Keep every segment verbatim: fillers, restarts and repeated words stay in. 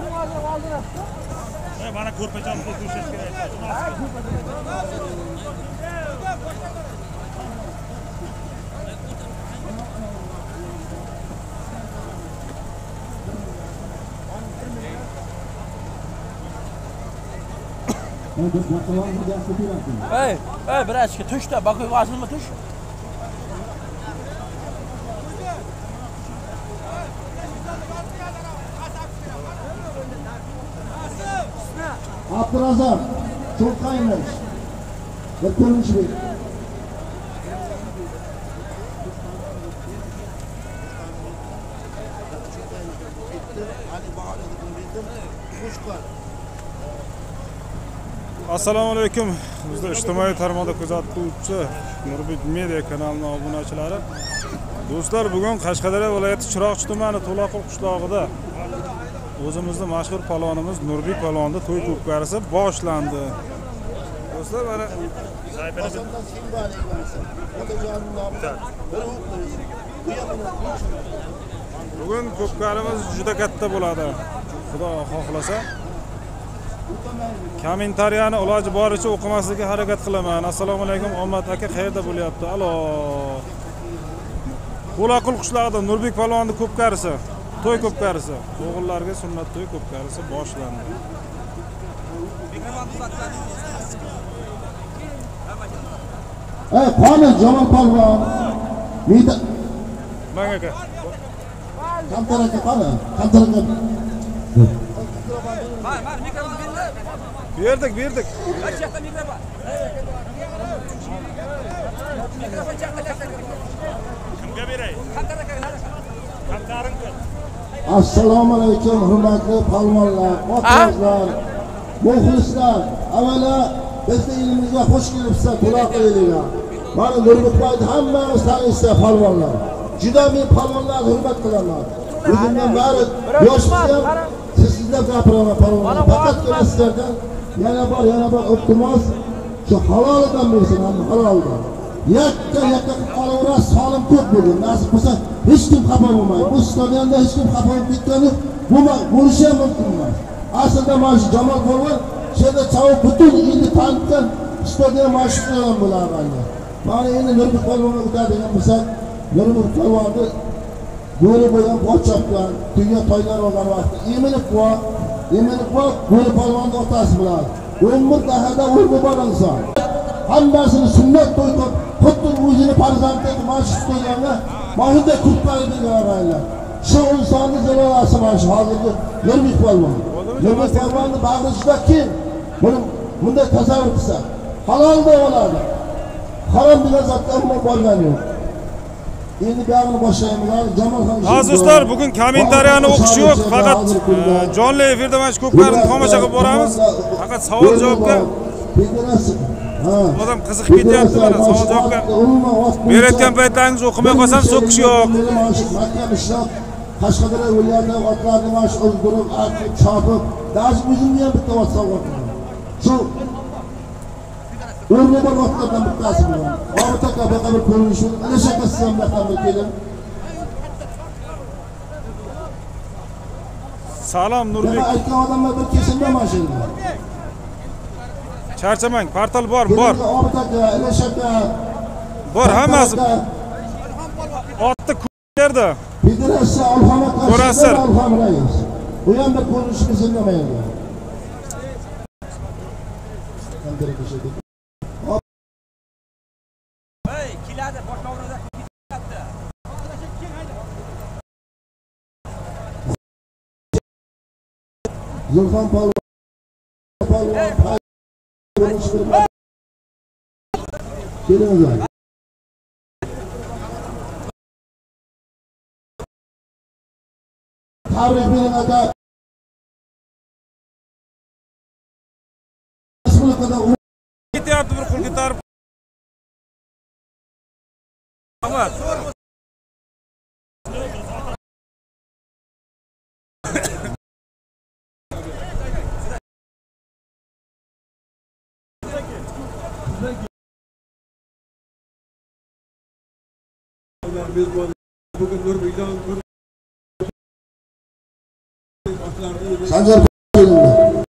Bana ko'rpachani ko'rsatish kerak. Ey, ey, birazcık tuş da bakıyor vasıl mı tuş? Abdurazak çok kaynaş. Ve konuş bir. Assalomu alaykum. Bizda ijtimoiy tarmoqda kuzatuvchi Nurbek Media kanalining obunachilari. Do'stlar, bugun Qashqadaryo viloyati Chiroqchi tumani To'laqul qishlog'ida o'zimizning mashhur palonimiz Nurbek palonda to'y ko'pkarisi boshlandi. Do'stlar, mana bugun ko'pkarimiz juda katta bo'ladi. Xudo xohlasa. Kommentariyani iloji boricha o'qimaslikka harakat qilaman. Assalomu alaykum, Omad aka, qayerda bo'lyapti? Alo. To'laqul qishlog'ida Nurbek palonning ko'pkarisi, to'y ko'pkarisi, o'g'illarga sunnat to'y ko'pkarisi boshlandi. Ey, qani Jamol palvon. Nida. Mang aka. Kamtar aka qani? Kamtar aka. Var, var, mikrofon berdi. Berdik, berdik. Kaç yoqda mikrofon? Mikrofon chaqda. Kimga beray? Qanday aka? Qandaring qil. Assalomu alaykum hurmatli palvonlar, otazlar, muxlislar. Avvalo bizning elimizga xush kelibsizlar, To'laqul eliga. Mana Nurbekbayni hammamiz taniysiz palvonlar. Juda men palvonlarni hurmat qilaman. O'zimdan bari yoshlar siz sizlar gapiraman palvonlar. Faqatgina sizlardan yana bor, yana bor iltimos, shu halolidan bersin, hamma haloldan. Yakka yakka qolaverasiz, solim ko'p bugun. Nasib bo'lsa hech kim xafa bo'lmaydi. Bu stadionda hech kim xafa bo'lib ketgani bo'lishi ham mumkin emas. Aslida mana shu Jamol polvon she'rda chavib butun endi tanitgan stadion mashhur bo'ladi. Mana endi Nurbek polvonga o'tadigan bo'lsa, Nurbek polvonni bo'ri bo'lgan pochchaqdan dunyo to'ylar olgan vaqtda eminib bor, eminib bor, bo'ri polvonni otasi bilan umr dahada o'lib bor inson. Hammasini sunnat to'y qilib, xuddi o'zini farzandidek mashhur qilganda mana shunday ko'plarni ko'raylar. Shu insonni zilolasi mana shu hozirgi Nurbek polvon. Nurbek polvonni bag'rida kim? Buni bunday tasavvur qilsa, halol bo'ladi. Harom degan zotdan bo'lgani yo'q. Endi ba'g'ini boshlaymiz. Jamolxon. Aziz do'stlar, bugun kommentariyani o'qish yo'q, faqat jonli efirda mana shu ko'plarni tomosha qilib boramiz. Faqat savol javobga odam qiziqib ketyapti, mana savol javobga berayotgan paytlaringiz o'qimay qolsam so'kish yo'q. Qashqadaryo viloyatida otlarni mana shu o'zdirib, aqib, chopib, даже o'zimni ham bitta ot sovg'a qildim. Shu o'rni bor otlardan bittasi bilan. Obid aka baqa bir ko'rinishi, ana shaka siz ham baqa bir keling. Salom Nurbek. Nima aytgan odamlar bir kesimda mana shu. Charchamang, portal bor, bor. Obid aka, ana shaka. Bor hammasi. Otni ko'rda. Federatsiya Alhama qarshida Alham rais. Bu ham bir ko'rinishni sinlamaydi. Ey, keladi, boshlovlarda ketdi. Zulfan palvon palvon kelinglar. Tabrik bering aka. Respublikada ketyapti bir qo'l ko'tarib. Rahmat. Bugün Nurbek'ten otlarını Sancar elinde.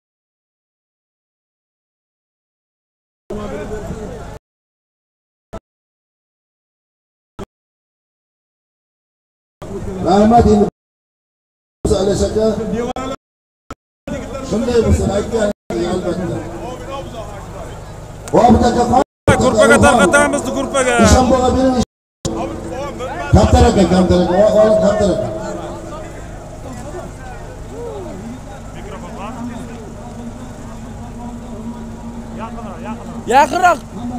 Rahmat endi alashaka. Shunday bo'lsa aytgan albatta. Vobit aka Kurpaga tarqatamiz kurpaga. Ishamboga bering. Kaptar aka, kaptar aka, ol kaptar aka. Yaqinroq.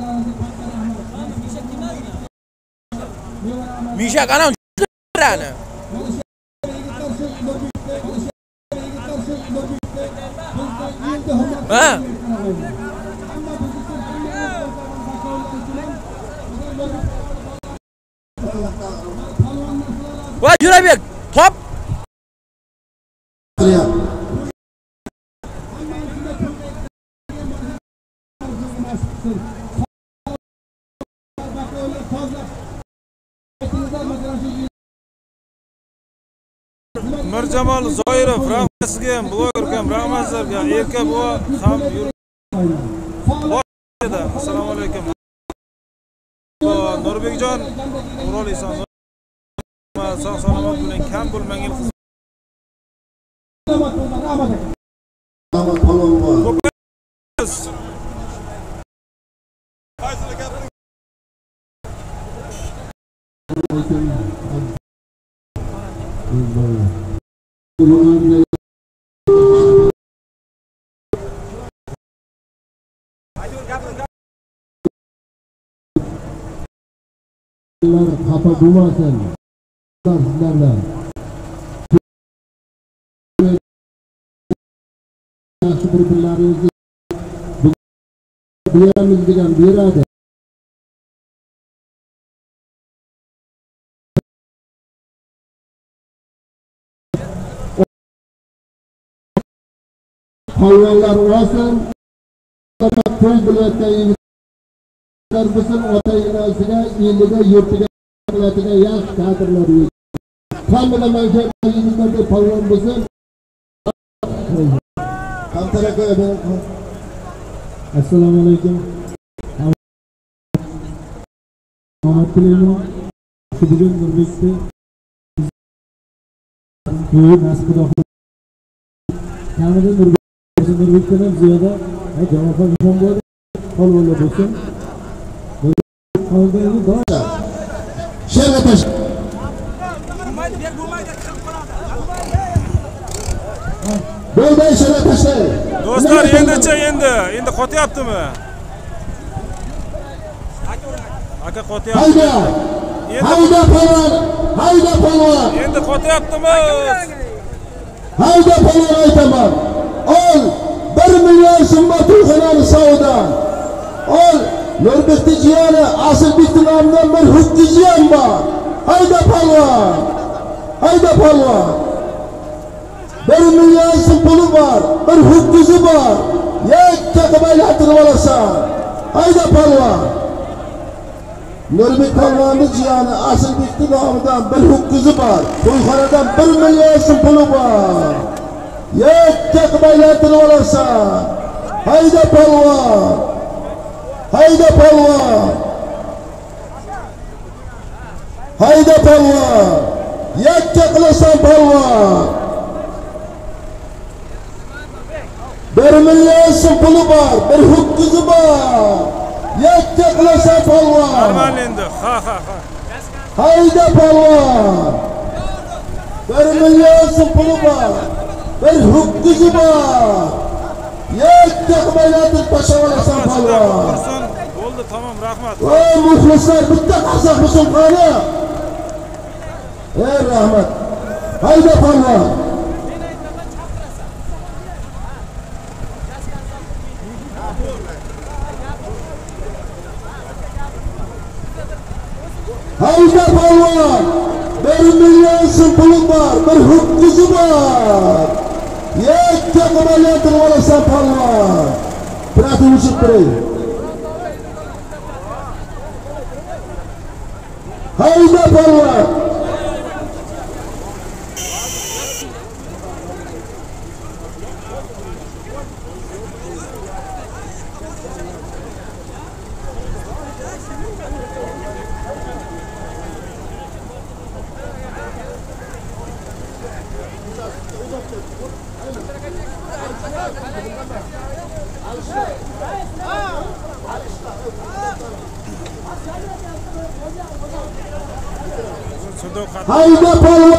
Mishak ana shuni. Ha? Voy Jurabek, top. Mirjamol Zoirov, Fransiyasiga ham bloger ham, rahmat sizlarga. Erka bu ham yur. Assalomu alaykum. Nurbekjon, O'rol Eson. Sog' salomat bo'ling, kam bo'lmang qiz. Rahmat polvon bor. Xafa bo'lmasin. Sizlardan. Yaxshi bir-birlaringizni beramiz degan beradi. Hayvanlar olsin, to'y bo'layotgan yigitlar bo'lsin, ota-onasiga, eliga, yurtiga, millatiga yaxshi kadrlar bo'lsin. Hamma manzar yigitlarga polvon bo'lsin. Kamtaraka aka. Assalomu alaykum. Omad tilayman. Bugun Nurbekni to'y nasib xudo. Kamida Nurbek Nurbekdan ham ziyoda javob ham bor. Polvonlar bo'lsin. Qolganini bor. Sherga tash. Bo'lmaydi, ber bo'lmaydi, chiqib qoladi. Bo'lday sherga tashlay. Do'stlar, endicha endi, endi qotyaptimi? Aka qotyapti. Hayda. Hayda polvon. Hayda polvon. Endi qotyaptimi? Hayda polvon aytaman. Ol bir million so'mga to'yxonani savdodan. Ol Nurbekni jiyani Asilbek nomidan bir hukkizi ham bor. Hayda polvon. Hayda polvon. bir million so'm puli bor, bir hukkizi bor. Yakka qilib aylantirib olasan. Hayda polvon. Nurbek polvonni jiyani Asilbekni nomidan bir hukkizi bor. To'yxonadan bir million so'm puli bor. Yakka qilib aylantirib olasan. Hayda polvon. Hayda polvon. Hayda polvon. Yakka qilasan polvon. bir million so'm puli bor, bir hukkizi bor. Yakka qilasan polvon. Normal endi. Ha ha ha. Hayda polvon. bir million so'm puli bor, bir hukkizi bor. Yakka qilib aylantirib tashlab olasan polvon. Tursun, bo'ldi, tamom, rahmat. Ey muxlislar, bitta qarsaq bo'lsin qani. Ey rahmat. Hayda polvon. Hayda polvon. bir million so'm puli bor, bir hukkizi bor. Yakka qilib aylantirib olasan polvon. Biratni ushib turay. Hayda polvon. Sudoq qat. Hayda polvon.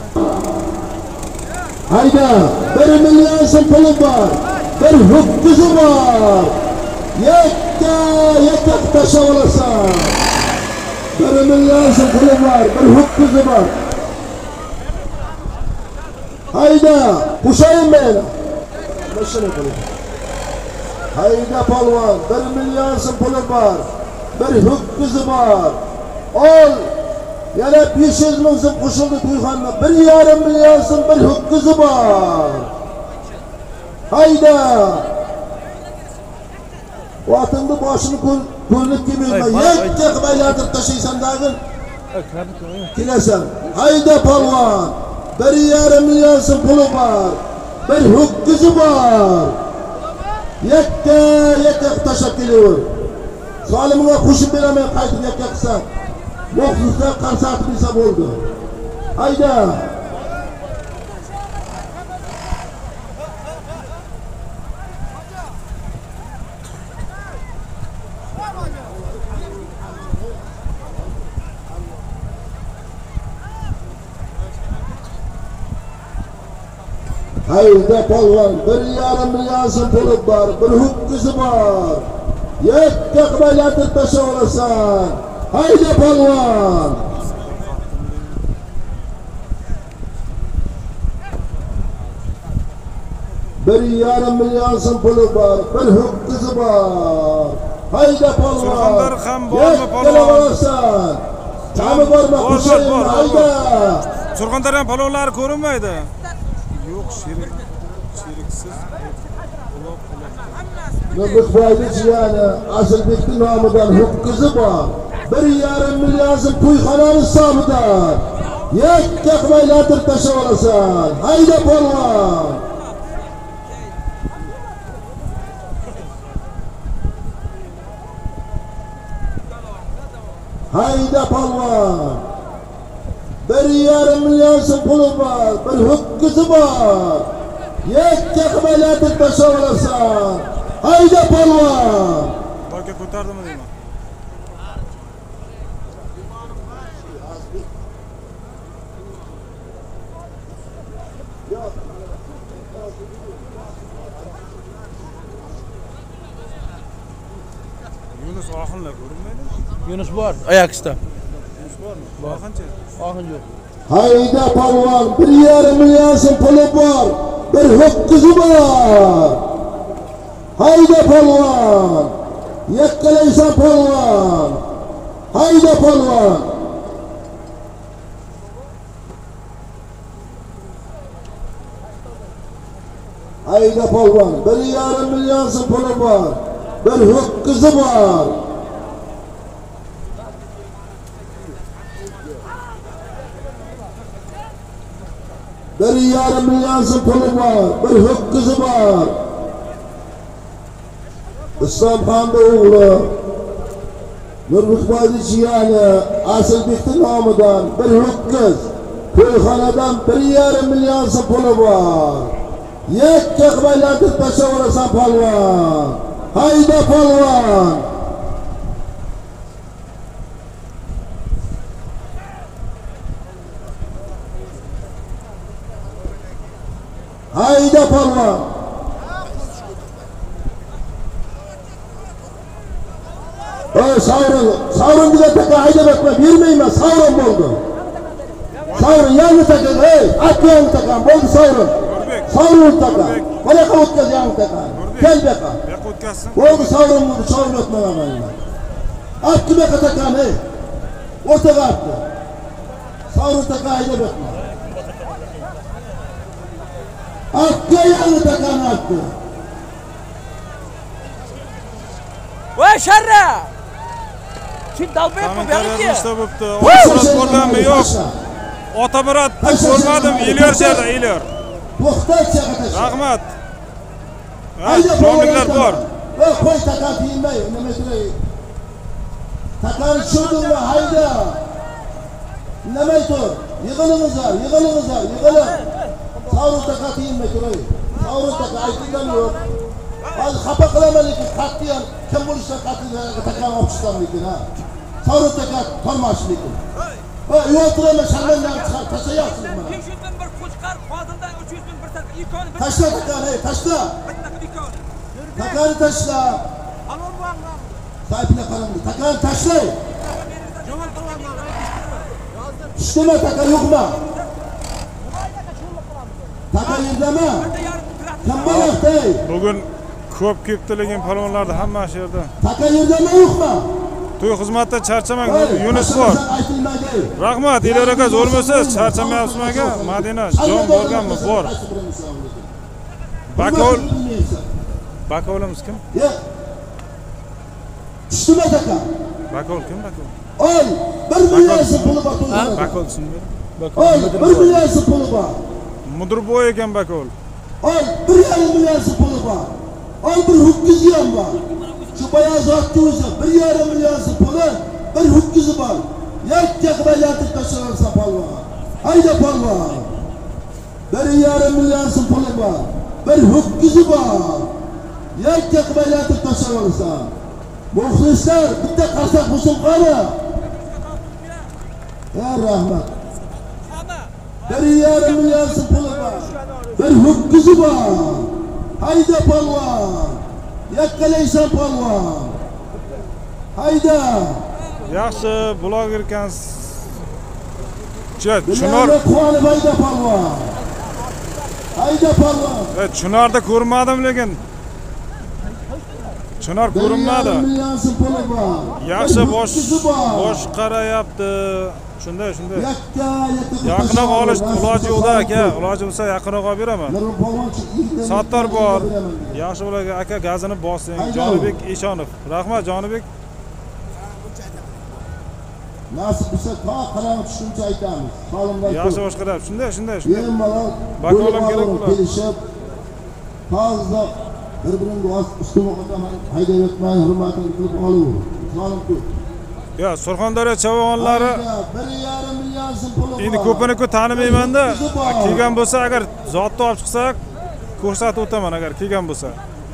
Hayda. bir million so'm puli bor. Bir hukkuzi bor. Yakka yakka tashlab olasan. bir million so'm puli bor. Bir hukkuzi bor. Hayda. Qo'shayim men. Mashina qiling. Hayda polvon. bir million so'm puli bor. Bir hukkuzi bor. Ol. Yana besh yuz ming so'm qo'shildi to'yxonga. bir yarim million so'm bir hukkuzi bor. Hayda. Vatanni boshini ko'rinib kelmayman. Yakka qilib tashlaysan dag'in. Kelasan. Hayda polvon. bir yarim million so'm puli bor. Bir hukkuzi bor. Yakka yakka tashlab kelaver. Solimga qo'shib beraman, qaytib yakka qilsan. Muxlislar qarsat bilsa bo'ldi. Hayda. Hayda polvon, bir yarim million so'm puli bor, bir hukkuzi bor. Yakka qilib tashlab olasan. Hayda polvon. bir yarim million so'm puli bor, bir hukkuzi bor. Hayda polvon. Surxonlar ham bormi polvon? Tami bormi? Bor, hayda. Surxonlar ham polvonlari ko'rinmaydi. Yo'q, sherik. Sheriksiz. Nurboyni jiyani Asilbekning nomidan hukkuzi bor. bir yarim million so'm to'yxonani hisobidan. Yakka qilib tashlab olasan. Hayda polvon. Hayda polvon. bir yarim million so'm puli bor, bir hukkuzi bor. Yakka qilib tashlab olasan. Hayda polvon. To'ka ko'tardimi deyman. Yunus Oxinlar ko'rinmaydi. Yunus bor, Ajaxda. Yunus bormi? Oxinchi. Oxin yo'q. Hayda polvon, bir yarim million so'm puli bor, bir hukkuzi bor. Hayda polvon. Yakkalaysan polvon. Hayda polvon. Hayda polvon, bir yarim million so'm puli bor, bir hukkuzi bor. bir yarim million so'm puli bor, bir hukkuzi bor. Islomxonning o'g'li Nurboyni jiyani Asilbekning nomidan bir ho'kiz to'yxonadan bir yarim million so'm puli bor. Yakka qilib tashlab olasan polvon. Hayda polvon. Hayda polvon. Oy Savron, Savron bize taka hayda bakma, vermeyme, Savron oldu. Savron yanı takın, hey, at yanı takın, oldu Savron. Savron takın, bana kavutkaz yanı takın, gel beka. Oldu Savron oldu, Savron etmem amayla. At ki beka takın, hey, ortaga attı. Savron takın hayda bakma. At ki yanı takın attı. Vay şerre! Şimdi dalbaya yapma benim ki. Işte buptu. Oturat ko'rganmi yo'q. Otamuratni ko'rmadim, Ilyar sherda, Ilyar. Rahmat. Ha, shomliklar bor. Voy, qo'y taqa tiyinmay, nima turay. Taqani tushurdingmi? Hayda. Nima tur? Yig'ilingizlar, yig'ilingizlar, yig'ilin. Savron taqa tiyinmay turay. Savron taqa aytilgan yo'q. Hozir xafa qilaman lekin qat'iy ham kim bo'lishsa qat'iy taqani olib chiqsam lekin ha. Savron taqa tormash lekin. Ha, iyi oturama şallandan çıkar, taşıyacaksınız bana. besh yuz ming bir qo'chqar, hozirdan uch yuz ming bir sarqa. Ikoni bir Taşla takanı, hey, taşla. bitta ikoni. Takanı taşla. Halol bo'lma. Sahibine kalandı. Takanı taşla. Javob qilyapman. İşleme takan yok mu? Takan yerdeme. Kambalak dey. Bugun ko'p kelibdiligin palvonlarda hamma shu yerda. Takan yerdeme yok mu? To'y xizmatda charchamang, Hey, Yunus bor. taşlamasan aytilmadi. Rahmat, Ilir aka, zo'rmisiz? Charchamayapsizmi aka? Madina, jon borganmi? Bor. Bakol, Bakolimiz kim? Ya. İşleme takan. Bakol kim Bakol? Ol. Bir milyarsı pulu bak. Bakol ismi. Ol. Bir milyarsı pulu bak. Mudir boy ekan Bakol. Ol. Bir yarım milyarsı pulu bak. Ol bir hukkuzu yan var. Şu bayağı zattı uzun. Bir yarım milyarsı pulu. Bir hukkuzu var. Yakacak ve yatıp taşırırsa palva. Haydi palva. Bir yarım milyarsı pulu var. Bir hukkuzu var. Yakacak ve yatıp taşırırsa. Muhlisler bitti karsak musun kanı. Ya rahmet. Bir yarım milyarsı pulu var. Bir hukkuzu var. Haydi palvan. Yakkalaysan palvan. Haydi. Yaxshi bloger ekansiz. Chet, Chinor. Dunyoda quvonib hayda palvan. Hayda palvan. E, Chinorda ko'rmadim lekin. Chinor Bir ko'rinmadi. yarım milyarsı pulu var. Yaxshi Bir bosh hukkuzu var. bosh qarayapti. Shunday, shunday. Yakka yakka. Yaqinroq olish iloji yo'qda aka. Iloji bo'lsa yaqinroq olib beraman. Sattor bor. Yaxshi bo'lar aka, gazini bossing. Jonibek Eshonov. Rahmat Jonibek. Nasib bo'lsa ta qarang tushuncha aytamiz. Xolimlar Yaxshi boshqarib. Shunday, shunday, shunday. Yerim malol. Bakolim kerak bular. Kelishib. Fazla bir-birini ustun o'qitaman. Haydab o'tmay, hurmatini qilib olaver. Xolim ko'p. Ya, Surxondaryo chavonlari bir yarim million so'm puli bor. endi ko'pini-ku tanimayman-da. Kelgan bo'lsa agar zotni olib chiqsak, ko'rsatib o'taman agar kelgan bo'lsa.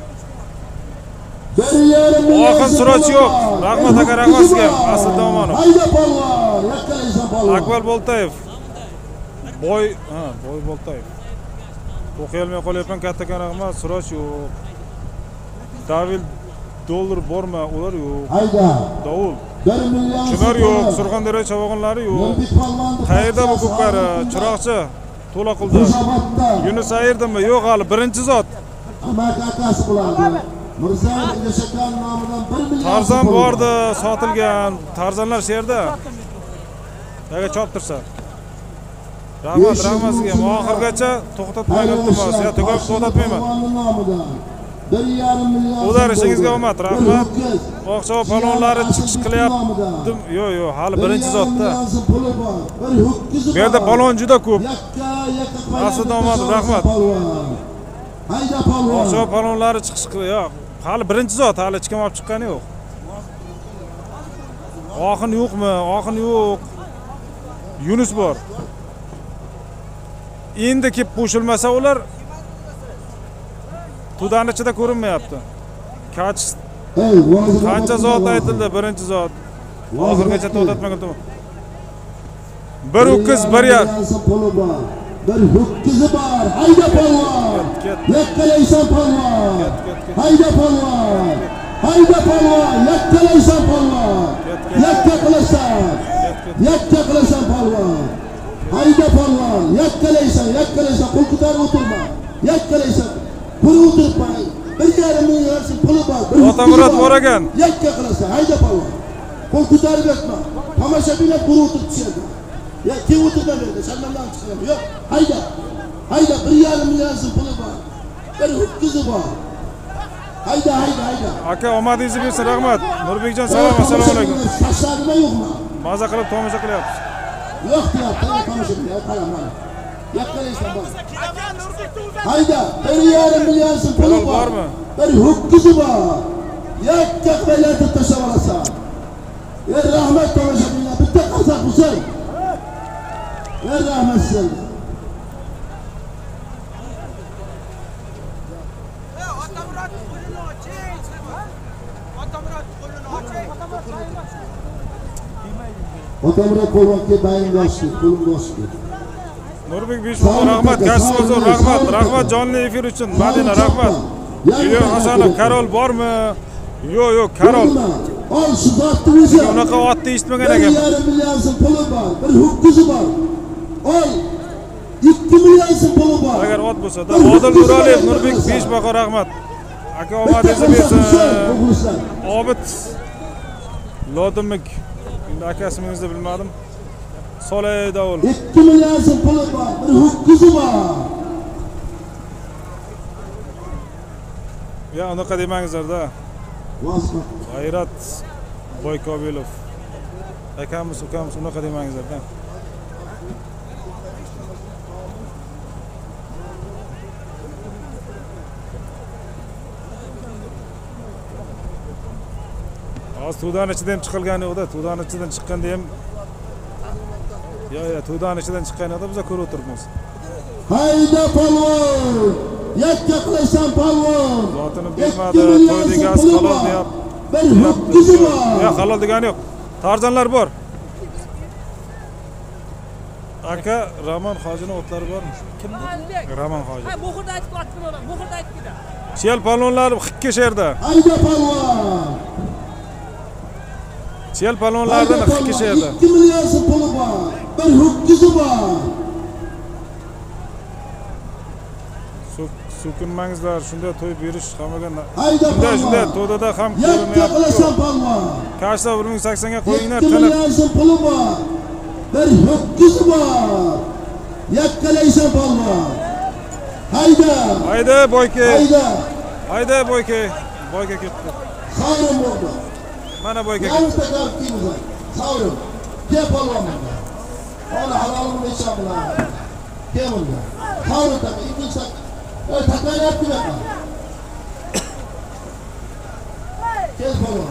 bir yarim million. Oxir suroch yo'q. Rahmat aka, rahmat sizga. Asad Domonov. Hayda polvon, yakkalaysan polvon. Akbar Boltayev. Boy, ha, Boy Boltayev. O'qiyolmay qolyapman, kattakon rahmat. Suroch yo'q. Davil dollar bormi? Ular yo'q. Hayda. Dovul. bir million. Chinor yo'q, Surxondaryo chavog'inlari yo'q. Qayerda bu ko'plari? Chiroqchi to'la qildi. Yunus Ayrdimi? Yo'q, hali birinchi zot. Amak akasi bo'ladi. Mirzo Yashakan nomidan bir million. Tarzan bordi, sotilgan. Tarzanlar shu yerda. Agar choptirsa. Rahmat, rahmat sizga. Oxirgacha to'xtatmay iltimos. Ya, tugab to'xtatmayman. bir yarim million. Ular ishingizga omad, rahmat. Oqshov palonlari chiqish qilyaptim. Yo'q, yo'q, hali birinchi zotda. Bu yerda palon juda ko'p. Asad Domonov, rahmat. Hayda palvon. Oqshov palonlari chiqish qilib, yo'q. Hali birinchi zot, hali hech kim olib chiqqani yo'q. Oxin yo'qmi? Oxin yo'q. Yunus bor. Endi kelib qo'shilmasa ular Tudan ichida ko'rinmayapti. Kaç qancha zot aytildi, birinchi zot. Oxirgacha to'xtatmagan to'g'ri. Bir ho'kiz, bir yar. Bir ho'kizi bor. Hayda polvon. Yakkalaysan polvon. Hayda polvon. Hayda polvon. Yakkalaysan polvon. Yakka qilasan. Yakka qilasan polvon. Hayda polvon. Yakkalaysan, yakkalaysan. Qo'l ko'tarib o'tirma. Yakkalaysan. Pul o'tirmay. Bir yarim million so'm puli bor. Otamurat bor ekan. Yakka qilasan. Hayda polvon. Qo'l ko'tarib o'tma. Tomoshabinlar pul o'tirib tushadi. Ya kim o'tirdi dedi? Shandan chiqadi. Yo'q. Hayda. Hayda bir yarim million so'm puli bor. Bir ho'kizi bor. Hayda, hayda, hayda. Aka, omadingizni bersin, rahmat. Nurbekjon, salom, assalomu alaykum. Shashadimi yo'qmi? Maza qilib tomosha qilyapsiz. Yo'q, deyapti. Tomosha qilyapti. Qalam mana. Yakkalaysan bor. Hayda, bir yarim million so'm puli Palon bor. bormi? Bir ho'kizi bor. Yakka qilayotib tashlab olasan. Ey rahmat tomoshabinlar, bitta qarsak bo'lsin. Ey rahmat sizlarga. Otamurat qo'lini oching. Otamurat qo'lini oching. Otamura polvonga bayim boshdi, qo'lim boshdi. Nurbek Beshmuhamedov rahmat, Kasbozor rahmat, rahmat jonli efir uchun. Madina rahmat. Ilyo Hasanov Karol bormi? Yo'q, yo'q, Karol. Ol shu zotni o'zi. Unaqa otni eshitmagan ekan. bir yarim million so'm puli bor, bir hukkuzi bor. Ol ikki million so'm puli bor. Agar ot bo'lsa-da, Odil Nuraliyev, Nurbek Beshmuhamedov rahmat. Aka omadingizni bersin. Obid Lodimik. Endi aka ismingizni bilmadim. Solay Davul. ikki million so'm puli bor, bir hukkuzi bor. Ya unaqa demangizlar-da. G'ayrat Boykobelov. Akamiz, ukamiz unaqa demangizlar-da. Hozir to'dan ichidan chiqilgan yo'q-da, to'dan ichidan chiqqanda ham Yo, yo, to'dan ichidan chiqqan yo'q-da biz ko'rib o'tiribmiz. Hayda polvon! Yakka qilasan polvon! Zotini bermadi, to'y degasi halol deyap. Bir hukkuzi bor. Ya halol degani yo'q. Tarzanlar bor. Aka Ramon Hojining otlari bormi? Kimda? Ramon Hoji. Ha, muhurda aytib qo'ydim mana, muhurda aytibdi. Chel palonlari hikka sherda. Hayda polvon! Chel palonlaridan hikka sherda. ikki million so'm puli bor, bir hukkuzi bor. So'kinmangizlar, shunda to'y berish hammaga. Hayda Shunda shunda to'dada ham yakka qilasan polvon! Kashda bir ming saksonga qo'yinglar, ikki tanib. million so'm puli bor, bir hukkuzi bor. Yakkalaysan polvon! Hayda! Hayda boyka. Hayda! Hayda boyka. Boyka ketdi. Sovrin bo'ldi. Mana boyka ketdi. Yalnızda kalp kiyimiz. Sovrin. Gel polvon bunda. Ona halalımın içen bulan. Gel bunda. Sovrin takı. İkinci takı. Öyle takayla yaptı bakma. Gel polvon.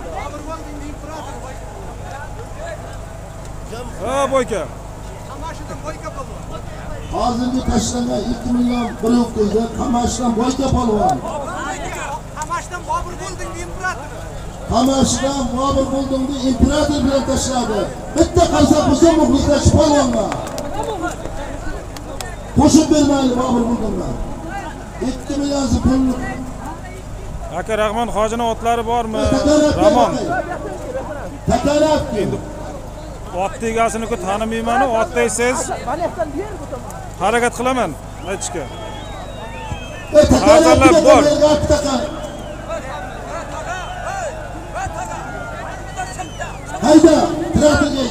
Ha boyka. Hazırki taşlarına iki milyon bir hukukuydu. Kamaş'tan boyka polvon. Qamashdan Bobur bo'lding, imperator. Kamaş'tan Bobur buldum diye imperator bilen taşladı. Bitti kalsak bu son muhlisler polvonla. Koşup vermeyeli Bobur buldum ben. ikki milyon pulni. Aka Rahmon Hojining otlari bormi? Ramon. Takaryapti. Endi ot egasini-ku tanimayman, ot deysiz. Harakat qilaman aytishga. Takaryapti bor. Hayda, trafiğe.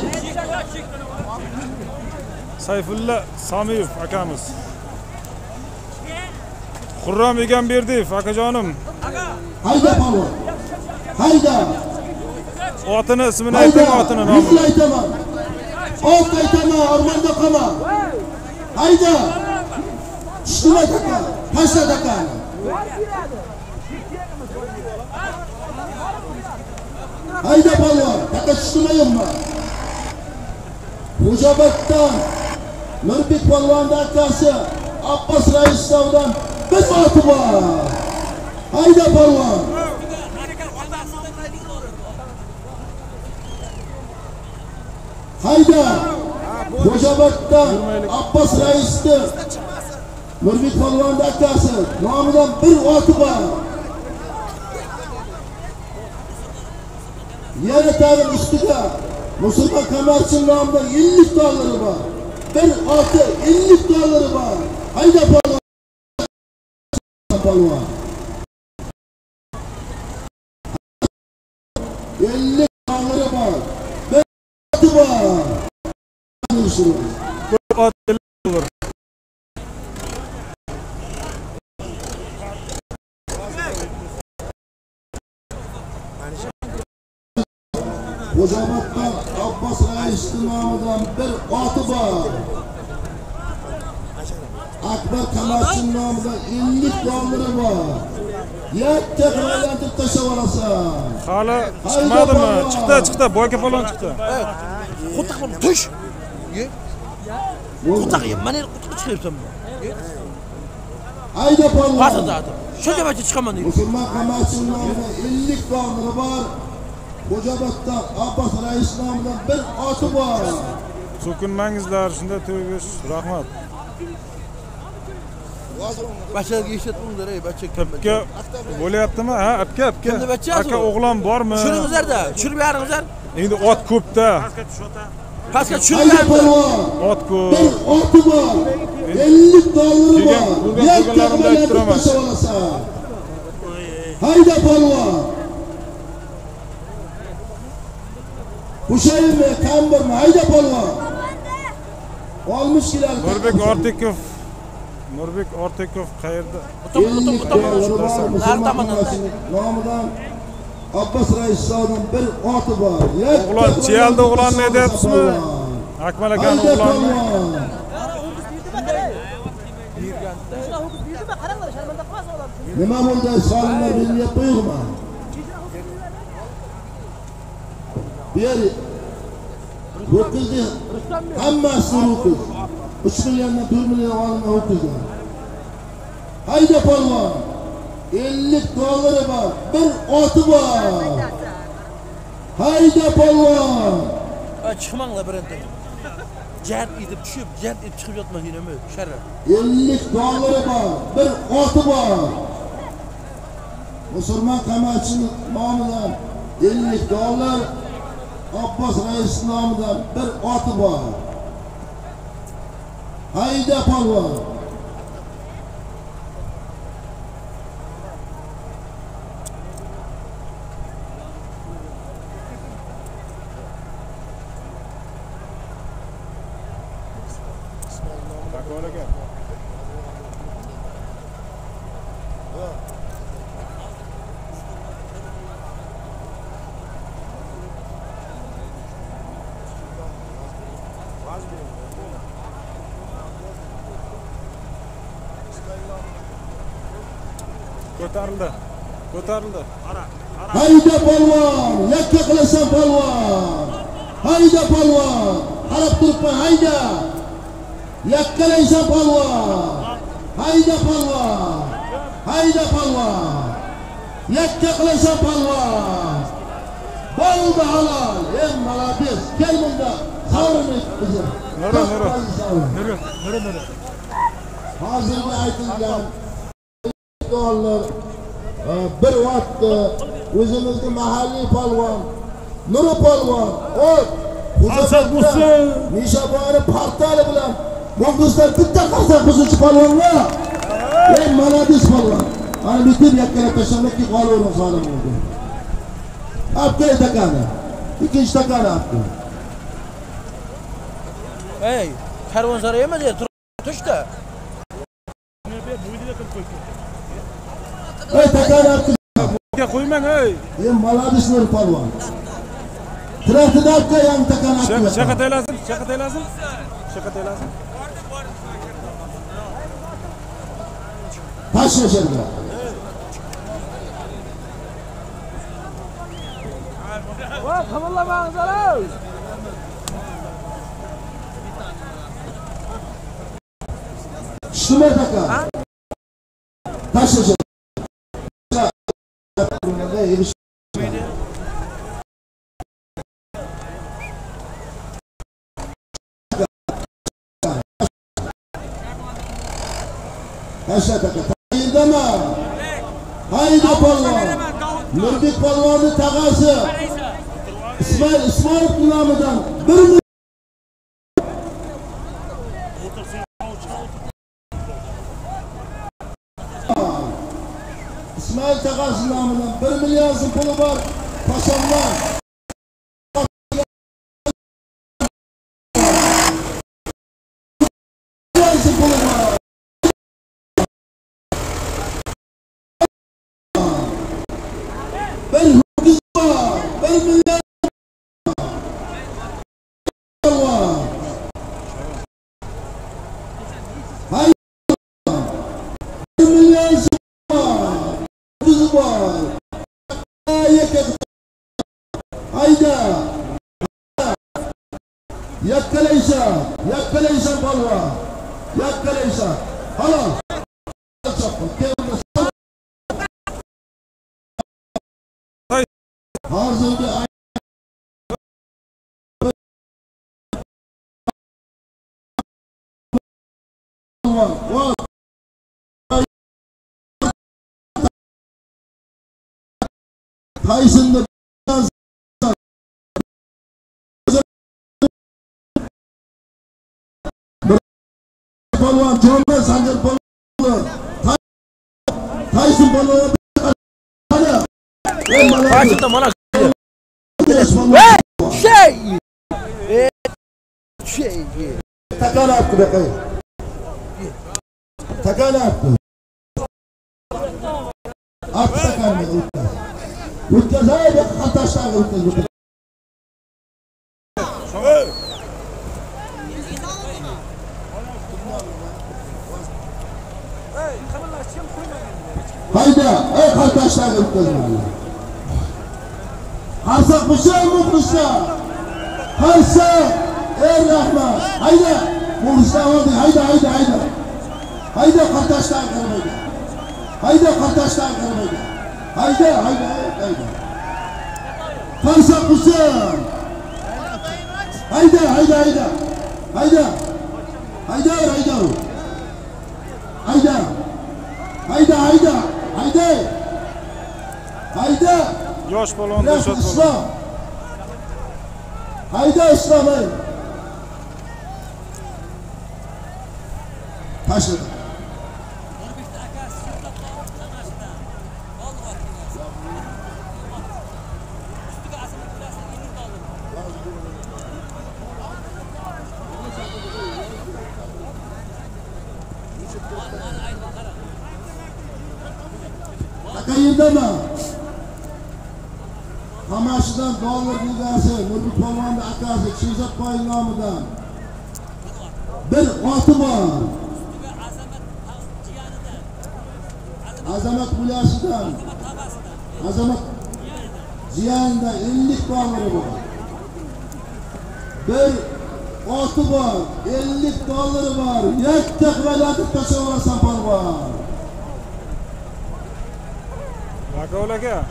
Sayfulla Samiyev akamiz. Xurram Egamberdiyev akajonim. Hayda polvon. Hayda. Otini ismini ayting, otini nomini. Hayda aytaman. Ot aytaman, ormonda qolma. Hayda. Tushma taka, tashla taka. Hayda polvon, taka tushmayapmi? Xo'jaoboddan Nurbek polvonning akasi Abbos Raisovdan bir oti bor. Hayda polvon. Hayda. Xo'jaoboddan Abbos Raisov Nurbek polvonning akasi nomidan bir oti bor. Yana tag'in ustida Musulmon Kamarchin nomida ellik dollari bor. Bir oti ellik dollari bor. Hayda polvon. Polvon. ellik dollari bor. Bir oti bor. Ot olur. Xo'jaoboddan Abbos Raisov nomidan bir oti bor. Akbar Kamarchin nomidan ellik dollari bor. Yakka qilib tashlab olasan. Hali chiqmadimi? Chiqdi, chiqdi, boyka falon chiqdi. Qo'taq bo'lib tush. Qo'taq yem, mana qo'taq chiqyapsan. Hayda polvon. Qatida. Shuncha bacha chiqaman deydi. Musulmon Kamarchin nomidan ellik dollari bor. Kocabat'tan Abbas Reis nomidan bir oti bor. So'kinmangizlar, shunda to'yga rahmat. Bachaga eshitmanglar, ey bacha. Aka bo'layaptimi? Ha, aka, aka. Kimni bachasi Aka bu? o'g'lon bormi? Tushuningizlar-da, tushirib beringizlar. Endi ot ko'pda. Pastga tushirib Hayda beringizlar. polvon. Ot ko'p. Bir oti bor. ellik dollari Kelgan, bor. bo'lgan Yakka bo'lganlarimni bilan aytib turaman. tashlab olasan. Hayda polvon. Hushaymi, kamburmi? Hayda polvon. Olmuş kilar. Nurbek Ortikov. Nurbek Ortikov qayerda? ellik dollari bor. Musulmon nomidan Abbas Reis nomidan bir oti bor. O'g'lon, Chiyalda o'g'lonni aytyapsizmi? Akmal akaning Hayda o'g'lonni. polvon. Nima bo'ldi? Solimlar beryapti yo'qmi? Beri. Ho'kizni hammasi ho'kiz. uch milliondan bir million olma ho'kizlar. Hayda polvon. ellik dollari bor. Bir oti bor. Hayda polvon. Chiqmanglar birinta. Jart etib tushib, jart etib chiqib yotmagin-mi? Sharaf. ellik dollari bor. Bir oti bor. Musulmon qamalchining nomidan ellik dollar, Abbos Reis nomidan bir oti bor. Hayda polvon. Akmal aka. Ko'tarildi. Ko'tarildi. Hayda polvon, yakka qilasan polvon. Hayda polvon, qarab turibman, hayda. Yakkalaysan polvon. Hayda polvon. Hayda polvon. Yakka qilasan polvon. Bo'ldi halol. Ey malades, kel bunda. Sovrinni qizim. Nura, nura. Nura, nura, nura. Hozirgi aytilgan dollar bir vatni o'zimizning mahalliy polvon Nuri polvon ot Xo'jabatda Nishaboni portali bilan muxlislar bitta qarsak buzuvchi polvonlar. Ey malades polvon. Ana bitim yakkala tashlamakki qolaverib solim bo'ldi. Apkay takani. Ikkinchi takani apkay. Ey, karvonsaroy emas, tushda. Ey takani apkay. Aka qo'ymang, ey. Ey malades Nuri polvon. Traktida apkay ham takani apkay. Shaqat aylasin, shaqat aylasin. Shaqat aylasin. Tashla sherga. Va, qamillamangizlar. Shuma taka. Tashla sherga. Tashla taka. Tayindama. Hayda polvon. Nurbek polvonni tag'asi. İsmail İsmailov nomidan bir İsmail tag'asi nomidan bir million so'm puli bor. Paşamlar. Bir ho'kiz bor. Bir million Hayda. Bir million ho'kiz bor. Hayda. Yakkalaysan, yakkalaysan polvon. Yakkalaysan. Halol. Hozirgi polvon. Voy. Taysonda polvon, Jonbek Sanjar polvon. Tayson polvon. Karşıda mana. Hey! Şey! Şey! Takana attı be kayı. Takana attı. Attı takanı. Utkaz haydi ataşlar utkaz. Haydi, ey kardeşler utkaz. Harsak mısın mutluşlar? Harsak! Ey Rahman! Haydi! Mutluşlar oldu. Haydi, haydi, haydi. Haydi kardeşler kırmaydı. Haydi kardeşler kırmaydı. Haydi, haydi, haydi. Harsak mısın? Haydi, haydi, haydi. Haydi. Haydi, haydi. Haydi. Haydi, haydi. Haydi. Haydi. Yosh polvon, Biraz Dilshod polvon. İslam. Haydi İslam ey. Taşladı. Takayırda mı? Kamaşı'dan Doğulur Bilgası, Nurgül Polvon'da akası, Şehzat Bay'ın namıdan bir atı var. Azamat Bulası'dan, Azamat Ziyan'da ellik doları var. Bir atı var, ellik doları var. Yektek velatı taşı olasan polvon. Baka aka.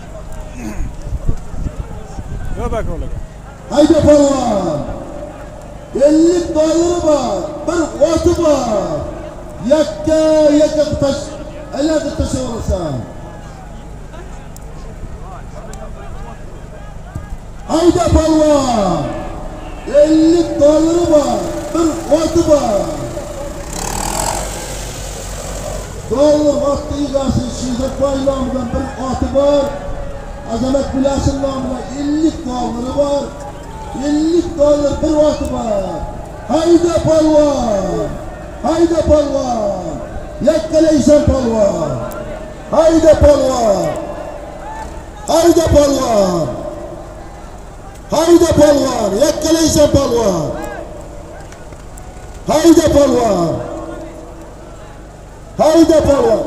Yo baka aka. Haydi polvon. ellik doları var. Bir atı var. Yakka yakka taş, velatı taşı olasan. Haydi polvon. ellik doları var. Bir atı var. Doğulur vakti igası Şehzat Bay namıdan bir atı var. Azamet Bilas'ın namına ellik doları var. ellik dolar bir atı var. Haydi polvon. Haydi polvon. Yakkaleysen polvon. Haydi polvon. Haydi polvon. Haydi polvon. Yakkaleysen polvon. Haydi polvon. Haydi polvon.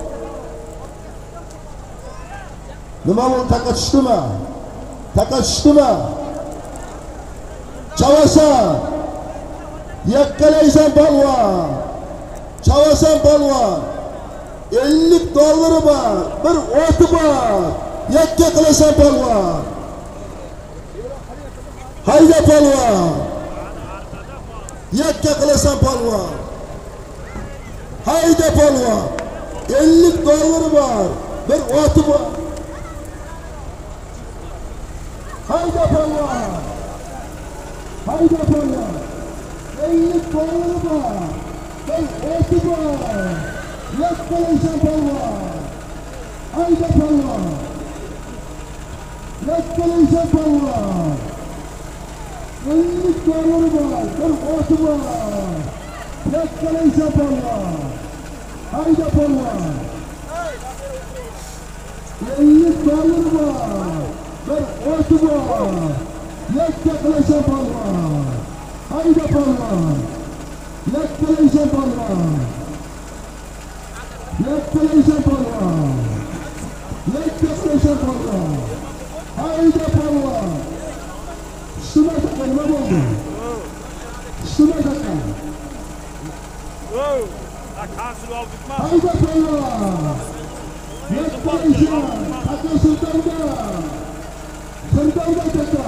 Nima bu taka tushdimi? Taka tushdimi? Chavasan. Yakkalaysan polvon. Chavasan polvon. ellik dollari var. Bir oti var. Yakka qilasan polvon. Haydi polvon. Yakka qilasan polvon. Haydi polvon. ellik dollari var. Bir oti var. Haydi polvon. Haydi polvon. ellik dollari var. Bir oti var. Yakkalaysan polvon. Haydi polvon. Yakkalaysan polvon. ellik dollari var. Bir oti var. Yakkalaysan polvon. Haydi polvon. ellik dollari var. Bir oti var. Yakkalaysan polvon. Haydi polvon. Yakkalaysan polvon. Yakkalaysan polvon. Yakkalaysan polvon. Haydi polvon. Şuna takma, nima bo'ldi? Şuna takma. Yo, akasini olib bitma. Haydi polvon. Yakkalaysan. Taka Sirdarda. Sirdarda taka.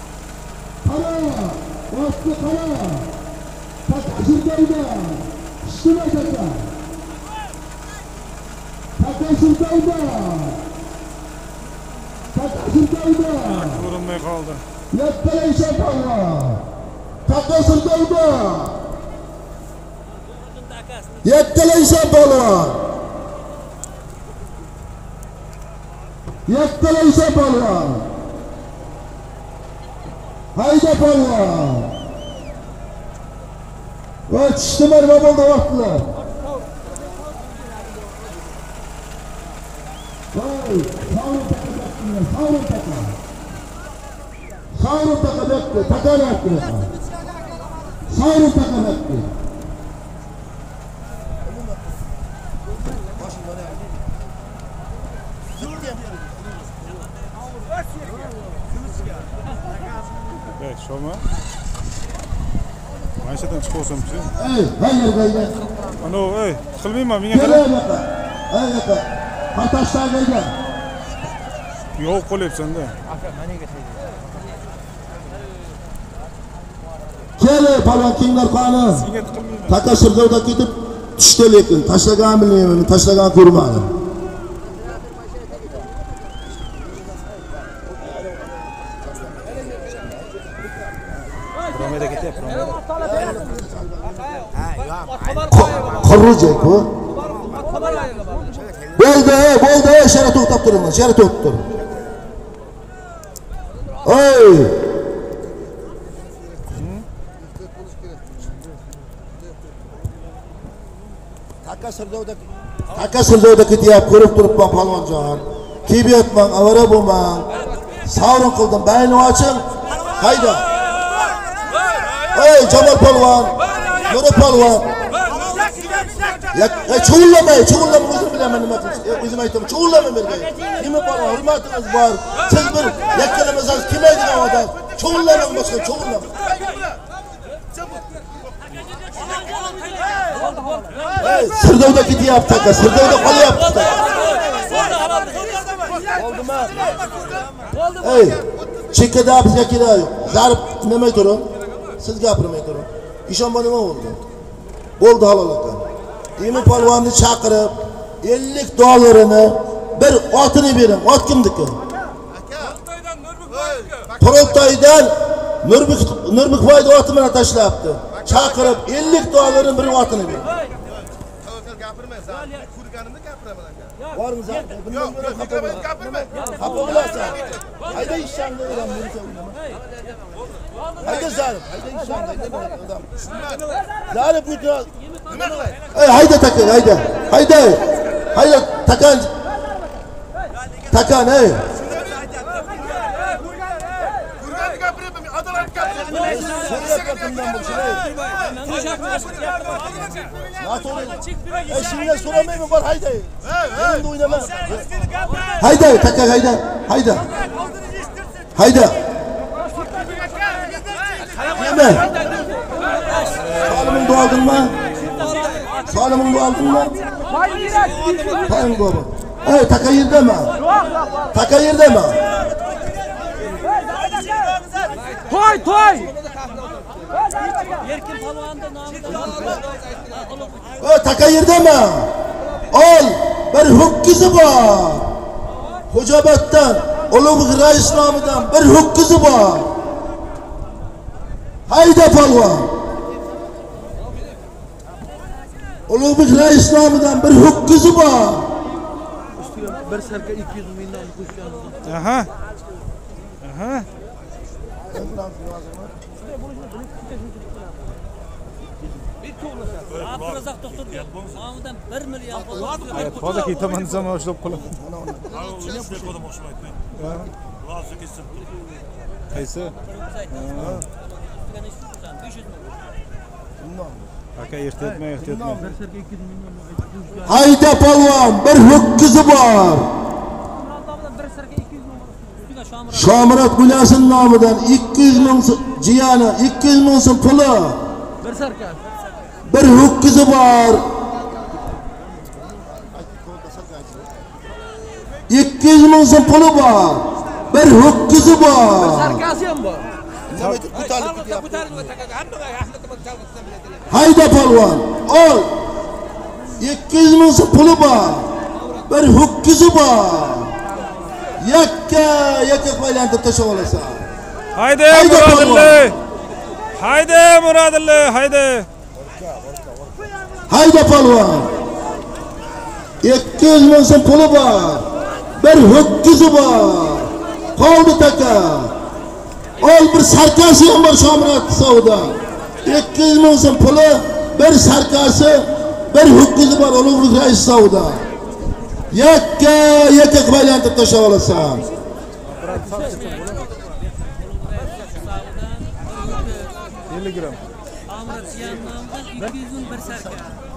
Qara, vaqti qara. Taka Sirdarda. Şuna taka. Takasın kayda. Takasın kayda. Vurulmay qoldi. Yakkalaysa palvon. Takasın kayda. Yakkalaysa palvon. Yakkalaysa palvon. Hayda palvon. Va tushdilar va bo'ldi vaqtlar. Voy, sağırın takacaklar, sağırın takacaklar. Sağırın takacaklar, takacaklar. Sağırın takacaklar. Evet, şoma. Manşetten çıkıyorsun. Ey, hayır hayır. Ano, ey, qilmayman menga Gel qara. yoqa. Ey yoqa. Qataşlar gel. Yo'q qo'lyapsan-da. Kel palvon kimlar qani? Senga tiqilmayman. Takashirda ketib tushdi lekin tashlagan bilmayman, tashlagan ko'rmadim. Promeda ketyapti, promeda. Qurrucak bu. Bo'ldi, bo'ldi, shara to'xtab turinglar, shara to'xtab turing. Ey! Takasirda Takasirda ketyapti, ko'rib turibman palvonjon. Kiyib-yotmang, avara bo'lmang. Savrin qildim, bayni oching. Hayda. Ey Jamol polvon, Nuri polvon. Ya cho'g'illamay, cho'g'illamay o'zim bilaman nima qilish. O'zim aytaman, cho'g'illamay bergay. Nima polvon, hurmatingiz bor. Siz bir yakkalamasangiz kelmaydigan odam. Cho'g'illamang boshqa, cho'g'illamang. Ey, Sirdovda ketyapti taka, Sirdovda qolyapti. Oldimi? Ey, chekkada bizga kerak yo'q. Zarb demay turing. Siz gapirmay turing. Ishonma nima bo'ldi? Bo'ldi halol ekan. Emin polvonni chaqirib ellik dollarini bir otini bering. Ot kimniki? Qurultoydan Nurbek Nurbekboyni oti bilan tashlabdi. Chaqirib ellik dollarini bir otini bering. Varmı zaten? Yok, gapirma. Xafa bo'lasan. Hayda ishangni odam bo'lsa o'ynama. Hayda zarb, hayda ishangni odam. Zarb yutib. Nima qilay? Ey hayda taka, hayda. Hayda. Hayda takan. Takan ey. Kurgan gapiryapman, adalat gapiryapman. Shunga so'ramayman, bor hayda. Endi o'ynama. Hayda, taka hayda. Hayda. Hayda. Nima? Solimingni oldingmi? Solimingni oldingmi? Qo'ying go'ri. Ey, taka yerdami? Taka yerdami? Toy, toy. Erkin palvonning nomidan. Ey, taka yerdami? Ol, bir ho'kizi bor. Xo'jaoboddan, Ulug'bek rais nomidan bir ho'kizi bor. Hayda palvon. Ulug'bek rais nomidan bir ho'kizi bor. Bir sarka ikki yuz mingdan qo'shganmiz. Aha. Aha. Abdurazaq doktor nomidan bir million pul. Hayır, hozir ketaman desam boshlab qolaman. Qaysi? Aka ehtiyotma, ehtiyotma. Hayda palvon, bir ho'kizi bor. Shomurat Gulasin nomidan ikki yuz ming jiyani, ikki yuz ming so'm puli. Bir sarka. Bir ho'kizi bor. ikki yuz ming so'm puli bor. Bir ho'kizi bor. Sarkasi ham bor. nima deb ko'tarib Salg'insa ketyapti. ko'taring va takaga hammaga yaxlitib chalg'itsa biladilar. Hayda polvon, ol. ikki yuz ming so'm puli bor. Bir ho'kizi bor. Yakka yakka aylantirib tashlab olasan. Hayda Hayda, Murodilla. Hayda Murodilla, hayda. Hayda polvon. ikki yuz ming so'm puli bor. Bir ho'kizi bor. Qoldi taka. Ol bir sarkasi ham bor Shomurat savdo. ikki yuz ming so'm puli, bir sarkasi, bir ho'kizi bor Ulug'bek rais savdo. Yakka yakka aylantirib tashlab olasan. ellik gram. ikki yuz ming bir sarka.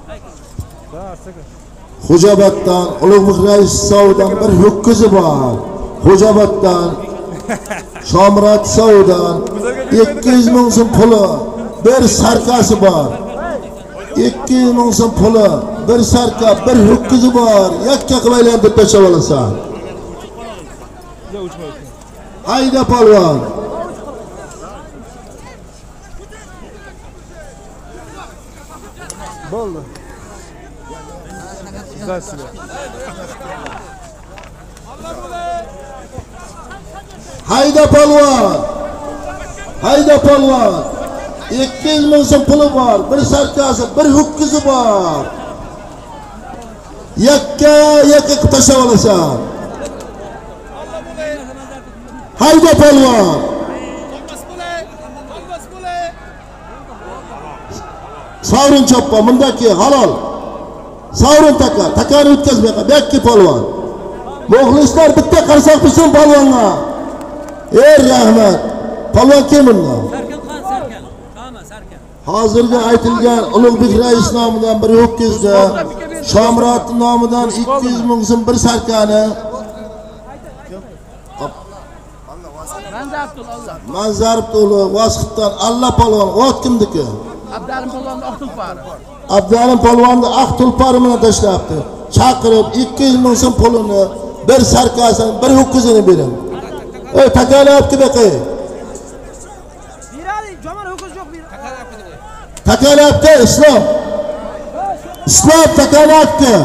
Xo'jaoboddan Ulug'bek rais savdodan bir ho'kizi bor. Xo'jaoboddan Shomurat savdodan ikki yuz ming so'm puli, bir sarkasi bor. ikki yuz ming so'm puli, bir sarka, bir ho'kizi bor. Yakka qilib aylantirib tashlab olasan. Hayda polvon. Bo'ldi. Здравствуйте. Hayda polvon. Hayda polvon. ikki yuz ming so'm puli bor, bir sarkasi, bir ho'kizi bor. Yakka yakka qilib tashlab olasan. Hayda polvon. Savrin choppa, bundaki halol. Savrin taka, takani o'tkazmayqa, bekki polvon. Muxlislar bitta qarsoq bitsin polvonga. Ey rahmat. Polvon kim bundan? Sarkan qan sarkan. Qama sarkan. Hozirgi aytilgan Ulug'bek rais nomidan bir ho'kizda, Shomurat nomidan ikki yuz ming so'm bir sarkani. Manzaribto'li Vosqitdan alla polvon, ot kimniki? Abdalim polvonni oq tulpari. Abdalim polvonni oq tulpari bilan tashlabdi. Chaqirib ikki yuz ming so'm pulini, bir sarkasini, bir ho'kizini bering. Ey takani olib kelib qo'y. Beradi, jomon ho'kiz yo'q bir. Takani olib kel, Islom. Islom takani olib kel.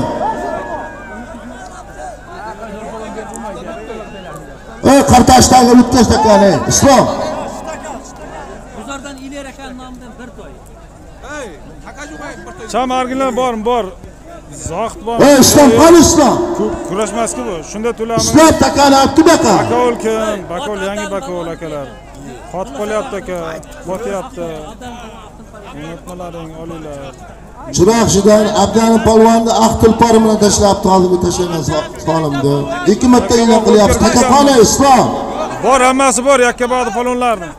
Ey qartashdagi o'tkaz takani, Islom. Guzardan iler ekan nomidan bir to'y. Hey, takaga qo'yib bir to'y. Cham argillar bormi? Bor. Zohid bor. Ey Islom, qani Islom. Kurashmasku bu. Shunda to'lamiz. Islom takani olib kel baqa. Bakol kim? Bakol yangi bakol akalar. Qotib qolyapti aka. Botyapti. Unutmalaring olinglar. Chiroqchidan Abdalim polvonni oq tulpari bilan tashlabdi, hozirgi tashlagan solimdi. Ikki marta e'lon qilyapti. Takaqoni Islom. Bor, hammasi bor, yakkabog'da polvonlarni.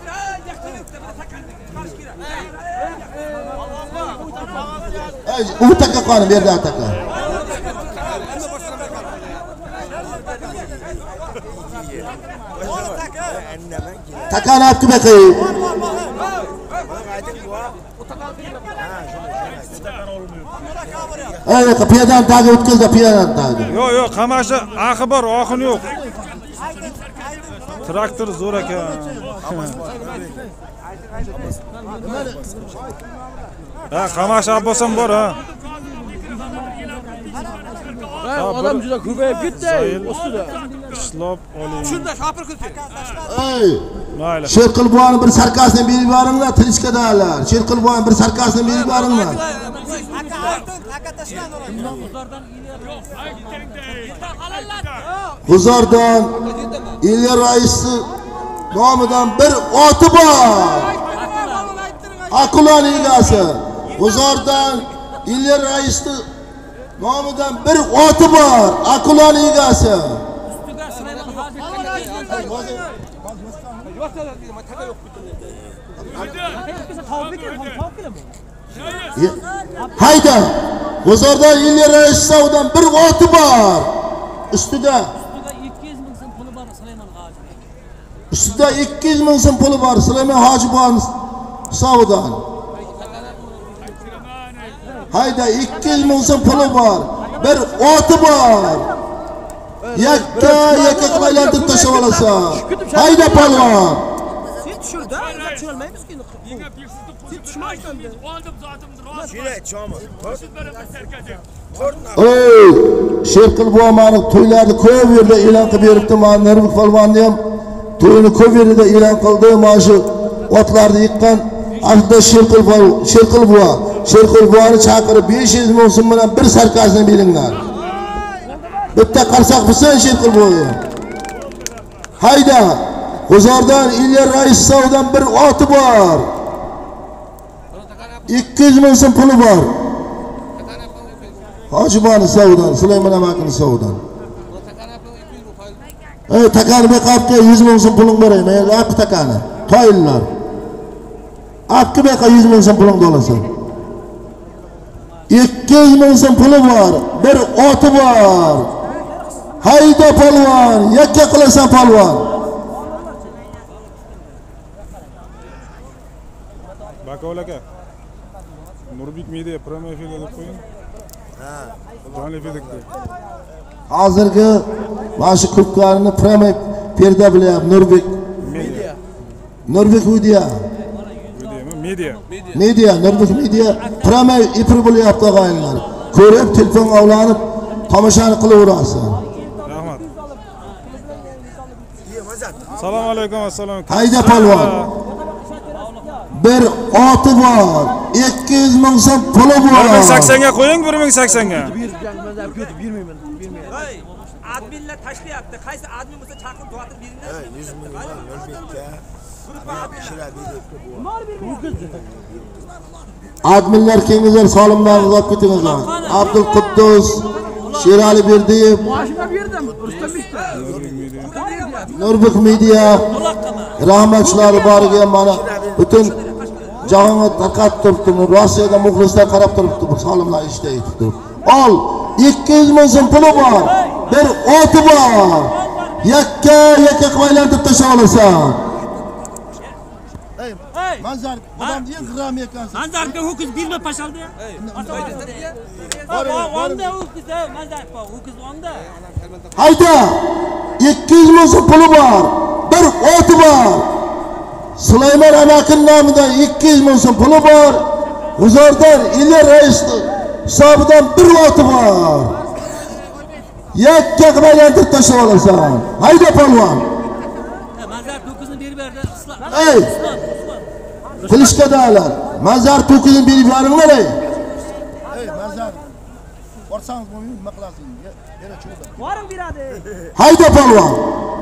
Ey, u takaqoni berdi taka. Takani olib kelib qo'y. Ey, piyadan tagi o'tkazdi, piyadan tagi. Yo'q, yo'q, qamashi axi bor, oxini yo'q. Traktor zo'r ekan. Ha, qamashi Abbos ham bor, ha. Ha, odam juda ko'payib ketdi ustida. Ishlab oling. Shunda shopir kulti. Ey, Mayli. Sherqilboni bir sarkasini berib yuboringlar, Tilishkadalar. Sherqilboni bir sarkasini berib yuboringlar. G'uzordan Ilyar raisi nomidan bir oti bor. Aqulan egasi. G'uzordan Ilyar raisi nomidan bir oti bor. Aqulan egasi. Hayda. G'uzordan Ilyar raisi savdodan bir oti bor. Ustida ikki yuz ming so'm puli bor Sulaymon Hoji. Ustida ikki yuz ming so'm puli bor Sulaymon Hojibon savdodan. Hayda, ikki yuz ming so'm puli bor. Bir oti bor. Yakka yakka aylantirib tashlab olasan. Hayda polvon. Sen tushir da, uzatib olmaymiz ki. Yine bir sizi Siz düşmazsan da. Oldum zatımdır. Şile çamı. Siz böyle bir serkece. Ey, Şerqil buamani to'ylarni ko'p yerda e'lon qilib beribdi. Men Nurbek polvonni ham to'yini ko'p yerda e'lon qildi. Mana shu otlarni yiqqan Aslida Şerqil buva, Şerqil buva, Şerqil buvani chaqirib besh yuz ming so'm bilan bir sarkasini beringlar. Bitta qarsoq bo'lsin Şerqil buvaga. Hayda, G'uzordan Ilyar Raisovdan bir oti bor. ikki yuz ming so'm puli bor. Hojiboni Saudan, Sulaymon amakining Saudan. Ey, takani beqabga yuz ming so'm puling bor, men laqi takani. Toyillar. Akki beqa yuz ming so'm puling olasan. ikki yuz ming so'm puli bor, bir oti bor. Hayda polvon, yakka qilasan polvon. Bakovul aka. Nurbek Media Prime efirga deb qo'ying. Ha, jonli efirda. Hozirgi mana shu kubkarini Prime perda bilyapti Nurbek Media. Nurbek Media. Media. Media, Nurbek Media Prime efir bo'lyapti og'aylar. Ko'rib, telefon ovlanib, tomoshani qilaverasiz. Rahmat. Assalomu alaykum, assalomu alaykum. Hayda polvon. Bir oti bor, ikki yuz ming so'm puli bor. bir ming sakson ga qo'ying, bir ming sakson ga. Bermayman, bermayman. Hey, adminlar tashlayapti. Qaysi admin bo'lsa chaqirib duatib beringlar. yuz ming Nurbekka. Adminlar kengizlar solimlarni uzatib ketingizlar. Abdul Quddus, Sherali Berdiyev, Maaşına verdim. Rustam işte. Nurbek Media rahmatchilari boriga mana butun jahonga tarqatib turibdi. Rossiyada muxlislar qarab turibdi. Bu solimlar ishda aytibdi. Ol, ikki yuz ming so'm puli bor. Bir oti bor. Yakka yakka qilib tashlab olasan. Manzar, odam deyin qiram ekansiz. Manzarga ho'kiz bilma pashaldi. Onda ho'kiz, manzarga ho'kiz onda. Hayda, ikki yuz ming so'm puli bor. Bir oti bor. Sulaymon amakin nomidan ikki yuz ming so'm puli bor. G'uzordan Ilyar Raisov hisobidan bir oti bor. Yakka qilib tashlab olasan. Hayda polvon. Manzar ho'kizni berib berdi. Ey! Qilishga da'lar. Mazar to'kini berib yuboringlar ey. Ey, mazar. Borsangiz bo'lmaydi, nima qilasiz? Yana cho'da. Boring beradi. Hayda polvon.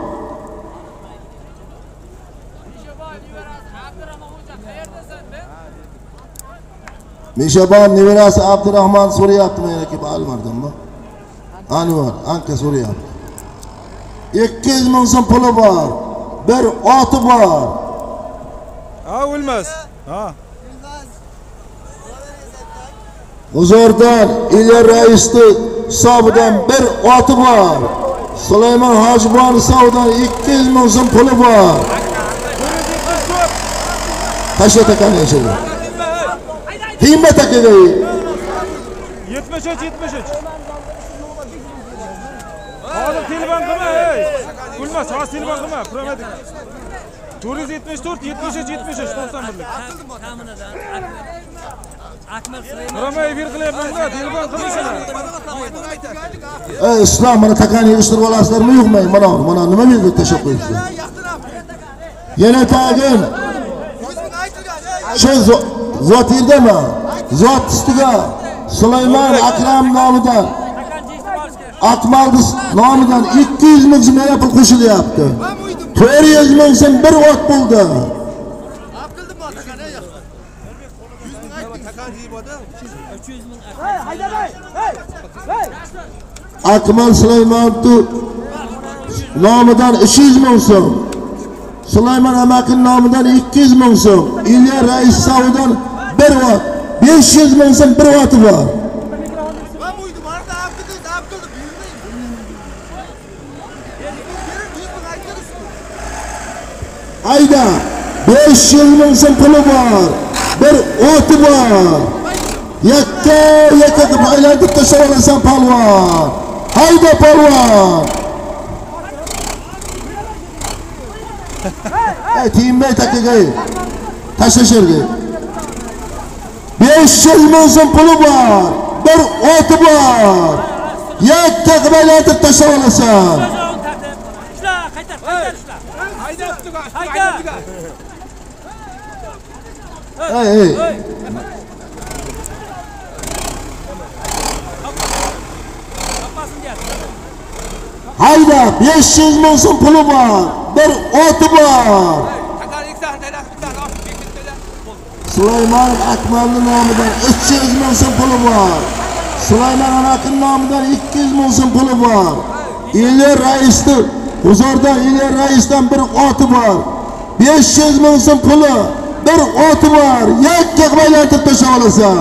Mishabon nevarasi Abdurahmon so'rayapti men aka, Almardonmi? Anvar, anka so'rayapti. ikki yuz ming so'm puli bor. Bir oti bor. Ha, o'lmas. Ha. G'uzordan Ilyar Raisov hisobidan bir oti bor. Sulaymon Hojibon hisobidan ikki yuz ming so'm puli bor. Tashla takani ishini. Himmat akaga. yetmish uch yetmish uch. Hozir telefon qilma, ey. O'lmas, hozir telefon qilma, promodik. to'rt yuz yetmish to'rt yetmish uch yetmish uch to'qson bir. Ta'minidan Akmal Sulaymon. Promay efir qilyapman-da, telefon qilmasana. Ey, islom mana takani yig'ishtirib olasizlarmi yo'qmi? Mana, mana nima berib tashab qo'yibsiz? Yana tagin. Shu zot yerdami? Zot ustiga Sulaymon Akram nomidan Akmal nomidan ikki yuz ming so'm yana pul qo'shilyapti. to'rt yuz ming so'm bir ot bo'ldi. Akmal Sulaymon nomidan uch yuz ming so'm. Sulaymon amakin nomidan ikki yuz ming so'm. Ilyar Raisovdan bir ot. besh yuz ming so'm bir oti bor. Hayda, besh yuz ming so'm puli bor. Bir oti bor. Yakka yakka qilib aylantirib tashlab olasan polvon. Hayda polvon. Hey, tiyinmey takagay. Taşlaşırgay. besh yuz ming so'm puli bor. Bir oti bor. Yakka qilayotib tashlab olasan. Ishla, qaytar, qaytar ishla. Haydabdi, Hayda. haydabdi. Hey, hey. Yapmasın diye. Hayda, besh yuz ming so'm puli bor. Bir oti bor. Takar iksan taylar, bitta olib ketdi. Süleyman Akmal'ın nomidan uch yuz ming so'm puli bor. Süleyman Anak'ın nomidan ikki yuz ming so'm puli bor. İlyar Rais'tir. Huzurda İlyar Rais'dan bir oti bor. besh yuz ming so'm puli, bir oti bor. Yakka qilayotib tashlab olasan.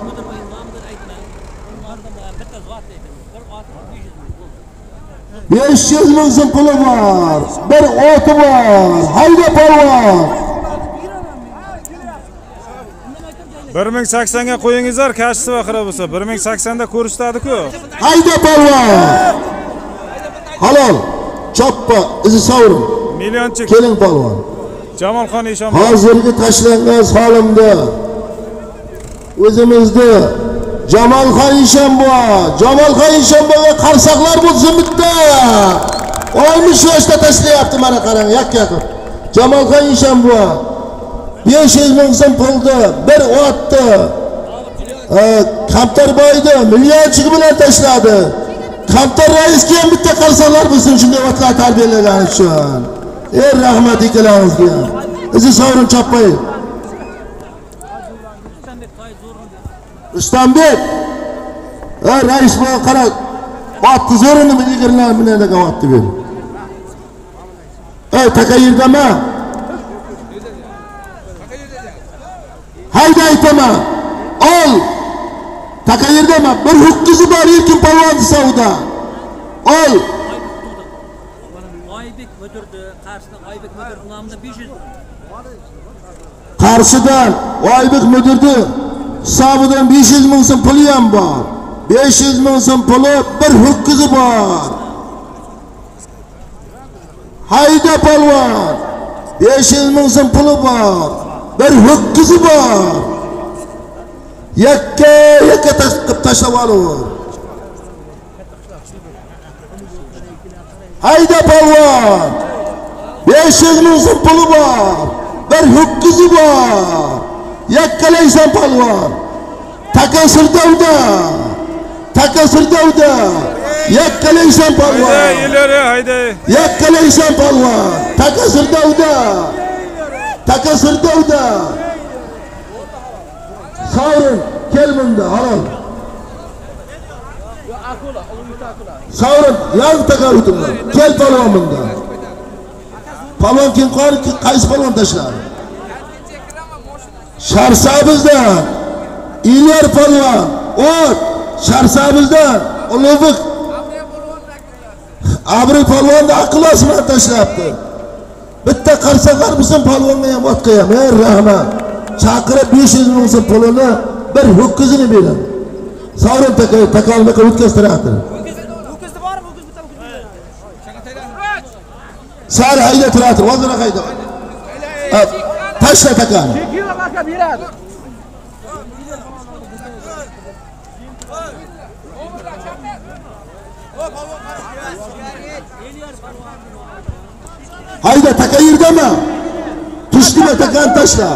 besh yuz ming so'm puli bor. Bir oti bor. Hayda polvon. bir ming saksonga qo'yingizlar, kashisi vaqira bo'lsa. bir ming saksonda ko'rsatadi-ku. Hayda polvon. Halol. Choppa, izi sovrin. Millionchi Keling polvon. Jamolxon Eshon. Hozirgi tashlangan holimda o'zimizni Jamolxon Eshonboy, Jamolxon Eshonboyga qarsaqlar bo'lsin bitta. oltmish yoshda tashlayapti, mana qarang, yakka. Jamolxon Eshonboy besh yuz ming so'm pulni bir otdi. Kamtarboyni millionchi bilan tashladi. Kamtar raisga ham bitta qarsaqlar bo'lsin, shunday otlar tarbiyalagani uchun. Ey rahmat ikkalangizga. Izi sovrin choppay. Rustamбек. Ha, rais bola qara. Otni zo'rini yigirmalar bilan otdi ber. Ey, taka yerdami? Hayda aytaman. Ol. Taka yerdami? Bir hukkizi bor erkin polvon savdo. Ol. Oybek Müdür'dü, karşıda Oybek Müdür namında besh yuz. Qarshidan Oybek Müdür'dü. Hisobidan besh yuz ming so'm puli ham bor. besh yuz ming so'm puli, bir hukkizi bor. Hayda polvon. besh yuz ming so'm puli bor. Bir hukkizi bor. Yakka yakka qilib tashlab olaver. Hayda polvon. besh yuz ming so'm puli bor. Bir hukkizi bor. Yakkalaysan polvon. Taka sirdavda. Taka sirdavda. Yakkalaysan polvon. Hayda, ileri, hayda. Yakkalaysan polvon. Taka sirdavda. Taka sirdavda. Sovrin, kel bunda, halol. Sovrin, yan taka o'timda. Kel polvon bunda. Polvon kim qor, qaysi polvon tashladi? Sharsabizdan İlyar polvon, ot, Sharsabizdan Ulug'bek Abri polvonni aql osmon tashlabdi. Bitta qarsaqlar bizning polvonga ham ot qo'yam. Ey rahmat. Chaqirib besh yuz ming so'm pulini bir ho'kizini berin. Sovrin taka, takalni o'tkaztiradi. Ho'kizni bormi? Ho'kiz bitta ho'kiz. Shaka taylar. Sar hayda turadi, hozir hayda. Tashla takani. Hayda taka yerdami? Tushdimi takani tashla.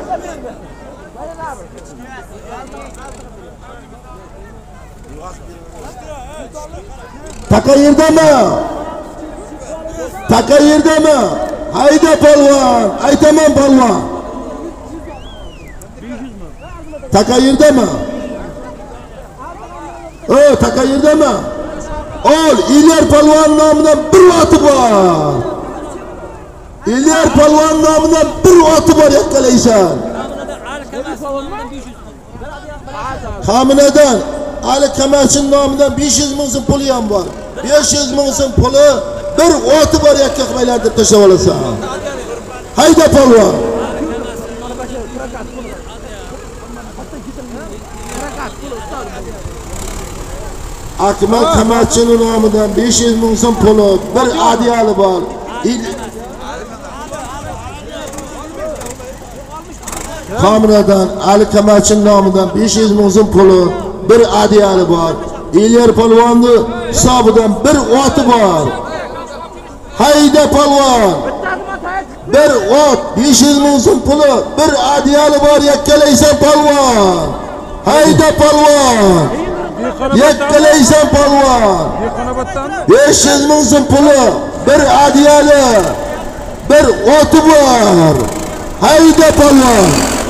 Taka yerdami? Taka yerdami? Hayda polvon, aytaman polvon. Taka yerdami? O, taka yerdami? Ol, İlyar polvon nomidan bir oti bor. İlyar polvon nomidan bir oti bor, yakkalaysan. Kaminadan Ali Kamashin nomidan besh yuz ming so'm puli ham bor. besh yuz ming so'm puli, bir oti bor, yakka qilmaylar deb tashlab olasan. Hayda polvon. Akmal Kamashin nomidan besh yuz ming so'm puli, bir adiyali bor. Kamradan Ali Kamalchin nomidan besh yuz ming so'm puli, bir adiyali bor. İlyar Palvonni hisobidan bir oti bor. Hayda Palvon. Bir ot besh yuz ming so'm puli, bir adiyali bor. Yakkalaysan Palvon. Hayda Palvon. Yakkalaysan Palvon. besh yuz ming so'm puli, bir adiyali, bir oti bor. Hayda Palvon.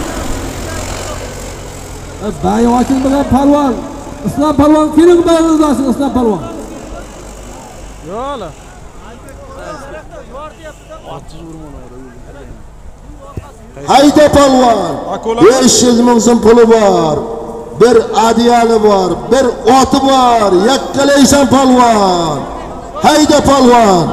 Bayi ochilmagan palvon. Islom palvon keling bag'izlasin Islom palvon. Yo'la. Hayda Palvon. besh yuz ming so'm puli bor. Bir adiyali bor, bir oti bor. Yakkalaysan Palvon. Hayda Palvon.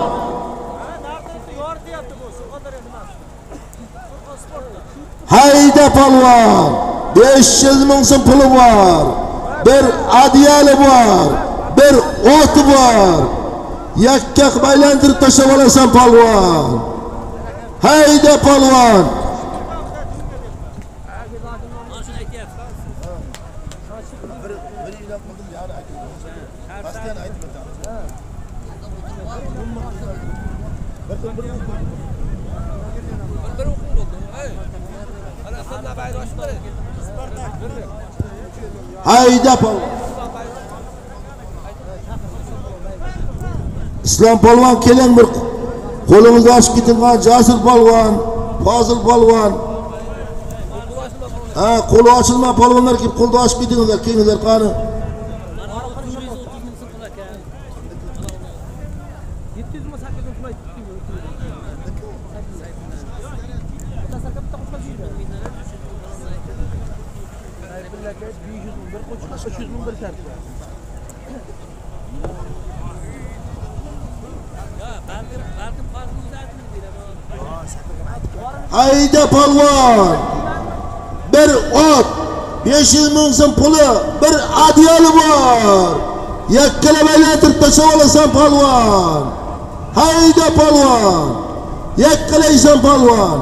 Hayda Palvon. besh yuz ming so'm puli bor. Bir adiyali bor, bir oti bor. Yakka baylantirib tashlab olasan Palvon. Hayda Palvon. Hayda Palvon. Islom Palvon keling bir qo'limizni ochib ketilgan Jasur Palvon, Fozil Palvon. Ha, qo'li ochilma palvonlar kelib qo'lni ochib ketinglar, kelinglar qani. Hayda Palvon. Bir ot besh yuz ming so'm puli, bir adiyali bor. Yakkalab aylantirib tashlab olasan Palvon. Hayda Palvon. Yakkalaysan Palvon.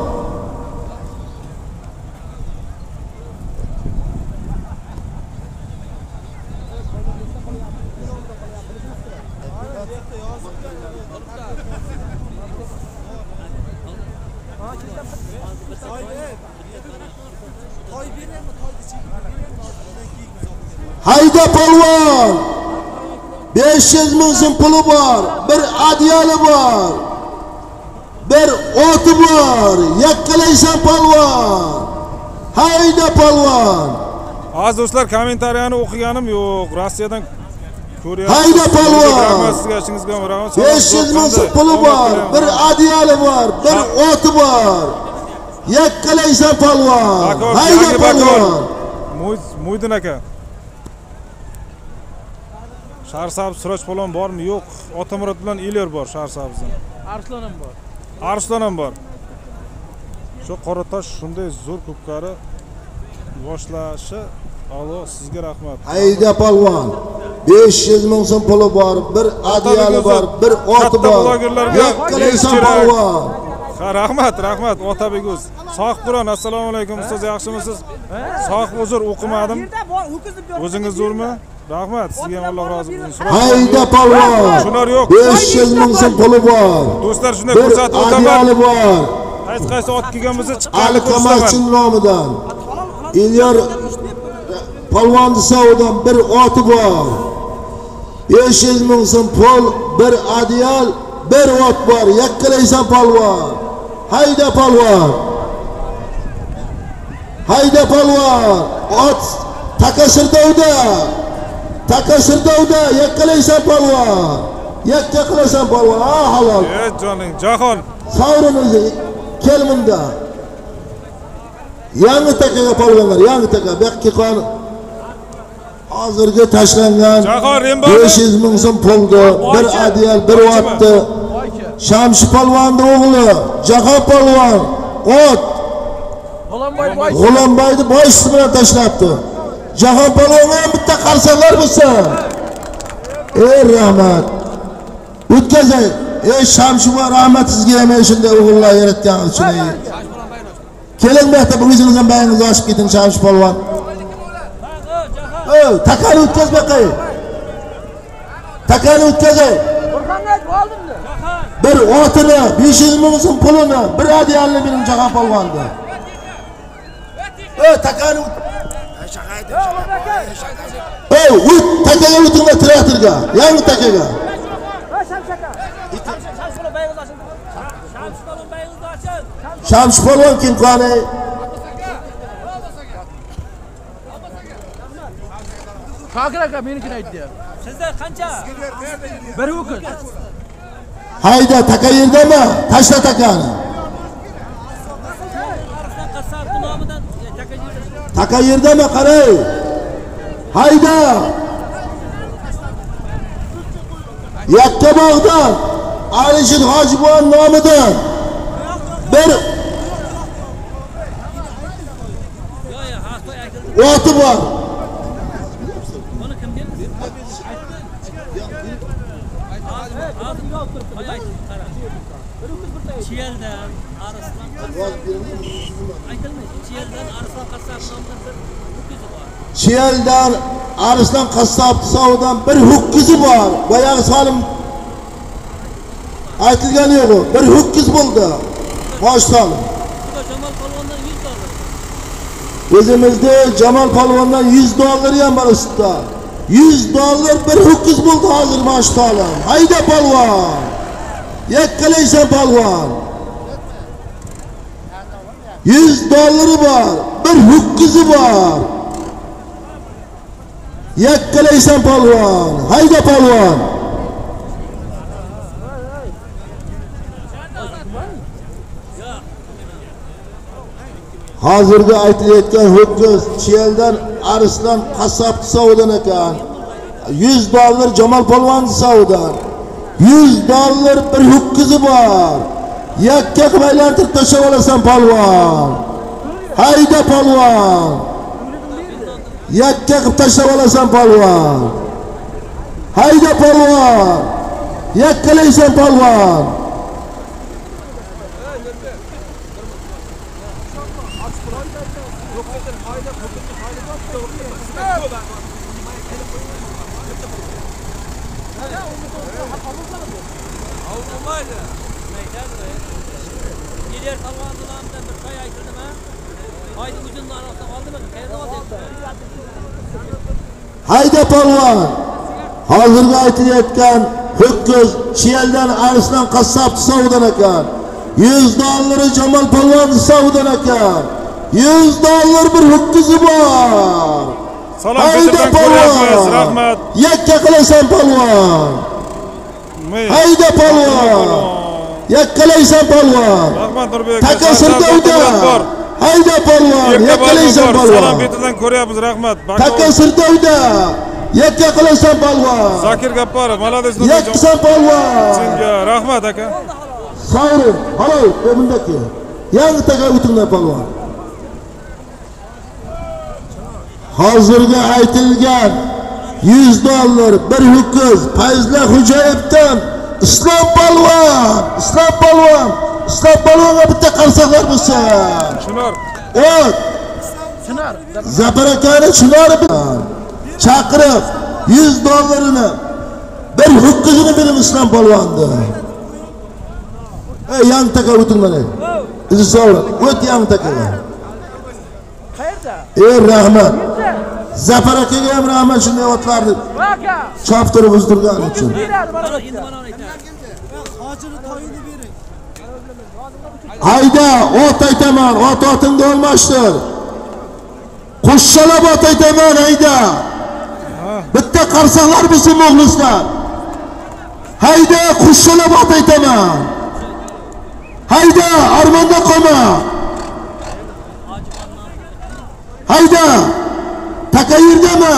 Hayda Palvon. besh yuz ming so'm puli bor, bir adiyali bor. Bir oti bor. Yakkalaysan Palvon. Hayda Palvon. Aziz do'stlar, kommentariyani o'qiganim yo'q. Rossiyadan ko'ryapsiz. Hayda Palvon. Rahmat sizga, ishingizga rahmat. besh yuz ming so'm puli bor, bir adiyali bor, bir oti bor. Yakkalaysan Palvon. Hayda Palvon. Muydin aka. Sharsab Siroj Palvon bormi? Yo'q. Otamurod bilan Ilyar bor Sharsabizdan. Arslan ham bor. Arslan ham bor. Shu Qoratosh shunday zo'r ko'pkari boshlashi, Alloh sizga rahmat. Hayda Palvon. besh yuz ming so'm puli bor, bir adiyali bor, bir oti bor. Yakkalaysan Palvon. Ha, rahmat, rahmat Otabekuz. Sog' Qur'on, assalomu alaykum ustoz, yaxshimisiz? Sog' uzr o'qimadim. O'zingiz zo'rmi? Rahmat, sizga ham Alloh rozi bo'lsin. Hayda Palvon. Shular yo'q. besh yuz ming so'm puli bor. Do'stlar, shunday ko'rsatib o'taman. Adiyali bor. Qaysi qaysi ot kelganimizni chiqqan. Ali Kamalchin nomidan Ilyar Palvon hisobidan bir oti bor. besh yuz ming so'm pul, bir adiyal, bir ot bor. Yakkalaysan Palvon. Hayda Palvon. Hayda Palvon. Ot Takasirdovda. Takasirdovda yakkalaysan Palvon. Yakka qilasan Palvon. Ha, halol. Ey joning, Jahon. Savrimizni kelmunda. Yangi takaga Palvonlar, yangi taka. Bekki qon hozirga tashlangan besh yuz ming so'm puldi, bir adiyal, bir otdi. Shamshi Palvonning o'g'li Jahon Palvon ot G'ulomboyni boshisi bilan tashlabdi. Jahon Palvonga ham bitta qarsalar bo'lsa. Ey rahmat. O'tkazay. Ey Shamshi va rahmat sizga ham shunday o'g'illar yaratgan uchun. Kelin bu yerda buguningizdan bayingizni ochib keting Shamsh polvon. Ey, takani o'tkaz baqay. Takani o'tkazay. Bir otini, besh yuz ming so'm pulini, bir adiyalni benim Jahon polvonda. Ey, takani Ey, o't, takaga o'tinglar traktorga, yangi takaga. Shamsh polvon kim qani? Kakir aka menikini aytdi. Sizda qancha? Bir ho'kiz. Hayda, taka yerdami? Tashla takani. Qasab nomidan taka yerda. Taka yerdami? Qaray. Hayda. Yakkabog'dan Alisher Hojibon nomidan bir Yo yo, haqoy aytildi. oti bor. Buni kim berdi? Hozir yo'q turibdi. Qara. Chiyeldan Arslan aytilmaydi. Chiyeldan Arslan qasab nomidan bir ho'kizi bor. Chiyeldan Arslan qassob hisobidan bir ho'kizi bor. Boyagi solim aytilgani yo'q. Bir ho'kiz bo'ldi. Bosh solim. Buda Jamol polvondan yuz dollar. O'zimizda Jamol polvondan yuz dollar ham bor ustida. yuz dollar bir ho'kiz bo'ldi hozir bosh solim. Hayda polvon. Yakkalaysan polvon. yuz dollari bor, bir ho'kizi bor. Yakkalaysan polvon. Hayda polvon. Hozirda aytilayotgan ho'kiz Chiyeldan Arslan qassob hisobidan ekan. yuz dollar Jamol polvon hisobidan. yuz dollar bir ho'kizi bor. Yakka qilib aylantirib tashlab olasan polvon. Hayda polvon. Yakka qilib tashlab olasan polvon. Hayda polvon. Yakkalaysan polvon. Gider talvandılarından bir çay aytırdım ha. Haydi ucundan arasından aldım mı? Kayırda oldu. Hayda polvon. Hozirgi aytilayotgan ho'kiz Chiyeldan Arslan qassob hisobidan ekan. yuz dollari Jamol polvon hisobidan ekan. yuz dollar bir ho'kizi bor. Salom Peterdan ko'ryapmiz. Rahmat. Yakka qilasan polvon. Hayda polvon. Yakkalaysan polvon. Rahmat Nurbek. Taka sirtavda. Hayda polvon. Yakkalaysan polvon. Salom Peterdan ko'ryapmiz. Rahmat. Taka sirtavda. Yakka qilasan polvon. Zakir Gapparov, молодец. Yakkasan polvon. Senga rahmat aka. Sağırın. Halay. Bundaki. Yangi taka o'tinglar polvon. Hozirgi aytilgan yuz dollar bir ho'kiz Fayzullo Xo'jayevdan Islom polvon, Islom polvon, Islom polvonga bitta qarsaqlar bo'lsa. Chinor. Ot. Chinar. Zabarakani Chinor bilan chaqirib yuz dollarini bir ho'kizini berib Islom polvonni. Ey yangi taka o'tinglar. Izi sovrin. O't yangi takaga. Qayerda? Ey rahmat. Zafar akaga ham rahmat shunday otlarni Aka. choptirib uzdirgani uchun. Endi mana aytadi. Hayda, ot aytaman, ot otingda olmashtir. Qo'shshalab ot aytaman, hayda. Bitta qarsaqlar bo'lsin muxlislar. Hayda, qo'shshalab ot aytaman. Hayda, armonda qolma. Hayda, taka yerdami?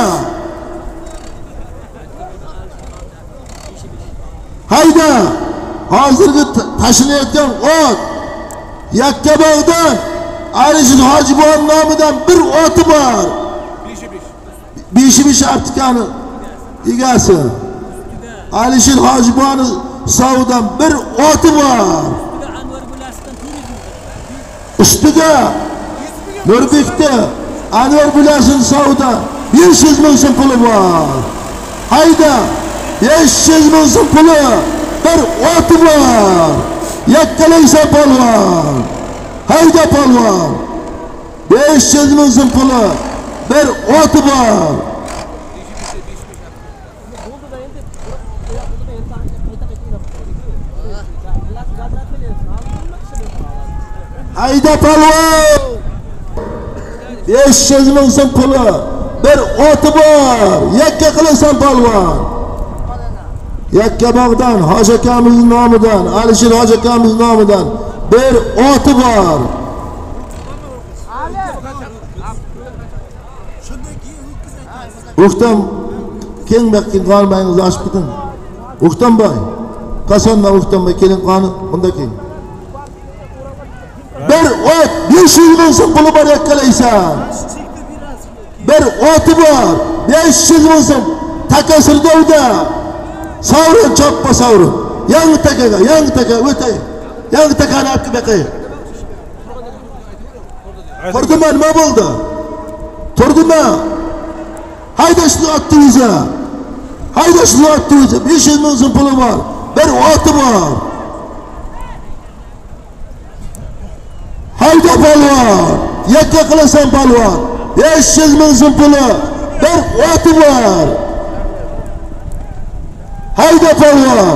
Hayda, hozirgi tashilayotgan ot Yakkabog'dan Alisher Hojibon nomidan bir oti bor. besh besh artikani egasi. Alisher Hojibon hisobidan bir oti bor. Anvar Bulasdan turizm. Ustiga Nurbek'te Anvar Bilas'ın savda beş yüz ming so'm puli var. Hayda beş yüz ming so'm puli bir oti var. Yakkalaysan polvon. Hayda polvon. beş yüz ming so'm puli bir oti var. Hayda polvon. beş yüz ming so'm puli bir oti bor. Yakka qilasan polvon. Yakkabog'dan Hoji akamizning nomidan, Alisher Hoji akamizning nomidan bir oti bor. O'xtam keng bakkin qolmayingiz ochib keting. O'xtamboy. Qasondan O'xtamboy keling qoni, bunda keling. Bir ot besh yuz ming so'm puli bor yakkalaysan. Bir oti bor besh yuz ming so'm Takasirdovda. Savrun choppa savrun. Yangi takaga, yangi taka o'tay. Yangi takani olib kelmay. Turdimmi, nima bo'ldi? Turdimmi? Hayda shuni otdingiz-a. Hayda shuni otdingiz. besh yuz ming so'm puli bor. Bir oti bor. Hayda polvon. Yakka qilasan polvon. besh yuz ming so'm puli bir oti bor. Hayda polvon.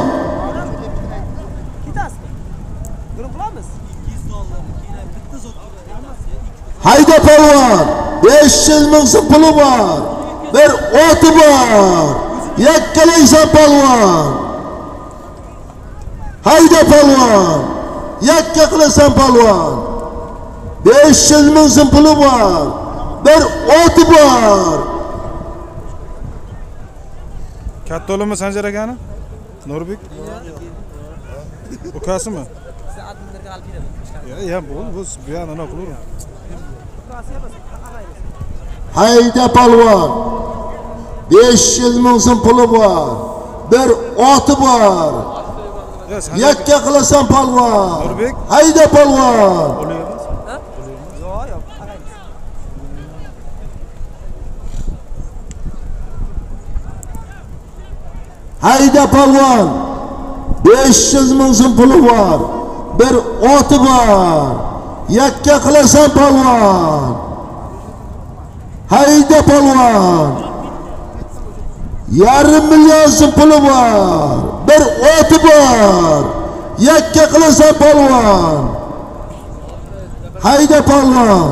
Hayda polvon. besh yuz ming so'm puli bor. Bir oti bor. Yakkalaysan polvon. Hayda polvon. Yakka qilasan polvon. besh yuz ming so'm puli bor. Bir oti bor. Katta o'g'limi Sanjar akani? Nurbek. Ukasimi? Ya, ya bu bu bu yana nima qilur? Hayda polvon. besh yuz ming so'm puli bor. Bir oti bor. Yakka qilasan polvon. Nurbek. Hayda polvon. Hayda polvon. besh yuz ming so'm puli bor. Bir oti bor. Yakka qilasan polvon. Hayda polvon. Yarim million so'm puli bor. Bir oti bor. Yakka qilasan polvon. Hayda polvon.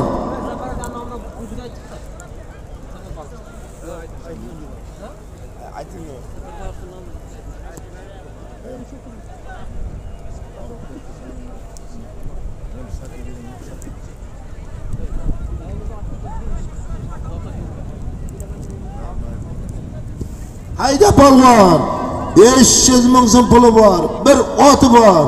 Hayda polvon. besh yuz ming so'm puli bor. Bir oti bor.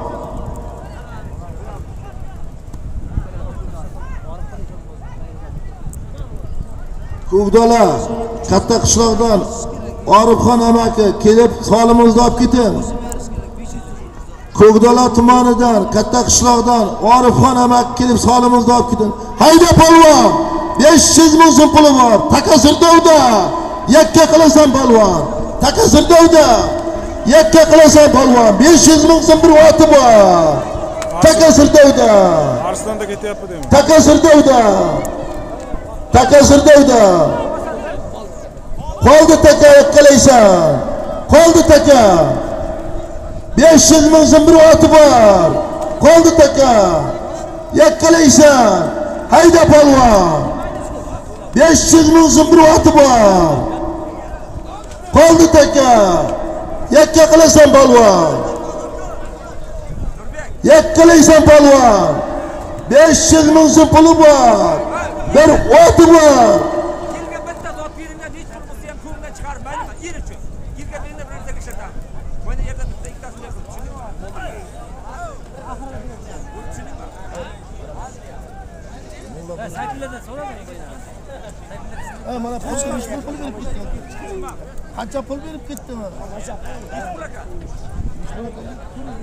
Ko'kdala katta qishloqdan Orifxon amaki kelib solimizni olib keting. Ko'kdala tumanidan katta qishloqdan Orifxon amaki kelib solimizni olib keting. Hayda polvon. besh yuz ming so'm puli bor. Takasirdovda. Yakka qilasan polvon. Takasirdovda. Yakka qilasan polvon. besh yuz ming so'm bir oti bor. Takasirdovda. Arslanda ketyapti deyman. Takasirdovda. Takasirdovda. Qoldi taka yakkalaysan. Qoldi taka. besh yuz ming so'm bir oti bor. Qoldi taka. Yakkalaysan. Hayda polvon. besh yuz ming so'm bir oti bor. Qoldi taka. Yakka qilasan polvon. Yakkalaysan polvon. besh yuz ming so'm puli bor. Bir oti bor. Yilga bitta zot beringlar, hech bir bo'lsa ham ko'ngildan chiqarmayman. Yer uchun. Yilga beringlar bir yerga ishlatamiz. Mana yerda bitta ikkitasi yo'q. Ben sayfillerden sonra da Ha, mana pochta besh pul pul berib ketdi. Qancha pul berib ketdi mana?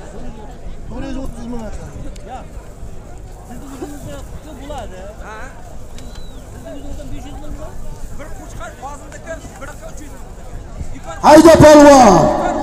to'rt yuz o'ttiz ming. ya sizni o'zingizga qilib bo'ladi. besh yuz ming. Bir Qo'chqar Fozildagi bir uch yuz ming. Hayda polvon.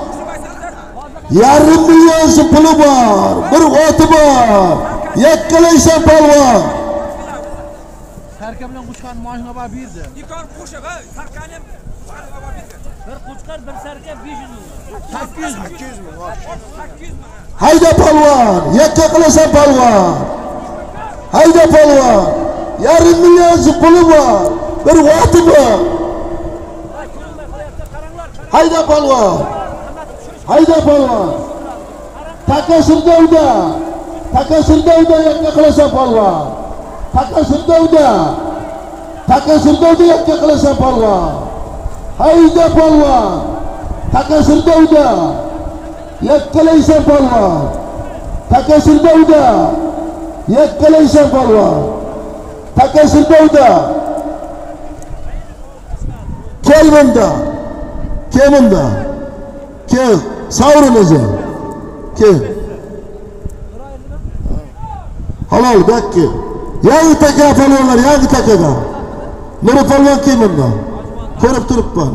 Yarim million so'm puli bor. Bir oti bor. Yakkalaysan polvon. Sarka bilan Qo'chqarning mashina olib berdi. Ikon qo'shib, sarkani ham olib berdi. Bir Qo'chqar, bir sarka besh yuz ming. sakkiz yuz ming. sakkiz yuz ming. Hayda polvon. Yakka qilasan polvon. Hayda polvon. Yarim million so'm puli bor. Bir oti bor. Hayda polvon. Hayda polvon. Takashirdovda. Takashirdovda yakka qilasan polvon. Takashirdovda. Takashirdovda yakka qilasan polvon. Hayda polvon. Takashirdovda. Yakkalaysan polvon. Takashirdovda. Yakkalaysan polvon. Takashirdovda. Kel bunda. Kel bunda. Kel. Savrin o'zi. Kel. Halol bakki. Yangi taka polvonlar, yangi takaga. Nuri polvon kim bunda? Ko'rib turibman.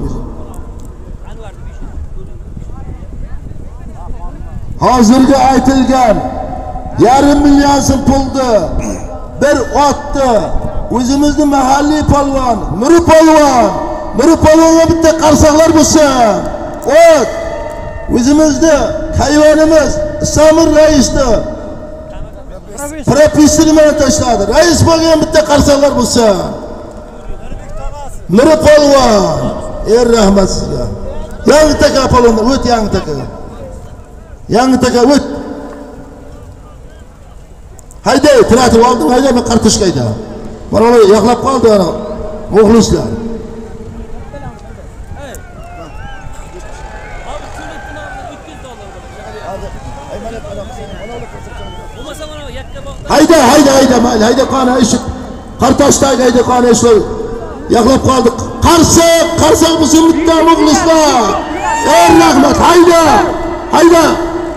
Hozirga aytilgan yarim million so'm pulni bir otdi. O'zimizning mahalliy polvon, Nuri polvon. Nuri polvonga bitta qarsaqlar bo'lsin. Ot. O'zimizning hayvonimiz Samir raisni propiskani mana tashladi. Rais bo'lgan bitta qarsaqlar bo'lsin. Nuri polvon. Er rahmat sizga. Yangi taka polvonlar, o't yangi taka. Yangi taka o't. Hayda, tiratib oldim, hayda men qartoshkayda. Mana ular yoqlab qoldi ana. Muxlislar. Hayda, hayda, hayda, mayli, hayda qani ish. Qartoshdagi hayda qani ish. Yoqlab qoldi. Qarsoq, qarsoq bo'lsin bitta muxlislar. Ey rahmat, hayda. Hayda.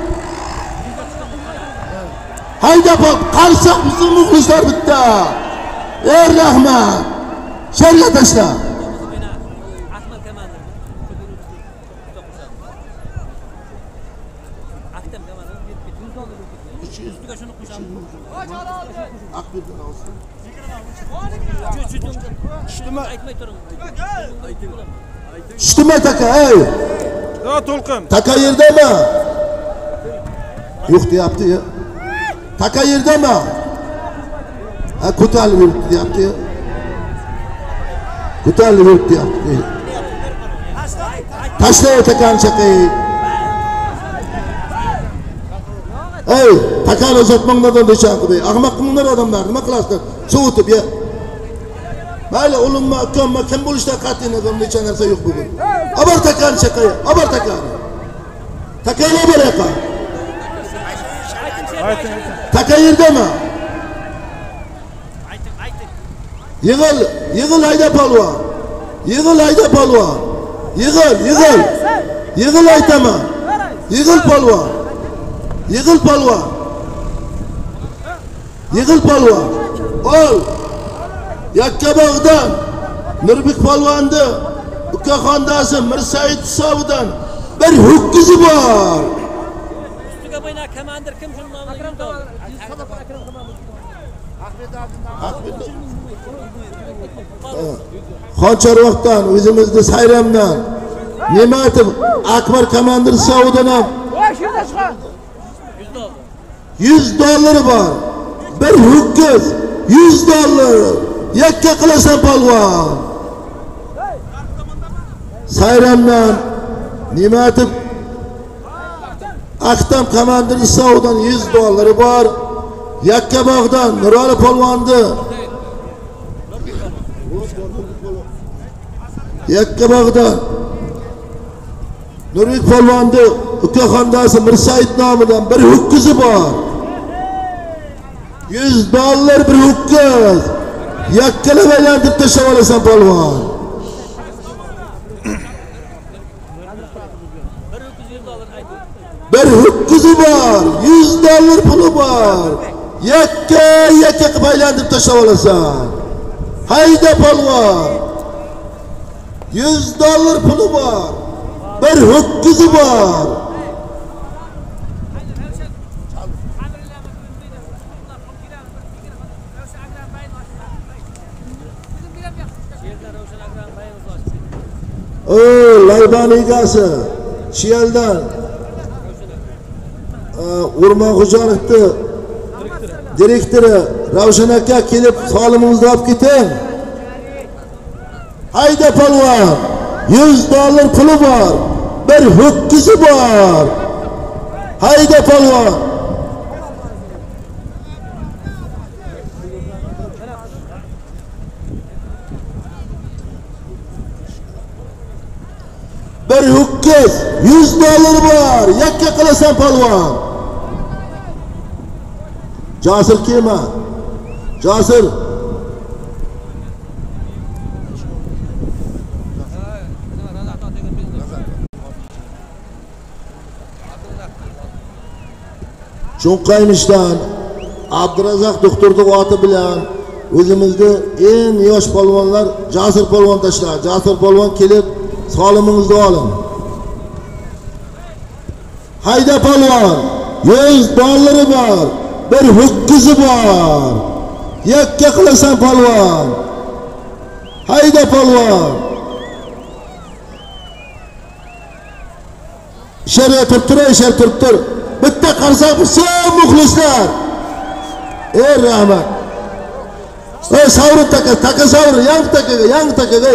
Hayda pop, qarsoq bo'lsin muxlislar bitta. Ey rahmat. Sharga tashla. Ahmad komandir. Aktam komandir. Ustiga shuni qo'shamiz. Aqbirdan olsin. Tushdimi? Aytmay turing. Tushdimi taka, ey? yo to'lqin. Taka yerdami? Yo'q deyapti. Taka yerdami? Ha, ko'tarilib yuribdi deyapti. Ko'tarilib yuribdi deyapti. Tashlay takani chaqay. Ey, takani uzatmanglardan dechan qilib. Ahmoq qilinglar odamlar, nima qilasizlar? Sovutib ye. Mayli, o'limma, akamma kim bo'lishdan qat'iy nazar necha narsa yo'q bugun. Abar takani chaqay, abar takani. Takani ber yoqqa. Ayting. Taka yerdami? Ayting, ayting. Yig'il, yig'il hayda polvon. Yig'il hayda polvon. Yig'il, yig'il. Yig'il aytaman. Yig'il polvon. Yig'il polvon. Yig'il polvon. Ol. Yakkabog'dan Nurbek polvonni ukaxondasi Mirsaid hisobidan bir ho'kizi bor. Ustiga bo'yna komandir kim shuni nomini yutdi? Xonchorvoqdan, o'zimizning Sayramdan, Ne'matov Akbar komandir hisobidan ham yuz dollar bor. Bir ho'kiz yuz dollar. Yakka qilasan polvon. Sayramdan Ne'matov Aktam komandir hisobidan yuz dollar bor. Yakkabog'dan Nurali polvonni Yakkabog'dan Nurbek polvonni ukaxondasi Mirsaid nomidan bir ho'kizi bor. yuz dollar bir ho'kiz. Yakkalab aylantirib tashlab olasan polvon. Bir ho'kizi bor, yuz dollar puli bor. Yakka yakka qilib aylantirib tashlab olasan. Hayda polvon. yüz dollar puli bor. Bir ho'kkizi bor. O Layban egasi Chiyaldan O'rmon xo'jalikda direktori Ravshan aka kelib solimimizni olib keting. Hayda polvon, yüz dollar puli bor, bir ho'kkizi bor. Hayda polvon. Bir ho'kkiz, yüz dollar bor. Yakka qilasan polvon. Jasir kelma. Jasir. Cho'nqaymisdan Abdurazaq doktorning oti bilan o'zimizda eng yosh polvonlar Jasir polvon tashlar. Jasir polvon kelib solimimizni olin. Hayda polvon, yüz dollari bor, bir ho'kkizi bor. Yakka qilasan polvon. Hayda polvon. Ishara turib tur, ishara turib tur. Bitta qarsak bo'lsin muxlislar. Ey rahmat. Ey Savrit taka, taka Savrit, yangi takaga, yangi takaga.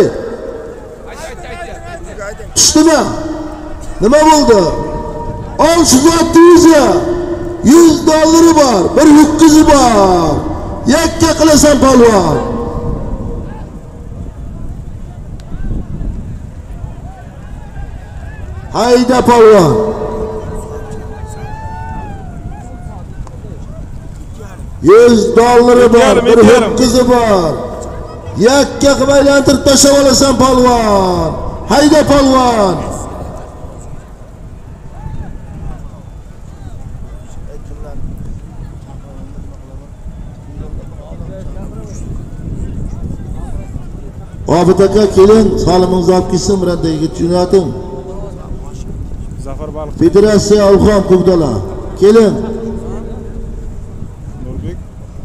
Tushdimi? Nima bo'ldi? Ol shu zotni yüz dollari bor, bir ho'kkizi bor. Yakka qilasan polvon. Hayda polvon. yüz dollari bor, bir ho'kkizi bor. Yakka qilib aylantirib tashlab olasan polvon. Hayda polvon. Obid aka keling, solimimizni olib ketsin, birada yigit jo'nating. Zafar Baliq. Federatsiya Alxon Ko'kdala. Keling. Nurbek.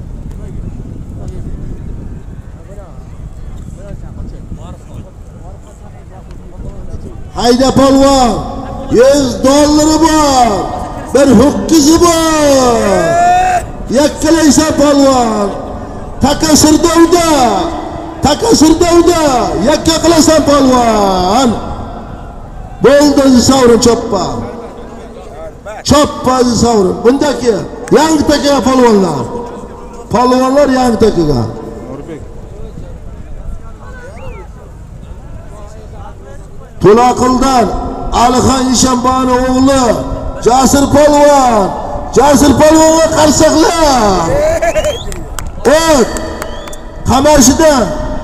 Hayda polvon, yüz dollari bor, bir ho'kkizi bor. Yakkalaysan polvon. Takasirdovda, takasirdovda yakka qilasan polvon. Bo'ldi Savrin choppa. Choppa Savrin. Bundaki yangi takaga polvonlar. Polvonlar yangi takaga. Nurbek. To'laqildan Alixon Ishonbonov o'g'li Jasir polvon. Jasir polvonga qarsaqlar. O't. Qamashidan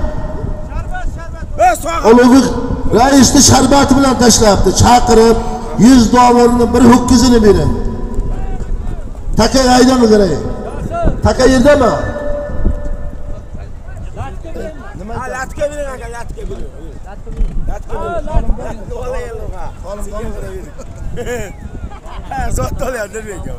Ulug'bek raisni sharbati bilan tashlabdi. Chaqirib yüz dollarni bir ho'kkizini bering. Taka aydami kerak? Taka yerdami? Nima? Latga bering aka, latga bering. Latga bering. Qo'limdan bering. Ha, zot olyapti Nurbek.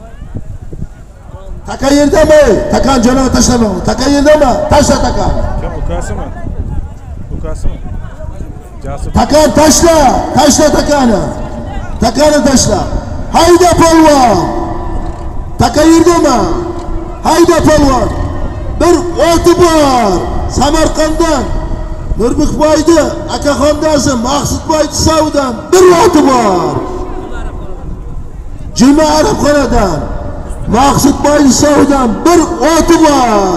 Taka yerdami? Takani jonaga tashlamang. Taka yerdami? Tashla takani. Kim ukasimi? Ukasimi? Jasir. Takani tashla, tashla takani. Takani tashla. Hayda polvon. Taka yerdami? Hayda polvon. Bir oti bor. Samarqanddan Nurbekboyni akaxondasi Maqsudboy Tisovdan bir oti bor. Juma Arabxonadan Maqsudboy Tisovdan bir oti bor.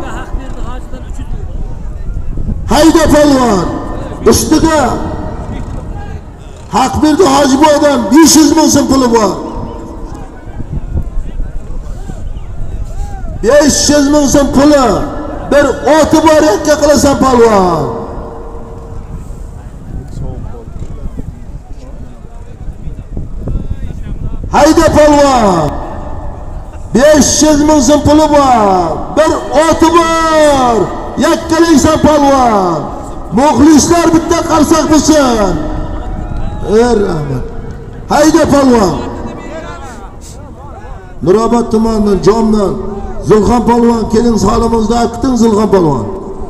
Hayda polvon. Ustiga Haqberdi Hojiboydan besh yuz ming so'm puli bor. besh yuz ming so'm puli. Bir oti bor yakka qilasan polvon. Hayda polvon. besh yuz ming so'm puli bor. Bir oti bor. yakkalaysan polvon. Muxlislar bitta qarsak bo'lsin. Ey rahmat. Hayda polvon. Nurobod tumanidan Jomdan Zulxon polvon keling salimizda kuting Zulxon polvon.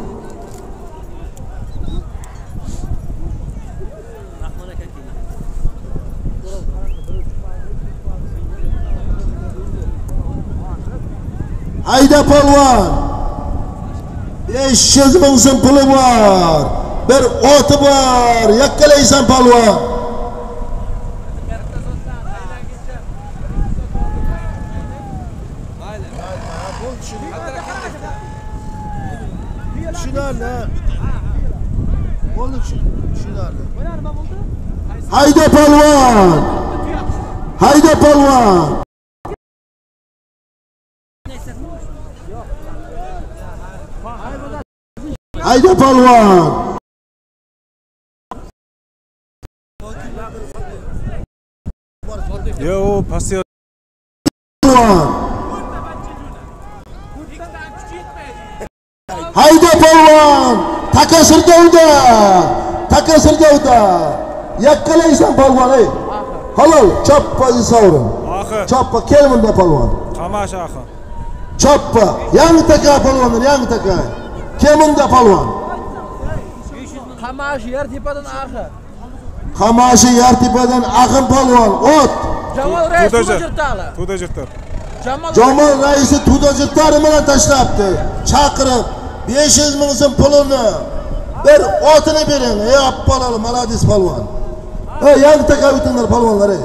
Hayda polvon. besh yuz ming so'm puli bor. Bir oti bor. Yakkalaysan polvon. Tushunarli. Bo'ldi tushunarli. Hayda polvon. Hayda polvon. Hayda polvon. Yo, pastga Hayda polvon. Takasirgavda. Takasirgavda. Yakkalaysan polvon ey. Halol, choppa sovrin. Axir. Choppa kel bunda polvon. Qamash axir. Choppa. Yangi taka polvonlar, yangi taka. Kemunda polvon. Qamash yer tepadan axir. Qamashi yer tepadan axin polvon. Ot. Jamol rais tuda Tuda jirtar. Jamol raisi tuda jirtari bilan tashlabdi. Chaqirib besh yuz ming so'm pulini bir otini bering. Ey appalal malades polvon. Ey yangi taka o'tinglar polvonlar ey.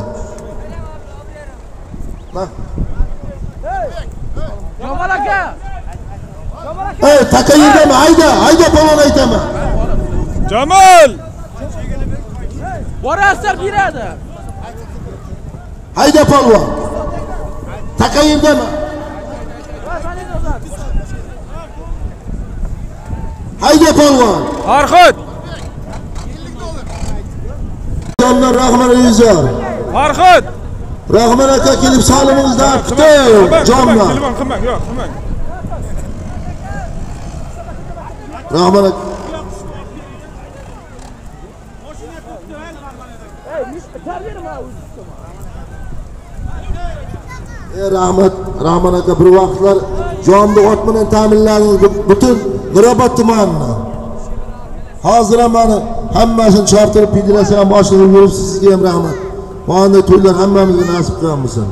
Bak. Jamol aka. Ey taka yerdami? Hayda, hayda polvon aytaman. Jamol! Boraslar beradi. Hayda polvon. Taka yerdami? Hayda polvon. Farhod! Jomdan Rahman Rizor. Farhod! Rahman aka kelib salimizda kuting. Jomdan. Qilmang, qilmang, yo'q, qilmang. Rahman aka. Ey rahmat, Rahman aka bir vaqtlar Jomda ot bilan ta'minladingiz butun Nurobod tumanini. Hozir ham mana hammasini chortirib federatsiyaga boshlig'i bo'libsiz, sizga ham rahmat. Mana to'ylar hammamizga nasib qilgan bo'lsin.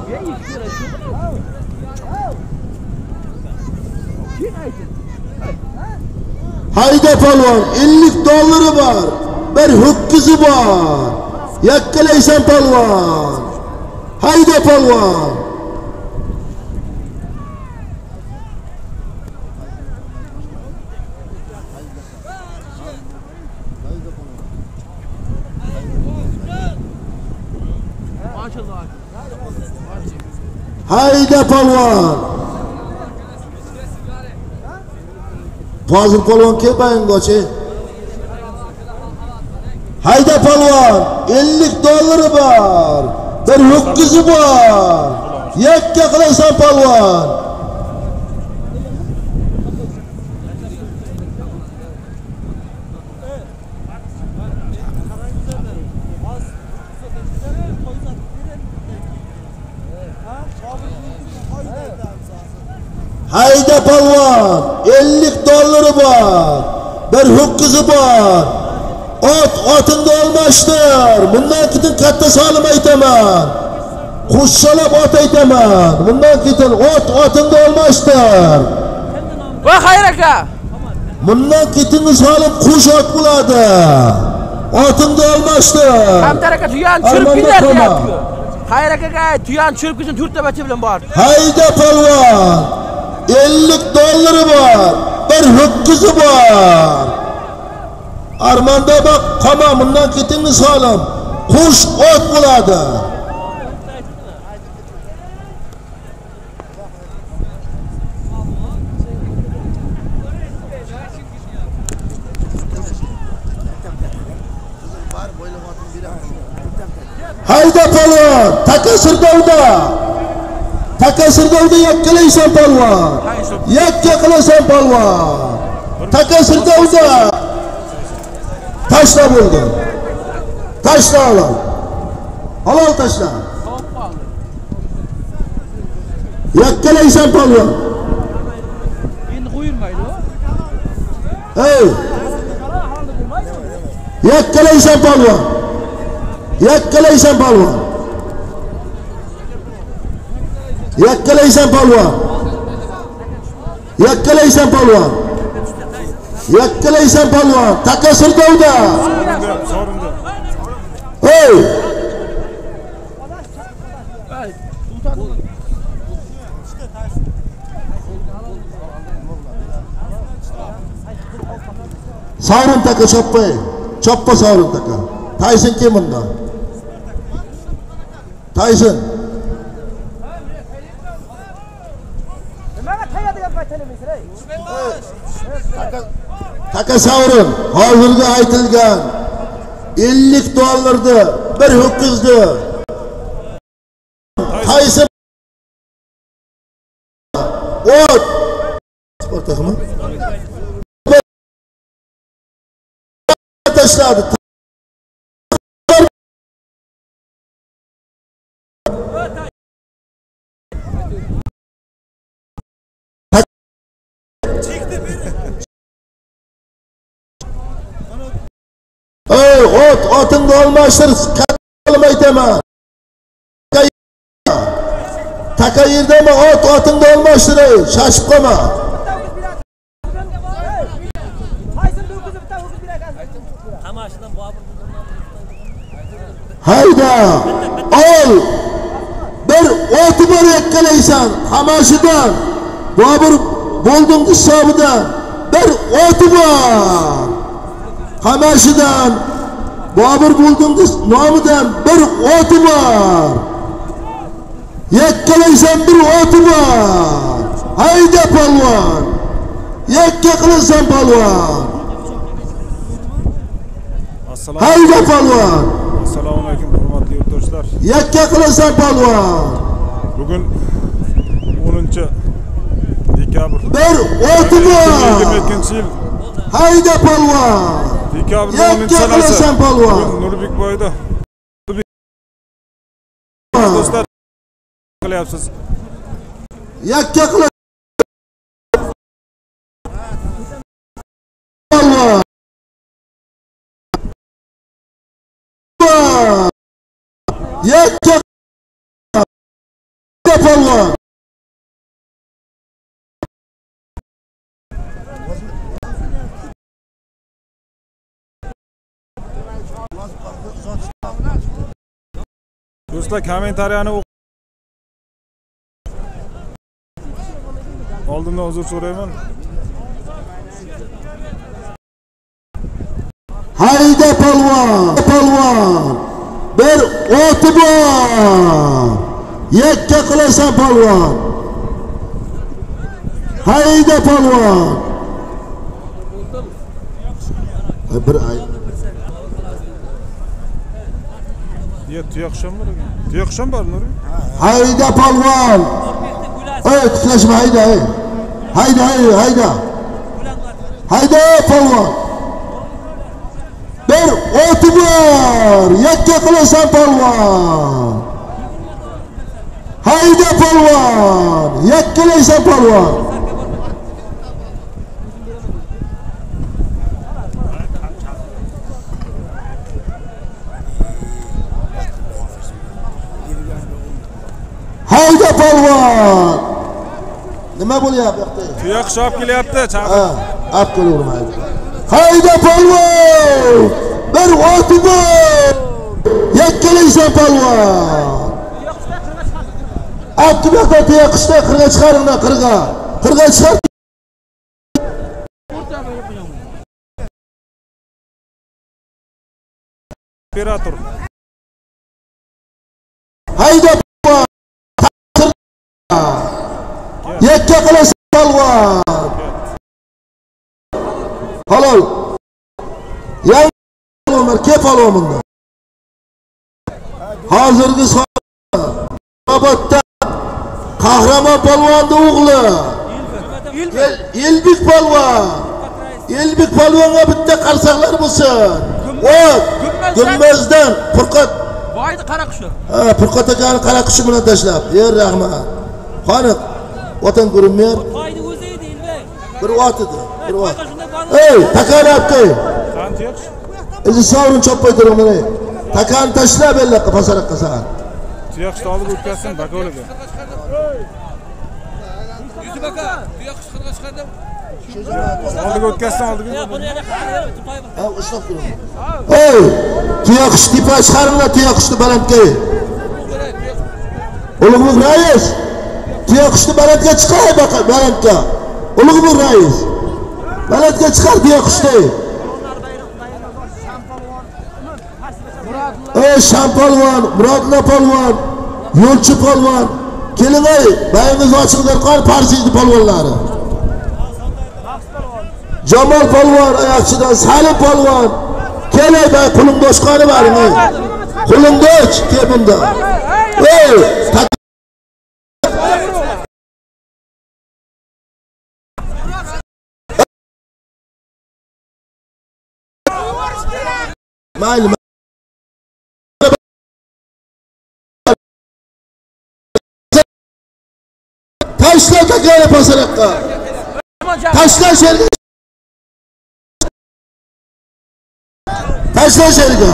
Hayda polvon, ellik dollari bor. Bir ho'kizi bor. Yakkalaysan polvon. Hayda polvon. Hayda polvon. Fozil polvon kelmaying go'chi. Hayda polvon, ellik dollari bor. Bir ho'kizi bor. Yakka qilasan polvon. Hayda polvon, ellik dollari bor. Bir ho'kizi bor. Ot otingni olmashtir. Bundan keyin katta solim aytaman. Qo'shshalab ot aytaman. Bundan keyin ot otingni olmashtir. Va xayr aka. Bundan keyin solim qo'sh ot bo'ladi. Otingni olmashtir. Hamdar aka tuyan chirib ketadi deyapti. Xayr akaga tuyan chirib ketsin to'rtta bacha bilan bor. Hayda polvon. ellik dollari bor. Bir ho'kizi bor. Armanda bak qama bundan keyin solim qo'sh ot bo'ladi. Hayda polvon, takasirdovda. Takasirdovda yakkalaysan polvon. Yakka qilasan polvon. Takasırdavda taşla buldu. Taşla halal. Halal taşla. Yakkalaysan palvon. Endi qo'yilmaydi o. Hey. Yakkalaysan palvon. Yakkalaysan palvon. Yakkalaysan palvon. Yakkalaysan palvon. Yakkalaysan palvon. Takasırdavda. Sorunda, sorunda. Hey. Savrun taka choppa. Choppa savrun taka. Tyson kim bunda? Tyson. Taka savrun hozirgi aytilgan ellik dollarni bir ho'kizdi. Tyson ot sport takımı taşladı. Ey ot otingni olmashtir, kalmaytaman. Taka yerdami ot otingni olmashtir, shashib qolma. Hayda ol bir oti bor yakkalaysan hamashidan Bobur bo'lding hisobidan bir oti bor hamashidan Bobur bo'lding nomidan bir oti bor yakkalaysan bir oti bor hayda palvon yakka qilasan palvon hayda palvon. Assalomu alaykum hurmatli yurtdoshlar. Yakka qilasan palvon. Bugun o'ninchi dekabr. Bir oti bor. yigirma ikkinchi yil. Hayda palvon. Dekabr Yakka qilasan palvon. Nurbekboyda. Do'stlar qilyapsiz. Yakka qilasan palvon. Yakka palvon. Do'stlar kommentariyani o'q. Oldindan uzr so'rayman. Hayda palvon. Palvon. Bir oti bor. Yakka qilasan palvon. Hayda palvon. Bir ay. Ya tuyoqsham bor ekan. Tuyoqsham bor Nur. Hayda palvon. Ey tiklashma hayda. Hayda hayda hayda. Hayda palvon. Bir oti bor. Yakka qilasan palvon. Hayda palvon. Yakkalaysan palvon. Hayda palvon. Nima bo'lyapti yoqda? Tuyoq shop kelyapti, chaqir. Ha, olib kelavermaydi. Hayda palvon. Bir oti bor. Yakkalaysan palvon. Abdubakir tuyoqishda qirga chiqaringlar, qirga. Qirga chiqar. Operator. Hayda palvon. Yakka qilasan palvon. Halol. Yangi palvonlar ke palvon bunda. Hozirgi soatda qahramon palvonning o'g'li. Elbek palvon. Elbek polvonga bitta qarsaqlar bo'lsin. Voy, Gumbazdan Furqat. Voydi qara qushi. Ha, Furqat akani qara qushi bilan tashlab. Yer rahmat. Xoniq, vatan ko'rinmayar. Voydi o'zi edi Elbek. Bir ot edi, bir ot. Shunda bor. Ey, takani apkay. Qancha yaxshi. Izi sovrin chopmay turibman. Takani tashlab elaqqa pasaraqqa saqat. Tuyoqishni olib o'tkazsin Bakolaga. Yusuf aka, tuyoq qishqirga chiqardim. Oldiga o'tkazsin oldiga. Ya buni yana qara, tutay bor. Ha, ushlab turing. Ey, tuyoqish tipa chiqaringlar, tuyoqishni balandga. Ulug'bek rais, tuyoqishni balandga chiqay baqa, balandga. Ulug'bek rais. Balandga chiqar tuyoqishni. Ey Shampolvon, Murodilla polvon, Yo'lchi polvon, keling ey, bayingiz ochiqlar qor Farsiydi polvonlari. Jamol polvon, oyoqchidan Salim polvon, kelay bay qulim do'shqoni baring ey. Qulim do'sh, kel bunda. Ey, mayli. Taşla takara pasarakka. Taşla şerga. Taşla şerga.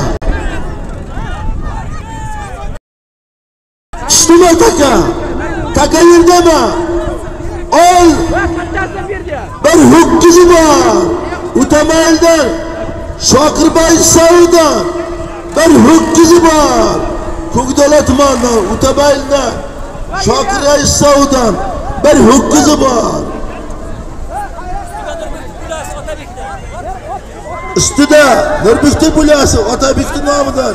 Ştuma taka. Taka yerdeme. Ol. Bir hukkuzu var. Utamayelden. Şakırbay Savu'dan. Bir hukkuzu var. Kugdola tumandan. Utamayelden. Şakırbay Savu'dan. Bir hukkuzu var. Üstüde Nurbek'te bulası Otabek'te namıdan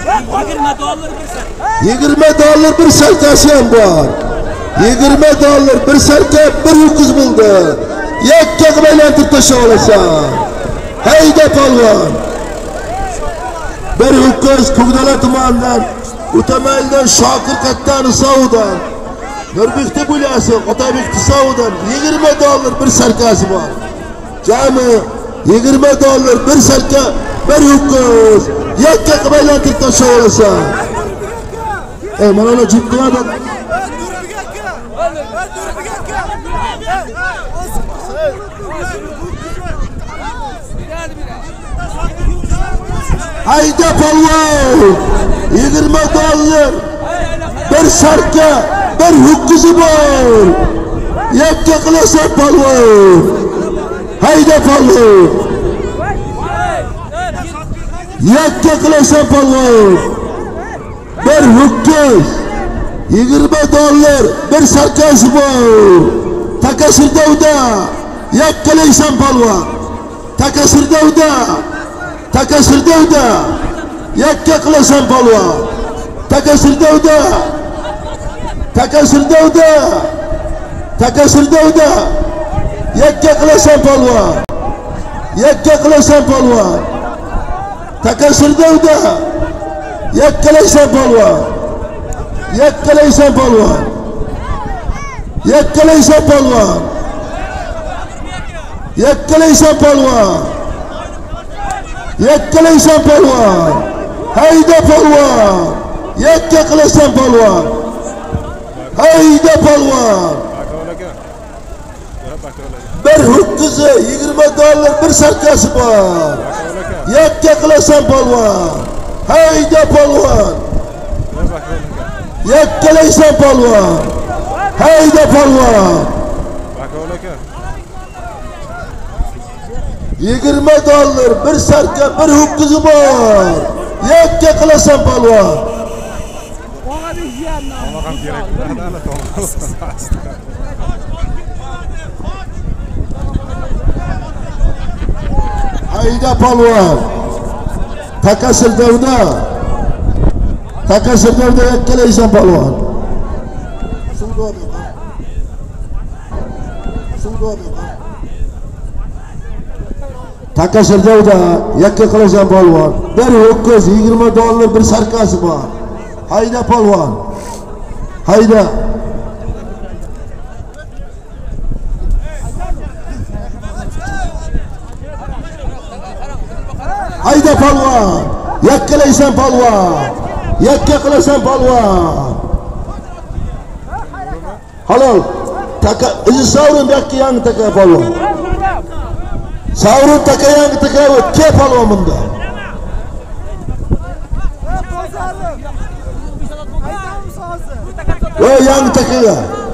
yigirma dollar bir serkasi ham bor. yigirma dollar bir serka bir ho'kiz bo'ldi. Yakka qilaylantirib tasha olasan. Hayda polvon. Bir ho'kiz Ko'kdala tumanidan, Utamayildan Shokir Qattani Savudan, Nurbek'te bulası Otabek'te Savudan yigirma dollar bir serkasi bor. Jami yigirma dollar bir serka bir ho'kiz. Yakka qilaylantirib tasha olasan. Ey mana ular jibdi adam. Hayda polvon. yigirma dollar bir sarka bir ho'kizi bor. Yakka qilasan polvon. Hayda polvon. Yakka qilasan polvon. Bir ho'kiz yigirma dollar bir sarkasi bor. Takasirdavda yakkalaysan polvon. Takasirdavda Takasirdavda yakka qilasan polvon. Takasirdavda Takasirdavda Takasirdavda yakka qilasan polvon. Yakka qilasan polvon. Takasirdavda yakkalaysan polvon. Yakkalaysan polvon. Yakkalaysan polvon. Yakkalaysan polvon. Yakkalaysan polvon. Hayda polvon. Yakka qilasan polvon. Hayda polvon. Bir ho'kizi yigirma dollar bir sarkasi bor. Yakka qilasan polvon. Hayda polvon. Yakkalaysan polvon. Hayda polvon. yigirma dollar bir sarka bir ho'kizi bor. Yakka qilasan polvon. Hayda polvon. Takasirdavda Takasirdavda yakkalaysan polvon. Takasirdavda yakka qilasan polvon. Bir ho'kiz yigirma dollar bir sarkasi bor. Hayda polvon. Hayda. Hayda palvon. Yakkalaysan palvon. Yakka qilasan palvon. Halol. Taka izi savrun yakka yangi taka palvon. Savrun taka yangi taka ke palvon bunda. Yo yangi takaga.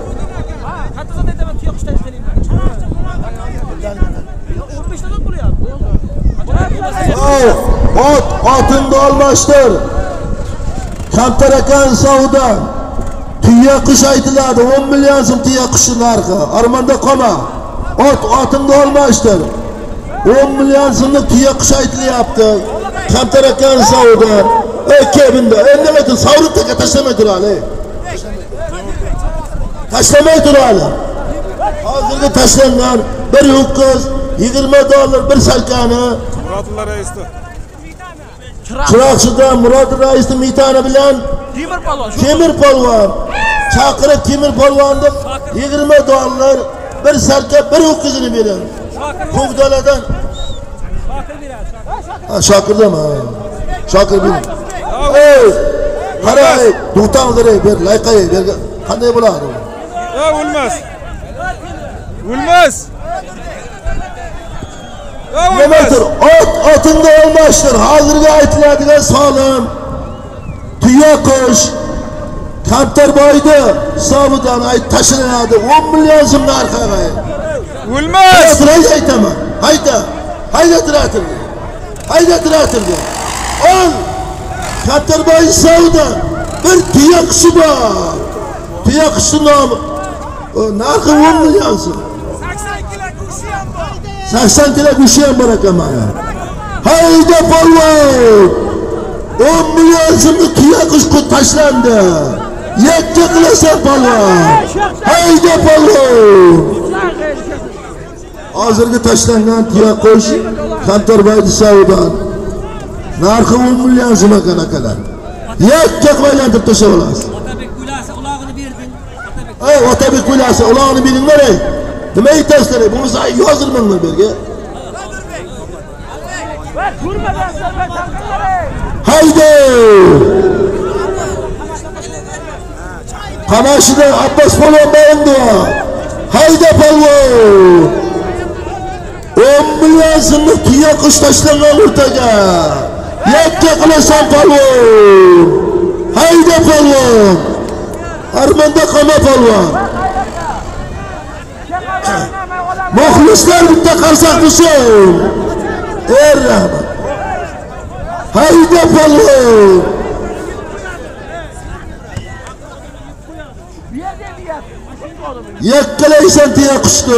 Ot, otini olmashtir. Kamtarakan savdan. Tuya qush aytiladi, o'n million so'm tuya qushi narxi. Armonda qolma. Ot, otini olmashtir. o'n million so'mlik tuya qush aytilyapti. Kamtarakan savdan. Ey kebinda, endi nima savrin taka tashlamay turali. Tashlamay turali. Hozirga tashlangan bir ho'kiz yigirma dollar bir salkani. Murodullah raisdi. Chiroqchidan Murod raisning mitani bilan Temir polvon. Temir polvon. Chaqirib Temir polvonni yigirma dollar bir sarka bir ho'kizini bering. Ko'kdaladan. Shokir beradi. Ha, Shokirdan. Shokir bering. Ey, qaray, to'xtam kerak, ber, layqay, ber. Qanday bo'ladi? Ya o'lmas. O'lmas. Ya o'lmas. Nimadir, ot otingda olmashdir. Hozirga aytiladigan solim. Tuya qush Kamtarboyda hisobidan ayt tashlanadi. o'n million so'm narxiga. O'lmas. Hayda aytaman. Hayda. Hayda tiratirdi. Hayda tiratirdi. Ol. Kamtarboy hisobidan bir tuya qushi bor. Tuya qushi nomi narxi o'n million so'm. sakson kilo go'shi ham bor ekan mana. Hayda polvon. o'n million so'mni tuya qush tashlandi. Yakka qilasan polvon. Hayda polvon. Hozirgi tashlangan tuya qush Kamtarboy hisobidan narxi o'n million so'm ekan akalar. Yakka qo'ylantirib tashlab olasiz. Otabek uylasi ulog'ini berding. Otabek. Ey Otabek uylasi ulog'ini beringlar ey. Nima aytasizlar? Bunisi yozilmanglar berga. Hayda! Qamashida Abbos polvon borindi. Hayda polvon. o'n million so'mlik tuya qush tashlangan o'rtaga. Yakka qilasan polvon. Hayda polvon. Armonda qolma polvon. Muxlislar bitta qarsak bo'lsin. Er rahmat. Hayda polvon. Yakkalaysan tuya qushni.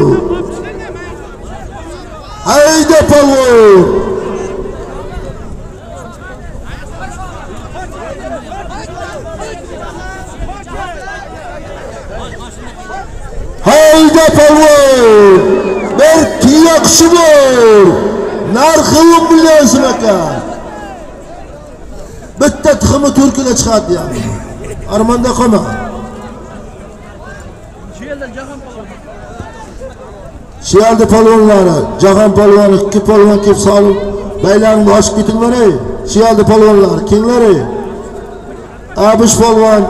Hayda polvon. Hayda polvon. Bir tuya qushi bor. Narxi o'n million so'm ekan. Bitta tuxumi to'rt kilo chiqadi deyapti. Armonda qolma. Shiyaldi polvonlari, Jahon polvoni, ikki polvon kelib solib, baylarni ochib ketinglar ey. Shiyaldi polvonlar, kimlar ey? Abish polvon.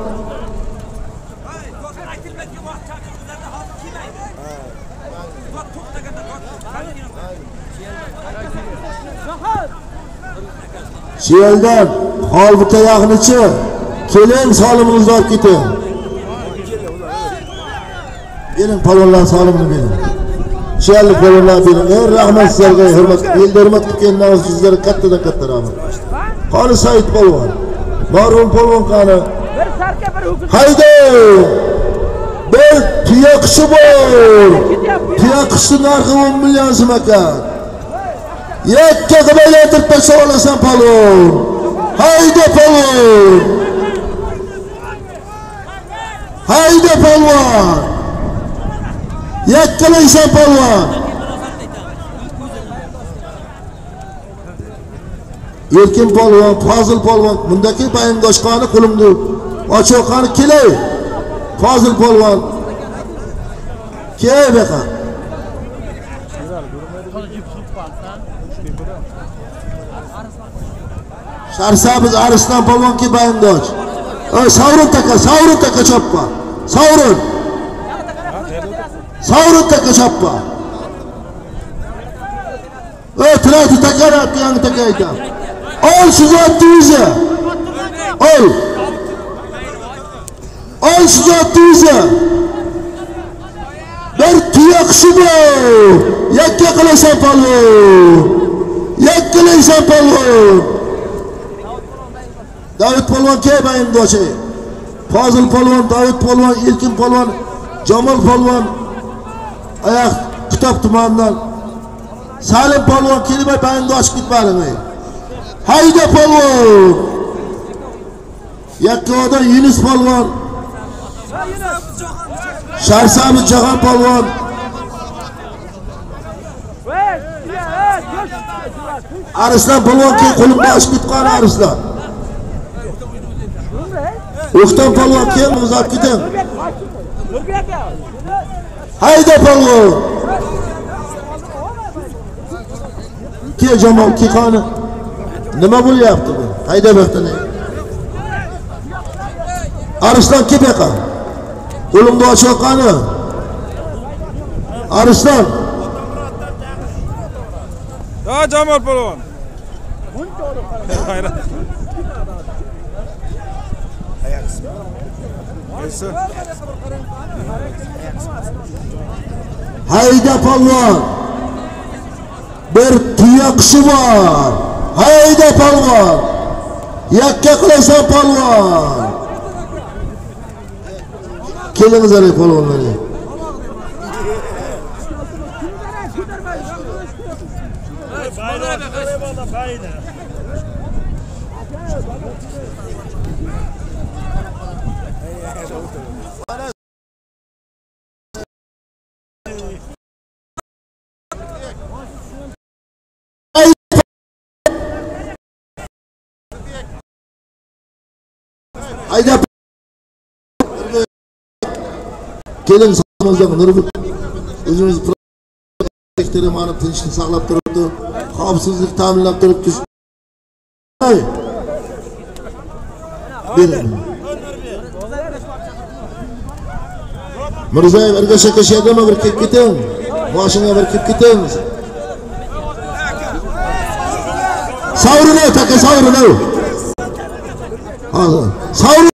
Shiyaldan holbuta yaqinichi, keling solimimizni olib keting. Bering polvonlar solimini bering. Shiyalli polvonlar bering. Ey rahmat sizlarga, hurmat, elda hurmat qilganlar sizlarga kattadan katta rahmat. Qani Said polvon. Marhum polvon qani. Bir sarka bir ho'kiz. Hayda! Bir tuya qushi bor. Tuya qushi narxi o'n million so'm ekan. Yakka qilib tashlab olasan polvon. Hayda polvon. Hayda polvon. Yakkalaysan polvon. Erkin polvon, Fozil polvon, bundaki bayandoshqani qo'limda ochoqani kelay. Fozil polvon. Kel baqa. Sharsabız Ariston polvon ki bayandoch. Ey Savrun taka, Savrun taka choppa. Savrun. Savrun taka choppa. Ey Trati takarat yang takayda. Ol şu zotni o'zi. Ol. Ol şu zotni o'zi. Bir tuyoq shu bu. Yakka qilasan polvon. Yakka qilasan polvon. Davud polvon keybayin do'chi. Fozil polvon, Davud polvon, Erkin polvon, Jamol polvon ayoq kitob tumanidan Salim polvon kelmay bayinda ochib ketmadimi? Hayda polvon. Yakkodan Yunus polvon. Sharsabız Jahon polvon. Ariston polvon ki qo'limda ochib ketgan Ariston. O'xtan polvon keyin uzab keting. Hayda polvon. Ke Jamol ki qani. Nima bo'lyapti bu? Hayda vaqtini. Ariston kim yaqa? Qo'limda ochiq qani. Ariston. Ya Jamol polvon. Hayrat. Hayda polvon. Bir tuyoq shu bor. Hayda polvon. Yakka qilasan polvon. Kelingizlar polvonlar. Hayda. Keling sağımızda Nurbek özümüz protektorim hanım tinchlik saqlab turibdi. Xavfsizlik ta'minlab turibdi. Bering. Mirzayev ergashakka sherdami bir kelib keting. Mashinaga bir kelib keting. Savruni taka savruni. Hozir. Savruni.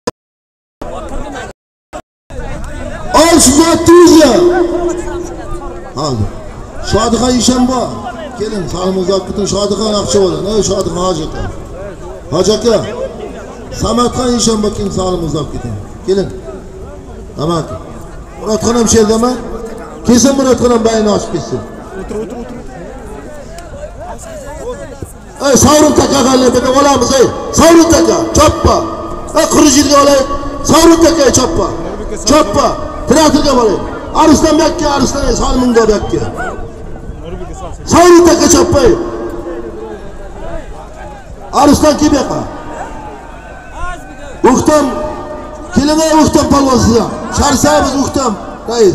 Ol şu zotni o'zi. Hozir. Shodiqon Ishanbo. Keling, salimimizni olib keting. Shodiqon Aqchavodan. Ey Shodiqon hoji aka. Hoji aka. Samatxon Ishanbo keling, salimimizni olib keting. Keling. Tamam. Muratxon ham sherdami? Kelsin Muratxon ham bayini ochib ketsin. O'tir, o'tir, o'tir. Ey Savrun taka g'alabada olamiz ey. Savrun taka, choppa. Ey qurujilga olay. Savrun taka choppa. Choppa. Teatrga boring. Ariston Bekka, Ariston Salimingda Bekka. Savrun taka choppa. Ariston kim yaqa? O'xtam. Kelinglar O'xtam polvonsiz. Sharsabız O'xtam, rais.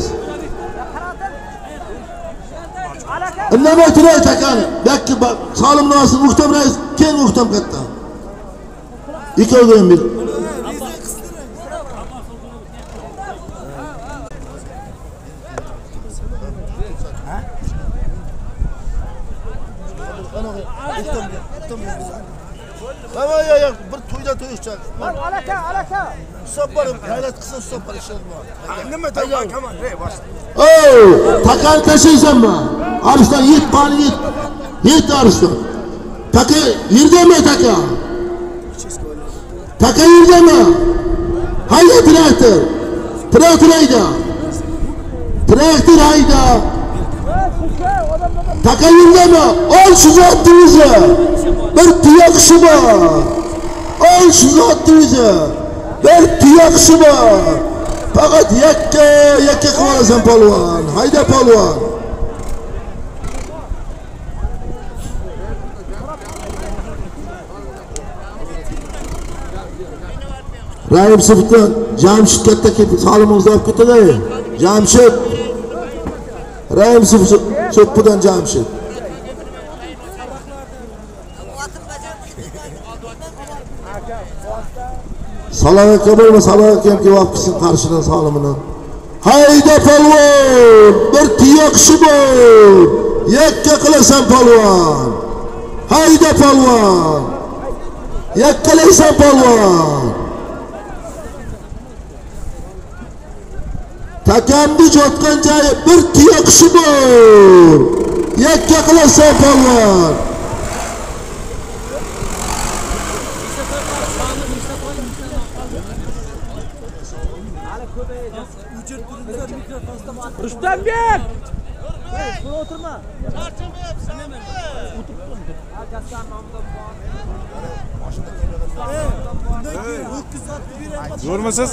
Indamay turay takani. Bekki Salim Nosir O'xtam rais, keyin O'xtam katta. Ikkovi ham bir. Tamam ya ya bir to'yda to'yishchak. Alaka alaka. Sopparib hayrat qilsa soppar ishlar bor. Nima tayyor kaman ey bosh. Ey, takan tashiysanmi? Ariston yet qani yet. Yet Ariston. Taka yerdami taka? Taka yerdami? Hayda traktor. Traktor hayda. Traktor hayda. Taka yerdami? Ol shu zotni o'zi. Bir tuyoq shu bor. Ol shu zotni o'zi. Bir tuyoq shu bor. Faqat yakka yakka qilib olasan polvon. Hayda polvon. Rahim Sibitdan Jamshid katta kelib Salimimizni olib ketadi. Jamshid. Rahim Sibitdan Jamshid. Salamaka bo'lma, salamaka ham kelib olibsin qarshidan solimini. Hayda polvon, bir tiyoqshi bor. Yakka qilasan polvon. Hayda polvon. Yakkalaysan polvon. Takamni jotgan joyi bir tiyoqshi bor. Yakka qilasan polvon. Rustamбек! Şuna oturma. Zo'rmisiz?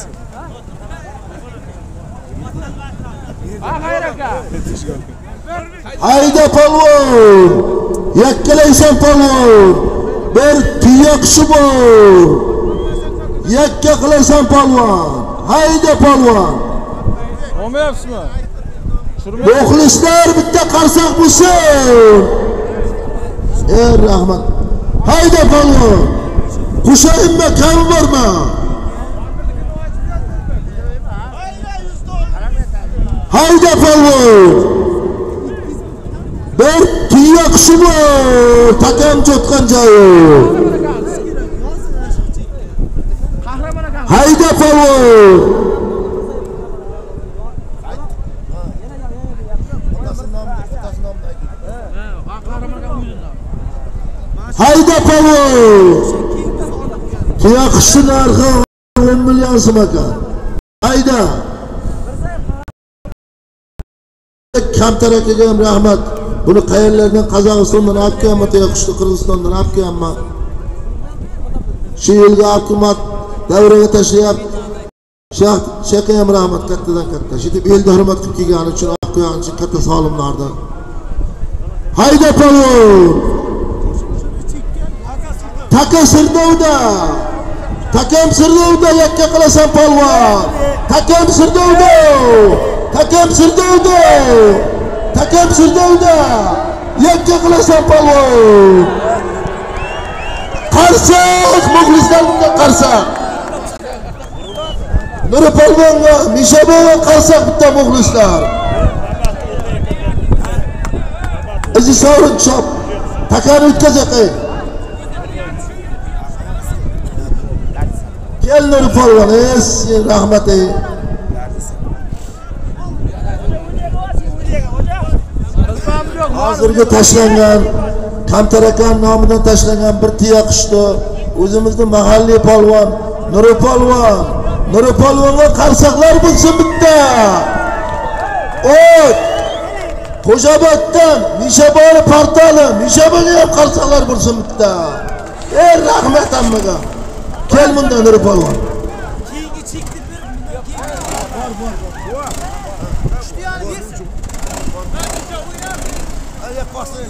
Ha, xayr aka. Hayda polvon. Yakkalaysan polvon. Bir tiyoqshi bor. Yakka qilasan polvon. Hayda polvon. Olmayapsizmi? Muxlislar bitta qarsoq bo'lsin. Ey rahmat. Hayda polvon. Qushayimma kam borma. Hayda polvon. Bir tiyoqshi bor. Takam jotgan joyi. Hayda polvon. Hayda polvon. Tiyoqshi narxi on million so'm ekan. Hayda. Kamtarakaga ham rahmat. Buni qayerlardan? Qozog'istondan olib kelganman, tiyoqshni Qirg'izistondan olib kelganman. Shu yilga hukumat davraga tashlayapti. Shaka ham rahmat kattadan katta. Shu deb elda hurmat qilib kelgani uchun olib qo'ygan uchun katta solimlardi. Hayda polvon. Taka Sirdovda. Takam Sirdovda yakka qilasan polvon. Takam Sirdovda. Takam Sirdovda. Takam Sirdovda. Yakka qilasan polvon. Qarsoq muxlislarga qarsoq. Nuri polvonga, Mishaboga qarsoq bitta muxlislar. Izi sovrin chop. Takani o'tkazaqay. Gel Nuri polvon, es rahmat ey. Hozirga tashlangan, Kamtarakan nomidan tashlangan bir tiyoqshni o'zimizning mahalliy polvon Nuri polvon, Nuri polvonga qarsoqlar bo'lsin bitta. O't. Qo'shabotdan Mishaboni portali, Mishaboga ham qarsoqlar bo'lsin bitta. Ey rahmat hammaga. Kel bundan Nuri polvon. Keyingi chekdi bir. Bor, bor, bor. Shtiyani bersin. Ayak bosing.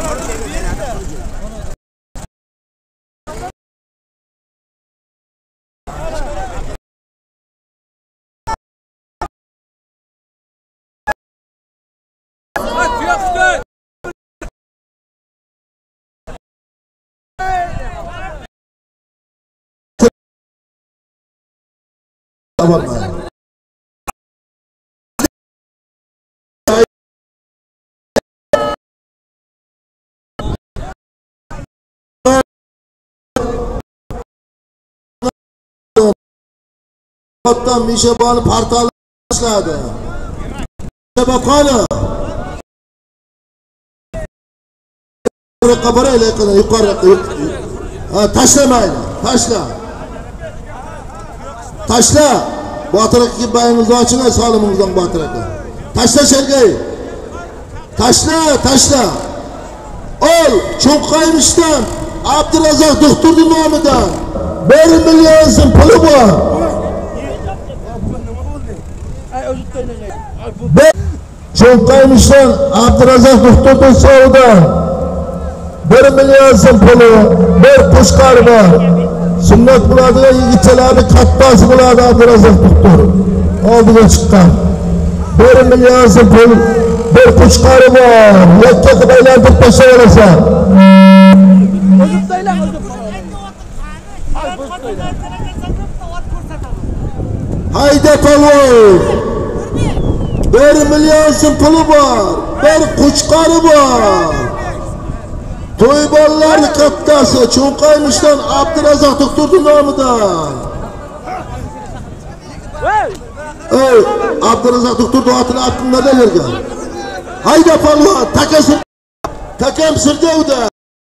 Hatta Mishaboni portali boshladi. Mishaboni. Qabaraylik yuqori. Ha, tashlamaydi. Tashla. Tashla. Botir aka bayingizni oching, solimingizdan Botir aka. Tashla Sergey. Tashla, tashla. Ol, Cho'nqaymisdan Abdurazzoq doktorning nomidan bir million so'm puli bor. Cho'nqaymisdan Abdurazzoq doktorning nomidan bir million so'm puli, bir qo'shqari bor. Sunnat bo'ladigan yigitchalarni kattasi bo'ladi Abdurazzoq doktor. Oldiga chiqqan. bir million so'm pul, bir qo'shqari bor. Yakka qilaylar deb tashlaysan. O'zib taylan, o'zib. Ay, o'zib taylan. Hayda palvon. Bir milyon so'm puli bor. Bir qo'chqori bor. To'y bolalarning kattasi Cho'nqaymisdan Abdurazzoq doktorning nomidan. Ey, Abdurazzoq doktor duatini aklımda vergan. Hayda palvon, takasi takam Sirgavda.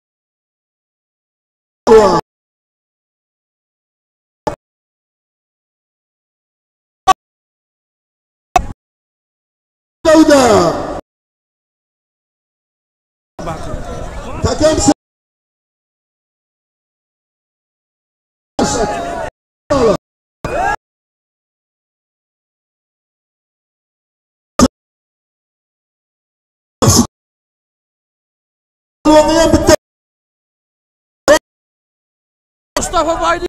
Sirgavda. Takam Mustafa Baydi.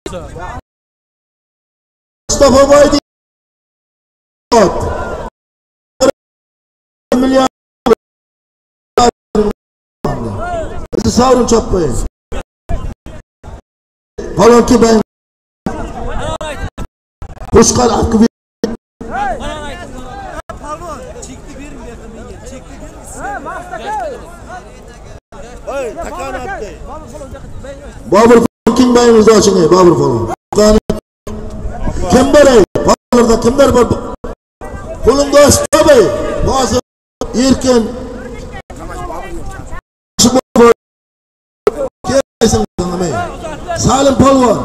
Mustafa Baydi. Milyar. Bizi savrun çapmayın. Falan ki ben Kuşkar hakkı bir Babur kim bayımızda açın Babur falan. Kim var Bağlarda kimler var? Kolunda açtı bey. Bazı erken Salim Palvon.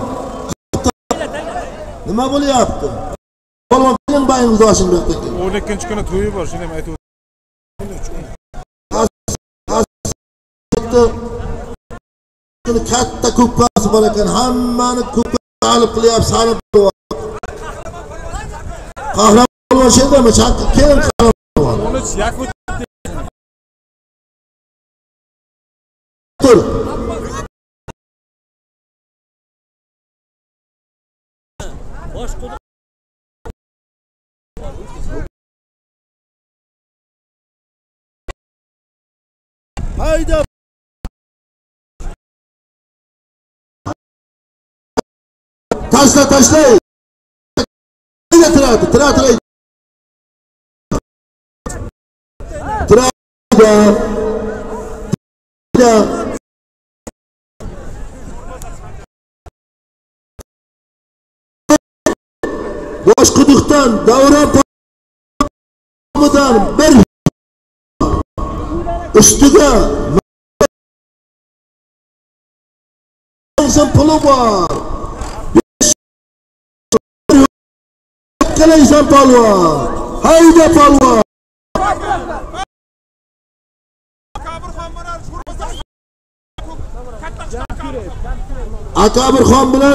Nima bo'lyapti? Palvon kim bayimizda açın buyoqdagi. o'n ikkinchi kuni to'yi bor, shuni ham aytib o'tdim. Katta ko'kpasi bor ekan, hammani ko'kpasi olib qilyapti Salim Palvon. Qahramon Palvon sherdami? Chaqib keling Qahramon. Uni yakun Tur. Hayda. Taşla taşla. Hayda tıratı tıratı. Tıratı. Boş kuduqdan davran pamıdan bir üstüge sen pulu var. Kaleysen palvan. Hayda palvan. Akabir Xon bilan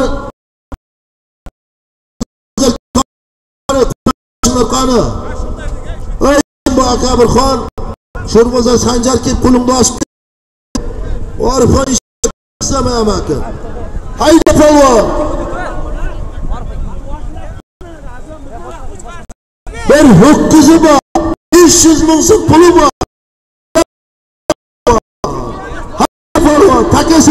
qani. Ey bu Akabir Xon Sho'rboza Sanjar kelib qo'limda ochib. Orifxon ishlamayam aka. Hayda palvon. Bir ho'kkizi bor. besh yuz ming so'm puli bor. Hayda palvon, takasi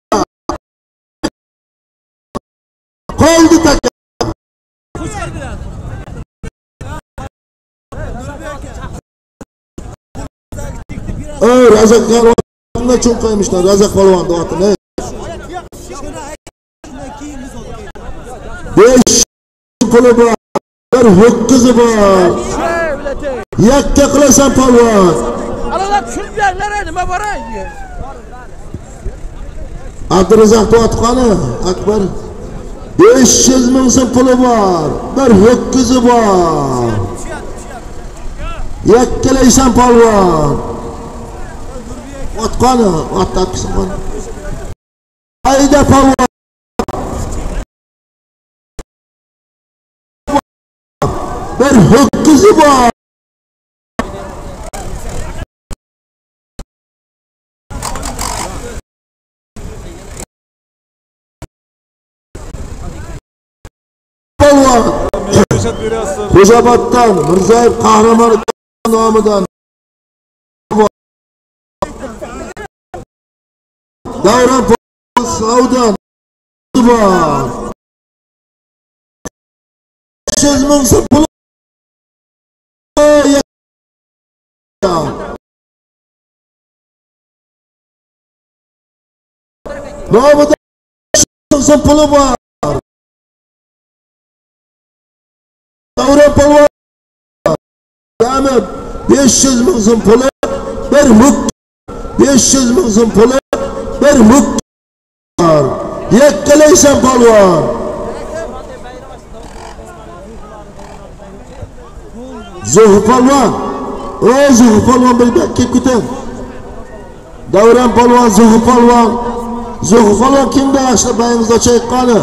qoldi taka. Ey Razak Palvonga cho'nqaymışlar, Razak Palvon otini. besh puli bor, bir ho'kkizi bor. Yakka qilasan palvon. Alalar tushunganlar nima bor ey? Abdurazzoq To'atqani Akbar besh yuz ming so'm puli bor, bir ho'kkizi bor. Yakkalaysan palvon. Otqani, otaqsan. Hayda palvon. Bir ho'kkizi bor. Palvon. Xo'jaoboddan Mirzayev Qahramon nomidan Davron Savdan bor. yuz ming so'm puli nomida besh yuz ming so'm puli bor. Davron polvon jami besh yuz ming so'm puli, bir huk besh yuz ming so'm puli, bir huk yakkalaysan polvon. Zuhur polvon, o Zuhur polvon bir kelib keting. Davron polvon, Zuhur polvon, Zuhur polvon kimda yaxshi bayimizda chayqqani?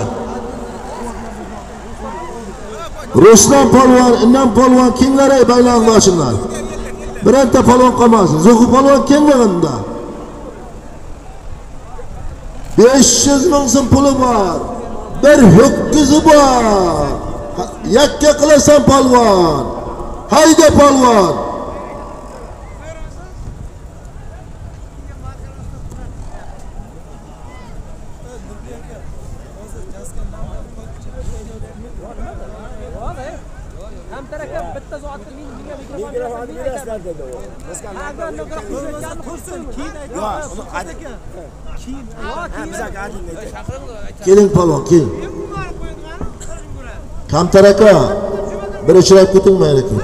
Ruslan polvon, Inam polvon kimlar ey baylandoshlar? Birorta polvon qolmasin. Zuhur polvon kimda bunda? besh yuz ming so'm puli bor, bir ho'kizi bor. Yakka qilasan polvon. Hayda polvon. Keling polvon, keling. Kamtar aka, bir uchrab ketingmaydi ekan.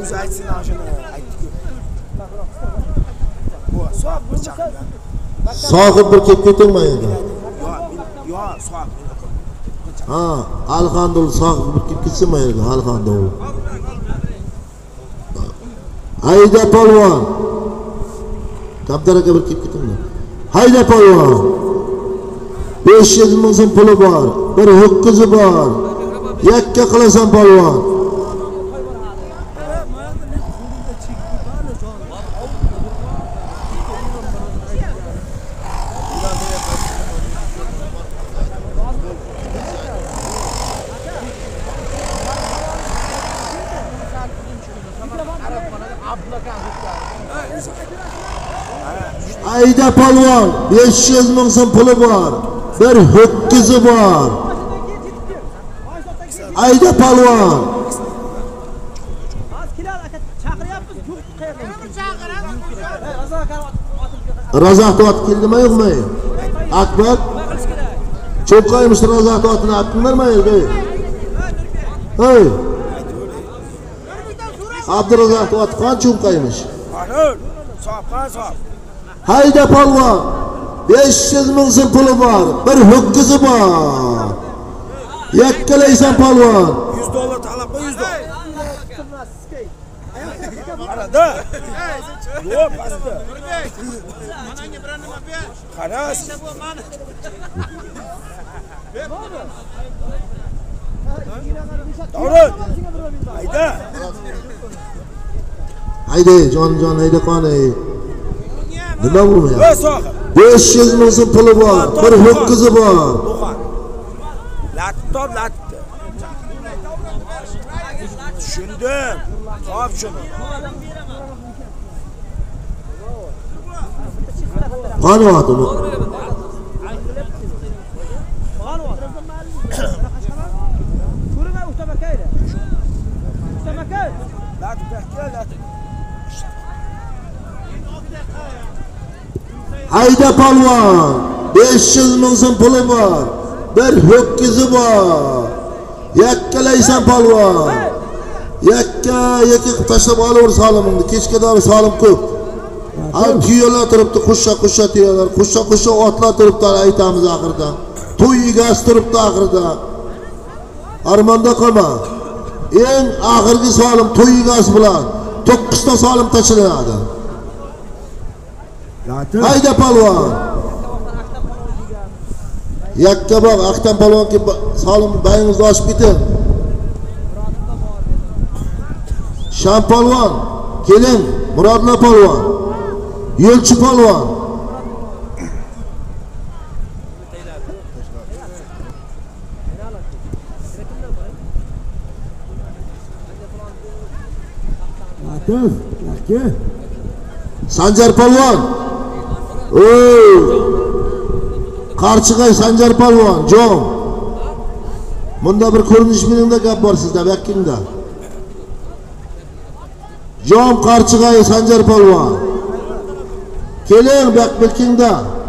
Sohib bir kelib ketingmaydi. Yo'q, sohib. Ha, Alxandul sohib bir kelib ketsinmaydi, Alxandul. Hayda polvon. Kamtar aka bir kelib ketinglar. Hayda polvon. besh yuz ming so'm puli bor, bir ho'kizi bor. Yakka qilasan polvon. Hayda polvon, besh yuz ming so'm puli bor, bir ho'kizi bor. Hayda polvon. Razaq ot keldimi yo'qmi? Akbar. Cho'qqaymish razaq otini atdinglarmi ey? Hey. Abdurazaq ot qancha cho'qqaymish? Qanur, so'qqa so'q. Hayda polvon. besh yuz ming so'm puli bor, bir ho'kizi bor. Yakkalaysan polvon. yuz dollar talab qo'y, yuz dollar. Qarada. Yo'q, pastda. Mananga bir nima ber. Qaras. Davron. Hayda. Hayda, jon jon hayda qani. Nima bu ya? Yo'q, so'q. besh yuz ming so'm puli bor, bir ho'kizi bor. Laptop, laptop. Tushundim. Qop shuni. Qani otimi? Hayda polvon, besh yuz ming so'm puli bor, bir ho'kizi bor. Yakkalaysan polvon. Yakka yakka tashlab olaver solimingni. Kechgadan solim ko'p. Al tuyolar turibdi, qo'shqa-qo'shqa tuyolar, qo'shqa-qo'shqa otlar turibdi, aytamiz oxirida. To'y egasi turibdi oxirida. Armonda qolma. Eng oxirgi solim to'y egasi bilan to'qqiz ta solim tashlanadi. Hayda polvon. Yakka bog' Aqtam polvonga solim bayingizni ochib keting. Sham polvon, keling, Murodla polvon. Yo'lchi polvon. Latif, yakka. Sanjar polvon. Oy! Qarchig'ay Sanjar polvon, jon. Bunda bir ko'rinish filmda gap bor sizda, Bekkingda. Jom Qarchig'ay Sanjar polvon. Keling Bekkingda.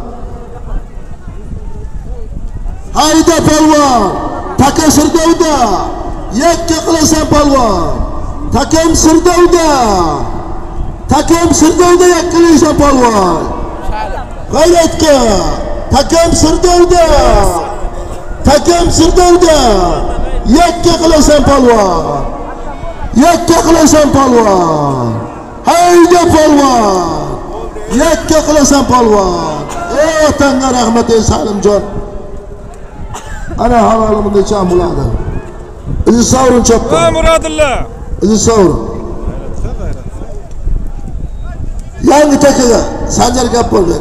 Hayda polvon. Taka Sirdovda. Yakka qilasan polvon. Takam Sirdovda. Takam Sirdovda yakka qilasan polvon. G'ayratga. Takam Sirdovda. Takam Sirdovda. Yakka qilasan polvon. Yakka qilasan polvon. Hayda polvon. Yakka qilasan polvon. Ey tanga rahmat ey Salimjon. Ana havolim necham bo'ladi. Izi savrin chopdi. Ha Murodilla. Izi savrin. Yangi takaga Sanjar gap bo'ldi.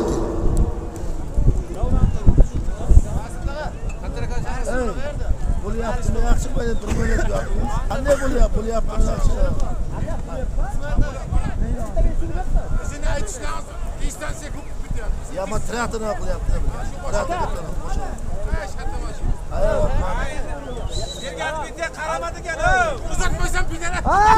Bo'lyapti, yaxshi bo'ladi, turmayapti. Qanday bo'lyapti? Bo'lyapti, yaxshi. Sizin aytish lazım. Distansiya ko'p bityapti. Ya men teatrni qilyapti. Teatrga qo'shing. Yerga bitga qaramadi ekan. Uzatmasam pidara.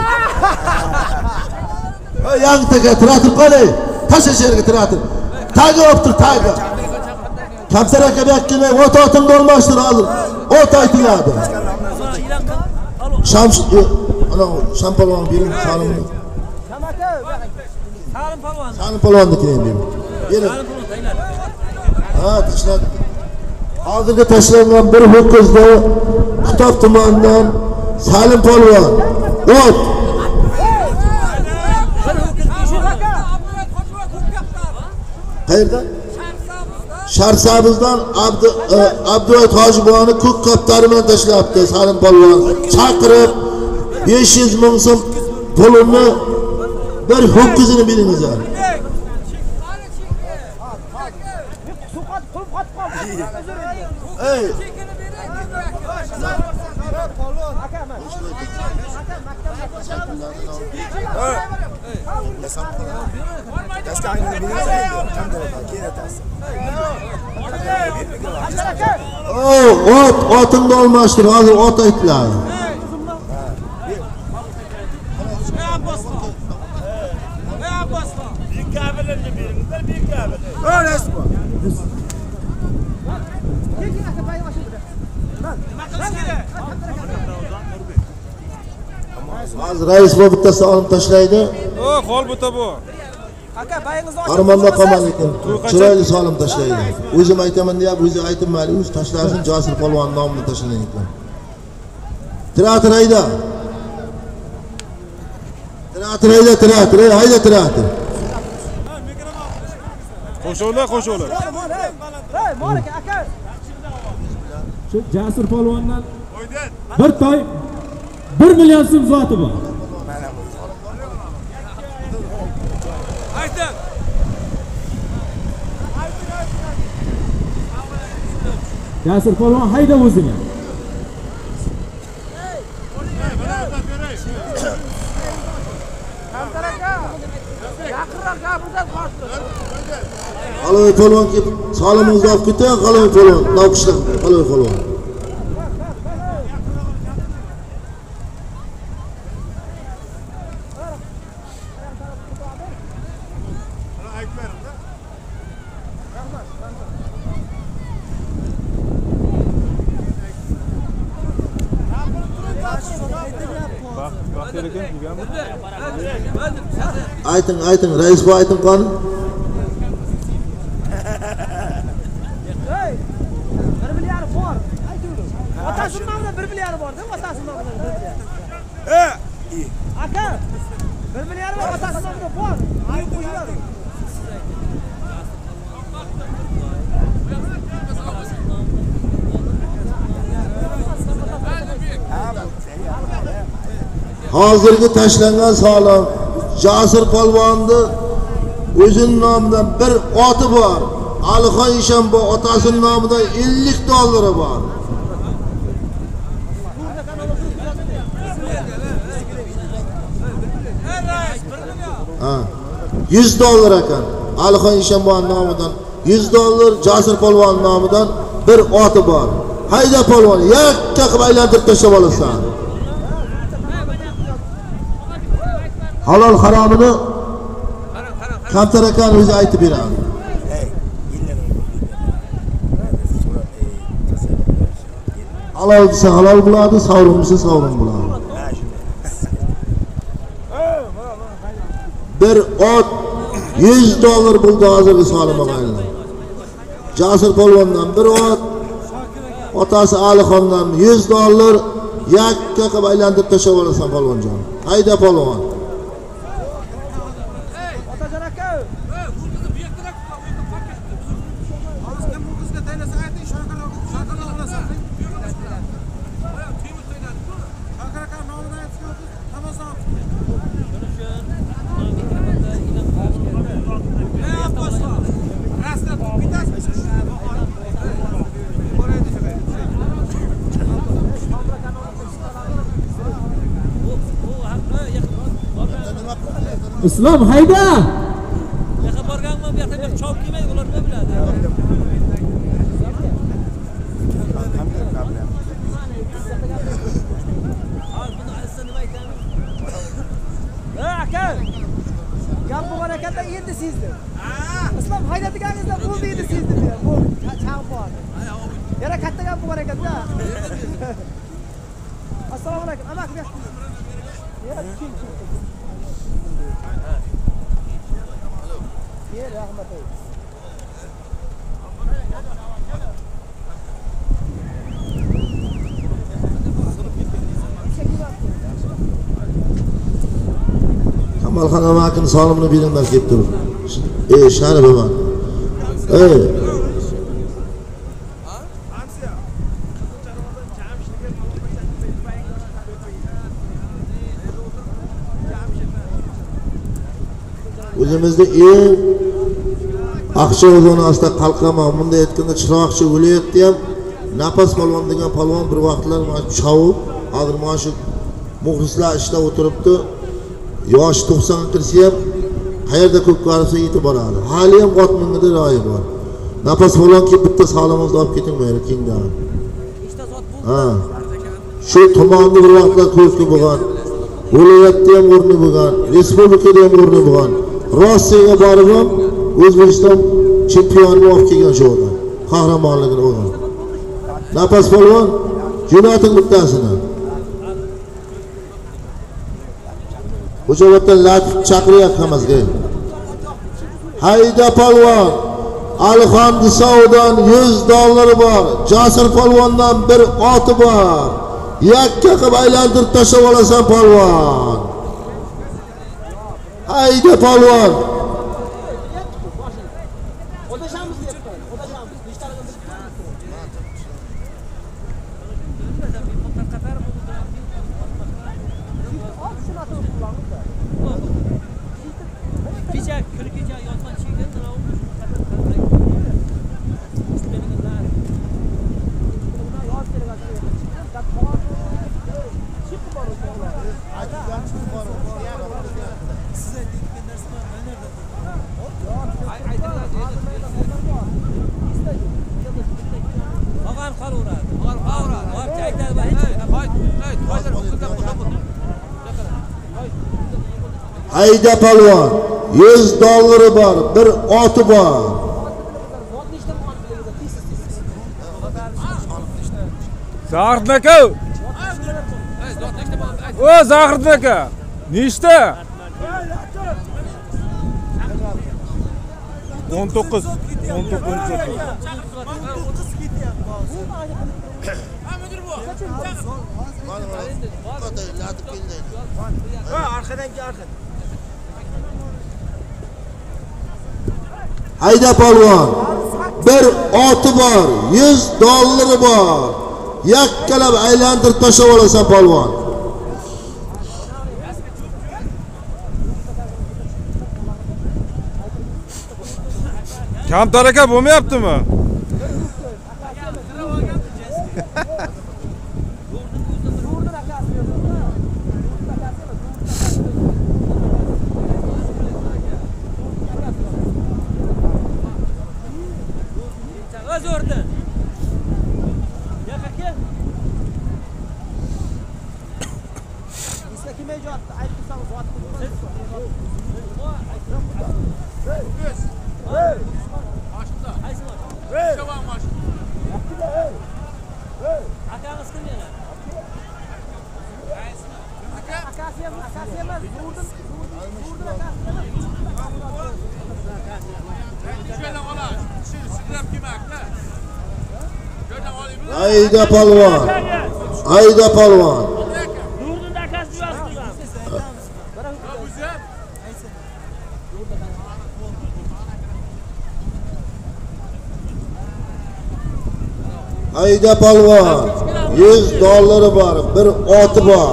Ey yangi taka teatr qolay. Tasha yerga teatr. Tagi o'ptir, tagi. Kamsar aka Bekkingda ot otingni olmashdir hozir. Ot aytiladi. Shams ana shampolvon bering Salimni. Salim polvon. Salim polvonni keling bering. Bering. Ha, tashladi. Hozirga tashlangan bir ho'kizni Xitob tumanidan Salim polvon. Ot. Qayerda? Sharsabizdan Abdu Abduvoyt Hojibovni ko'k qaplari bilan tashlabdi Salim polvon. Chaqirib besh yuz ming so'm pulini bir ho'kizini beringizlar. Ey. Oh, ot, otingni olmashdir, hozir ot aytiladi. Hozir rais bu bittasi olib tashlaydi. O, qol buta bu. Aka, bayingizni Armonda qolmadi ekan. Chiroyli solim tashlaydi. O'zim aytaman deb o'zi aytmadi, o'zi tashlasin, Josir polvon nomini tashlaydi ekan. Teatr hayda. Teatr hayda, teatr, hayda teatr. Qo'shovlar, qo'shovlar. Hey, Malik aka. Shu Jasur polvondan bir toy bir million so'm zoti bor. Aytdim. Jasur polvon hayda o'zini. Qaloy polvon kelib, solimimizni olib ketdi, qaloy polvon, noqishlar, qaloy polvon. Ayting, ayting, rais bu ayting qani? Hey, bir milyar bor. Aytuvdim. Otasini nomida bir milyar bor-da, otasini nomida bir milyar. E, Aka, bir milyar bor, otasini nomida bor. Ay qo'yinglar. Hozirgi tashlangan solim Josir polvonni o'zining nomidan bir oti bor. Alixon Ishonbo otasining nomidan ellik dollari bor. Ha, yuz dollar ekan. Alixon Ishonboning nomidan yuz dollar, Josir polvonning nomidan bir oti bor. Hayda polvon, yakka qilib aylantirib tashlab olasan. Halol haromini Kamtar akam o'zi aytib beradi. Halol desa halol bo'ladi, sovrin desa sovrin bo'ladi. Bir ot yüz dollar buldu hozirgi solimog'aylar. Jasur polvondan bir ot, otasi Alixondan yüz dollar yakka qilib aylantirib tashlab olasan polvonjon. Hayda polvon. Islom hayda. Yo'q borganman bu yerda bir chov kiymay ular nima biladi. Hal buni aytsa nima aytamiz? Ha aka. Gap bo'lgan ekanda endi sezdim. Islom haydatiganingizda bo'ldi endi sezdim. Bu chaq bor. Yana katta gap bo'lgan ekanda. Assalomu alaykum. Amak bu yoqda. Ya kim? Yer rahmat ey. Kamalxon amakining solimini beringlar kelib turib. Ey Sharif aman. Ey. O'zimizda eng Aqsha o'zini asta qalqaman. Bunda aytganda chiroqchi o'layapti ham. Napas polvon degan polvon bir vaqtlar mana chavib, hozir mana shu muxlislar ishda o'tiribdi. Yosh to'qson kirsa ham qayerda ko'p qarasa yetib boradi. Hali ham qotmingida ro'yi bor. Napas polvon kelib bitta salomimizni olib ketingmaydi kengdan. Ha. Shu tomonni bir vaqtlar ko'rki bo'lgan. Viloyatda ham o'rni bo'lgan, respublikada ham o'rni bo'lgan. Rossiyaga borib ham O'zbekiston chempionini olib kelgan shu odam. Qahramonligini olgan. Napas polvon jo'nating bittasini. O'shavatdan Latif chaqiryapti hammasiga. Hayda polvon. Alixon Disovdan yüz dollar bor. Jasur polvondan bir oti bor. Yakka qilib aylantirib tashlab olasan polvon. Hayda polvon. Hayda polvon, yüz dollari bor, bir oti bor. Zahir aka. O Zahir aka. Nechta? o'n to'qqiz. o'n to'qqiz. Hayda polvon. Bir oti bor, yüz dollari bor. Yakkalab aylantirib tashlab olasan polvon. Kamtar aka bo'lmayaptimi? Akangiz kim yana? Akasi emas, akasi emas. Zo'rdan, zo'rdan akasi emas. Ayda palvon. Ayda palvon. Zo'rdan akasi yozgan. Ayda palvon. yüz dollari bor, bir oti bor.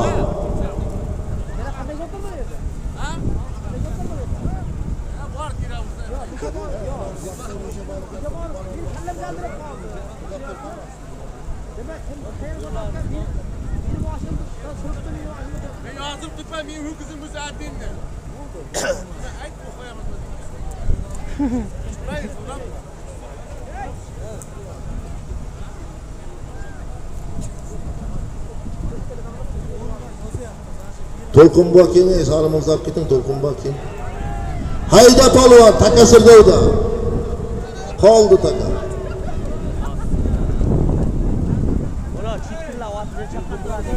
Ben yazdım tutma, benim hüküzüm müsaadinle. Ayt bu koyamadım. Hayır, ulan. To'lqinboyni salomimizni olib keting, To'lqinboy. Hayda palvon, takasirdaydi. Qoldi taka. Ular chekilla vaqtida chaqirtiradi.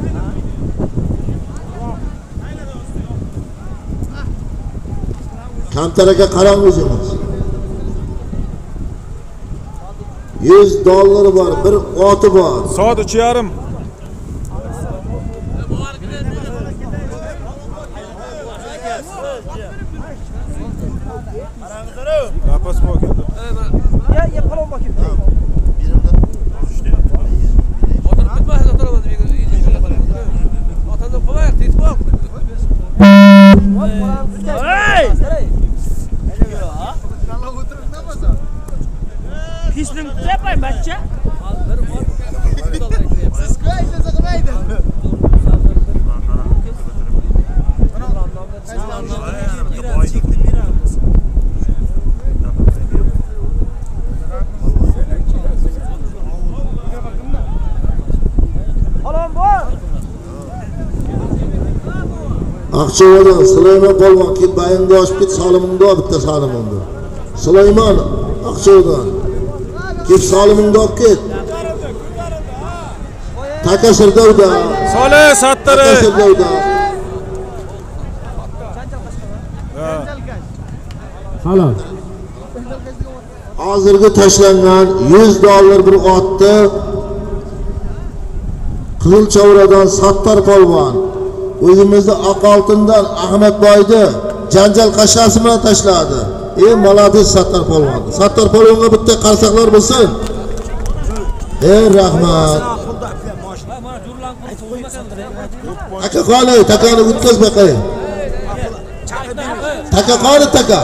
Kamtaraga qarang o'zingiz. yüz dollari bor, bir oti bor. Soat uch yarim. Kapas bakayım. Ya, ya palon bakayım. Oturup bitmez, oturamadım. Otandan kolay, tezmi yok. Hey! Pislim yapay bachcha. Siz kayınıza kımaydı. Palon bor. Aqshovodan Sulaymon polvon ket bayingni oshib ket, solimingni olib bitta solimingni. Sulaymon Aqshovodan ket solimingni olib ket. Takasirdaydi. Solih sattiri. Takasirdaydi. Halol. Hozirgi tashlangan yüz dollar bir otni Qizilchavradan Sattar polvon o'zimizni Oqoltindan Ahmadboyni janjal qashasi bilan tashladi. Ey malades Sattar polvon. Sattar polvonga bitta qarsaqlar bo'lsin. Ey rahmat. Aka qoli, takani o'tkazma qay. Taka qoli taka.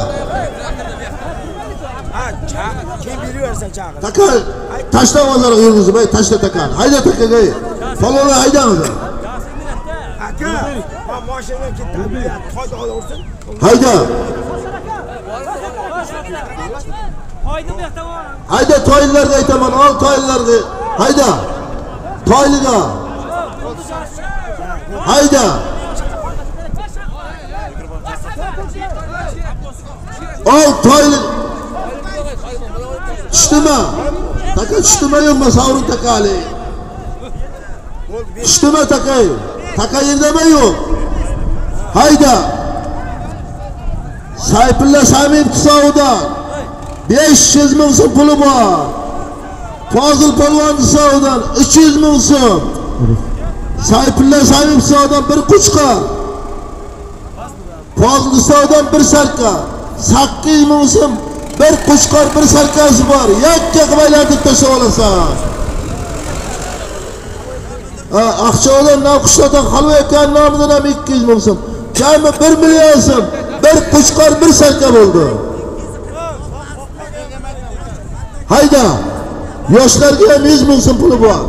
Kim biliyorsa çağır. Taka tashla o'zaro yurgizib, ay tashla takani. Hayda takaga. Polvonni haydamiz. Aka, ben maşına gittim. Toyda olursun. Hayda. Haydi bu yoqdan var. Hayda toylarga aytaman, ol toylarga. Hayda. Toyliga. Hayda. Ol toyli. Tushdimi? Taka tushdimi yo'qmi savrun takali? Tushdimi takay? Taka yerdami yo'q? Hayda. Sayfulla Samim hisobidan besh yuz ming so'm puli bor. Fozil polvon hisobidan uch yuz ming so'm. Sayfulla Samim hisobidan bir qo'chqor. Fozil hisobidan bir sarka. sakkiz ming so'm bir qo'chqor, bir sarkasi bor. Yakka qilib tashlab olasan. Aqshovodan Navqishloqdan Halva ekan nomidan ham ikki yuz ming so'm. Jami bir million so'm. Bir qo'chqor, bir sarka bo'ldi. Hayda. Yoshlarga ham yuz ming so'm puli bor.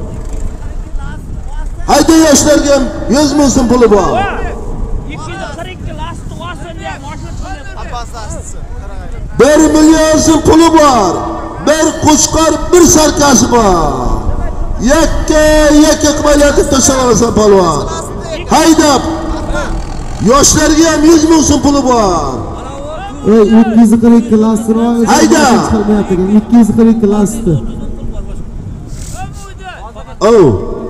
Hayda yoshlarga ham yuz ming so'm puli bor. ikki yuz qirq ikki last osin ya mashina bir million so'm puli bor. Bir qo'chqor, bir sarkasi bor. Yakka yakka qilib tashlab olasan polvon. Haydab. Yoshlarga ham yuz ming so'm puli bor. Ey ikki yuz qirq ikki lastirni Hayda! ikki yuz qirq ikki lastir. Oh.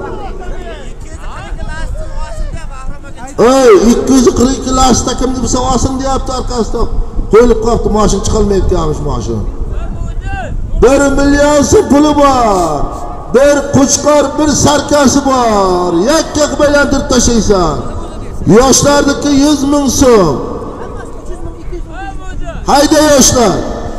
Ey ikki yuz qirq ikki lastir kimni bilsa olsin deyapti orqasidan. Qo'yilib qolibdi, mashina chiqolmayotganmish mashina. bir million so'm puli bor. Bir qo'chqor, bir sarkasi bor. Yakka qilib aylantirib tashlaysan. Yoshlarniki yuz ming so'm. Hayda yoshlar.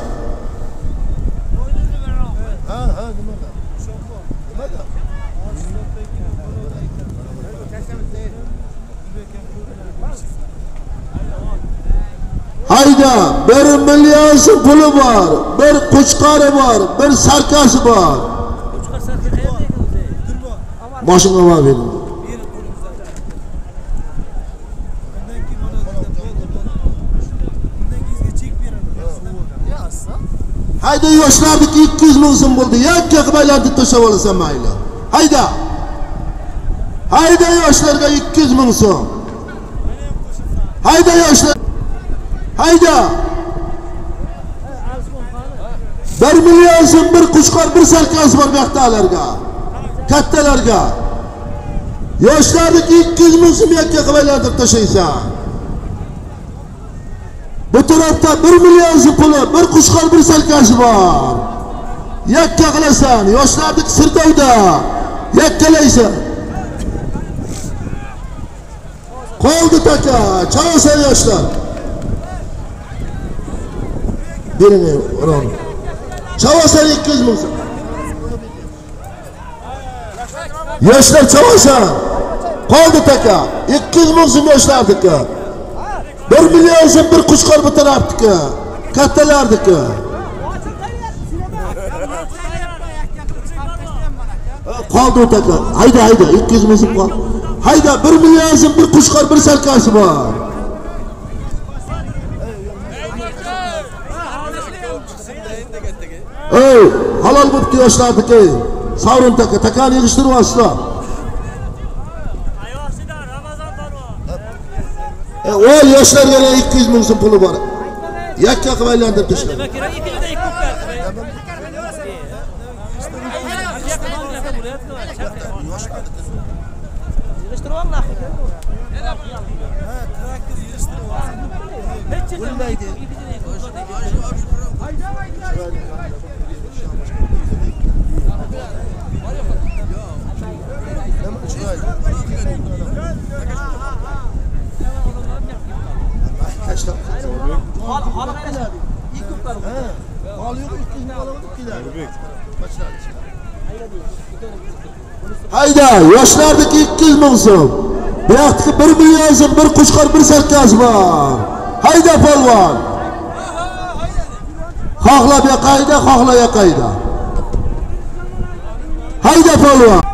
Hayda bir million so'm puli bor. Bir qo'chqori bor, bir sarkasi bor. Mashina var verin. Hayda yoshlardaki ikki yuz ming so'm bo'ldi. Yakka qilib aylantirib tashlab olasan mayli. Hayda. Hayda yoshlarga ikki yuz ming so'm. Hayda yoshlar. Hayda. bir million so'm bir qo'chqor, bir sarkasi bor bu yoqdalarga. Kattalarga. Yoshlardagi ikki yuz ming so'm yakka qilib aylantirib tashlaysan. Bu tarafda bir million so'm puli, bir qo'chqor, bir sarkasi bor. Yakka qilasan, yoshlardagi Sirdovda yakkalaysan. Qoldi taka, chavasan yoshlar. Bering o'ron. Chavasan ikki yuz ming so'm. Yoshlar chavasan. Qoldi taka, ikki yuz ming so'm yoshlardiki. bir million so'm bir qo'chqor bu tarafdiki. Kattalardiki. Qoldi taka. Hayda hayda ikki yuz ming so'm qoldi. Hayda bir million so'm bir qo'chqor, bir sarkasi bor. Ey, halol bo'pti yoshlardiki. Savrin taka, takani yig'ishtirib olsizlar. E, o yoshlarga ikki yuz ming so'm puli bor. Yakka qilib aylantirib tashladi. Hayda yoshlardagi ikki yuz ming so'm. Bu yoqdagi bir million so'm bir qo'chqor, bir sarkasi bor. Hayda polvon. Xohlab yoqayda, xohla yoqayda. Hayda polvon.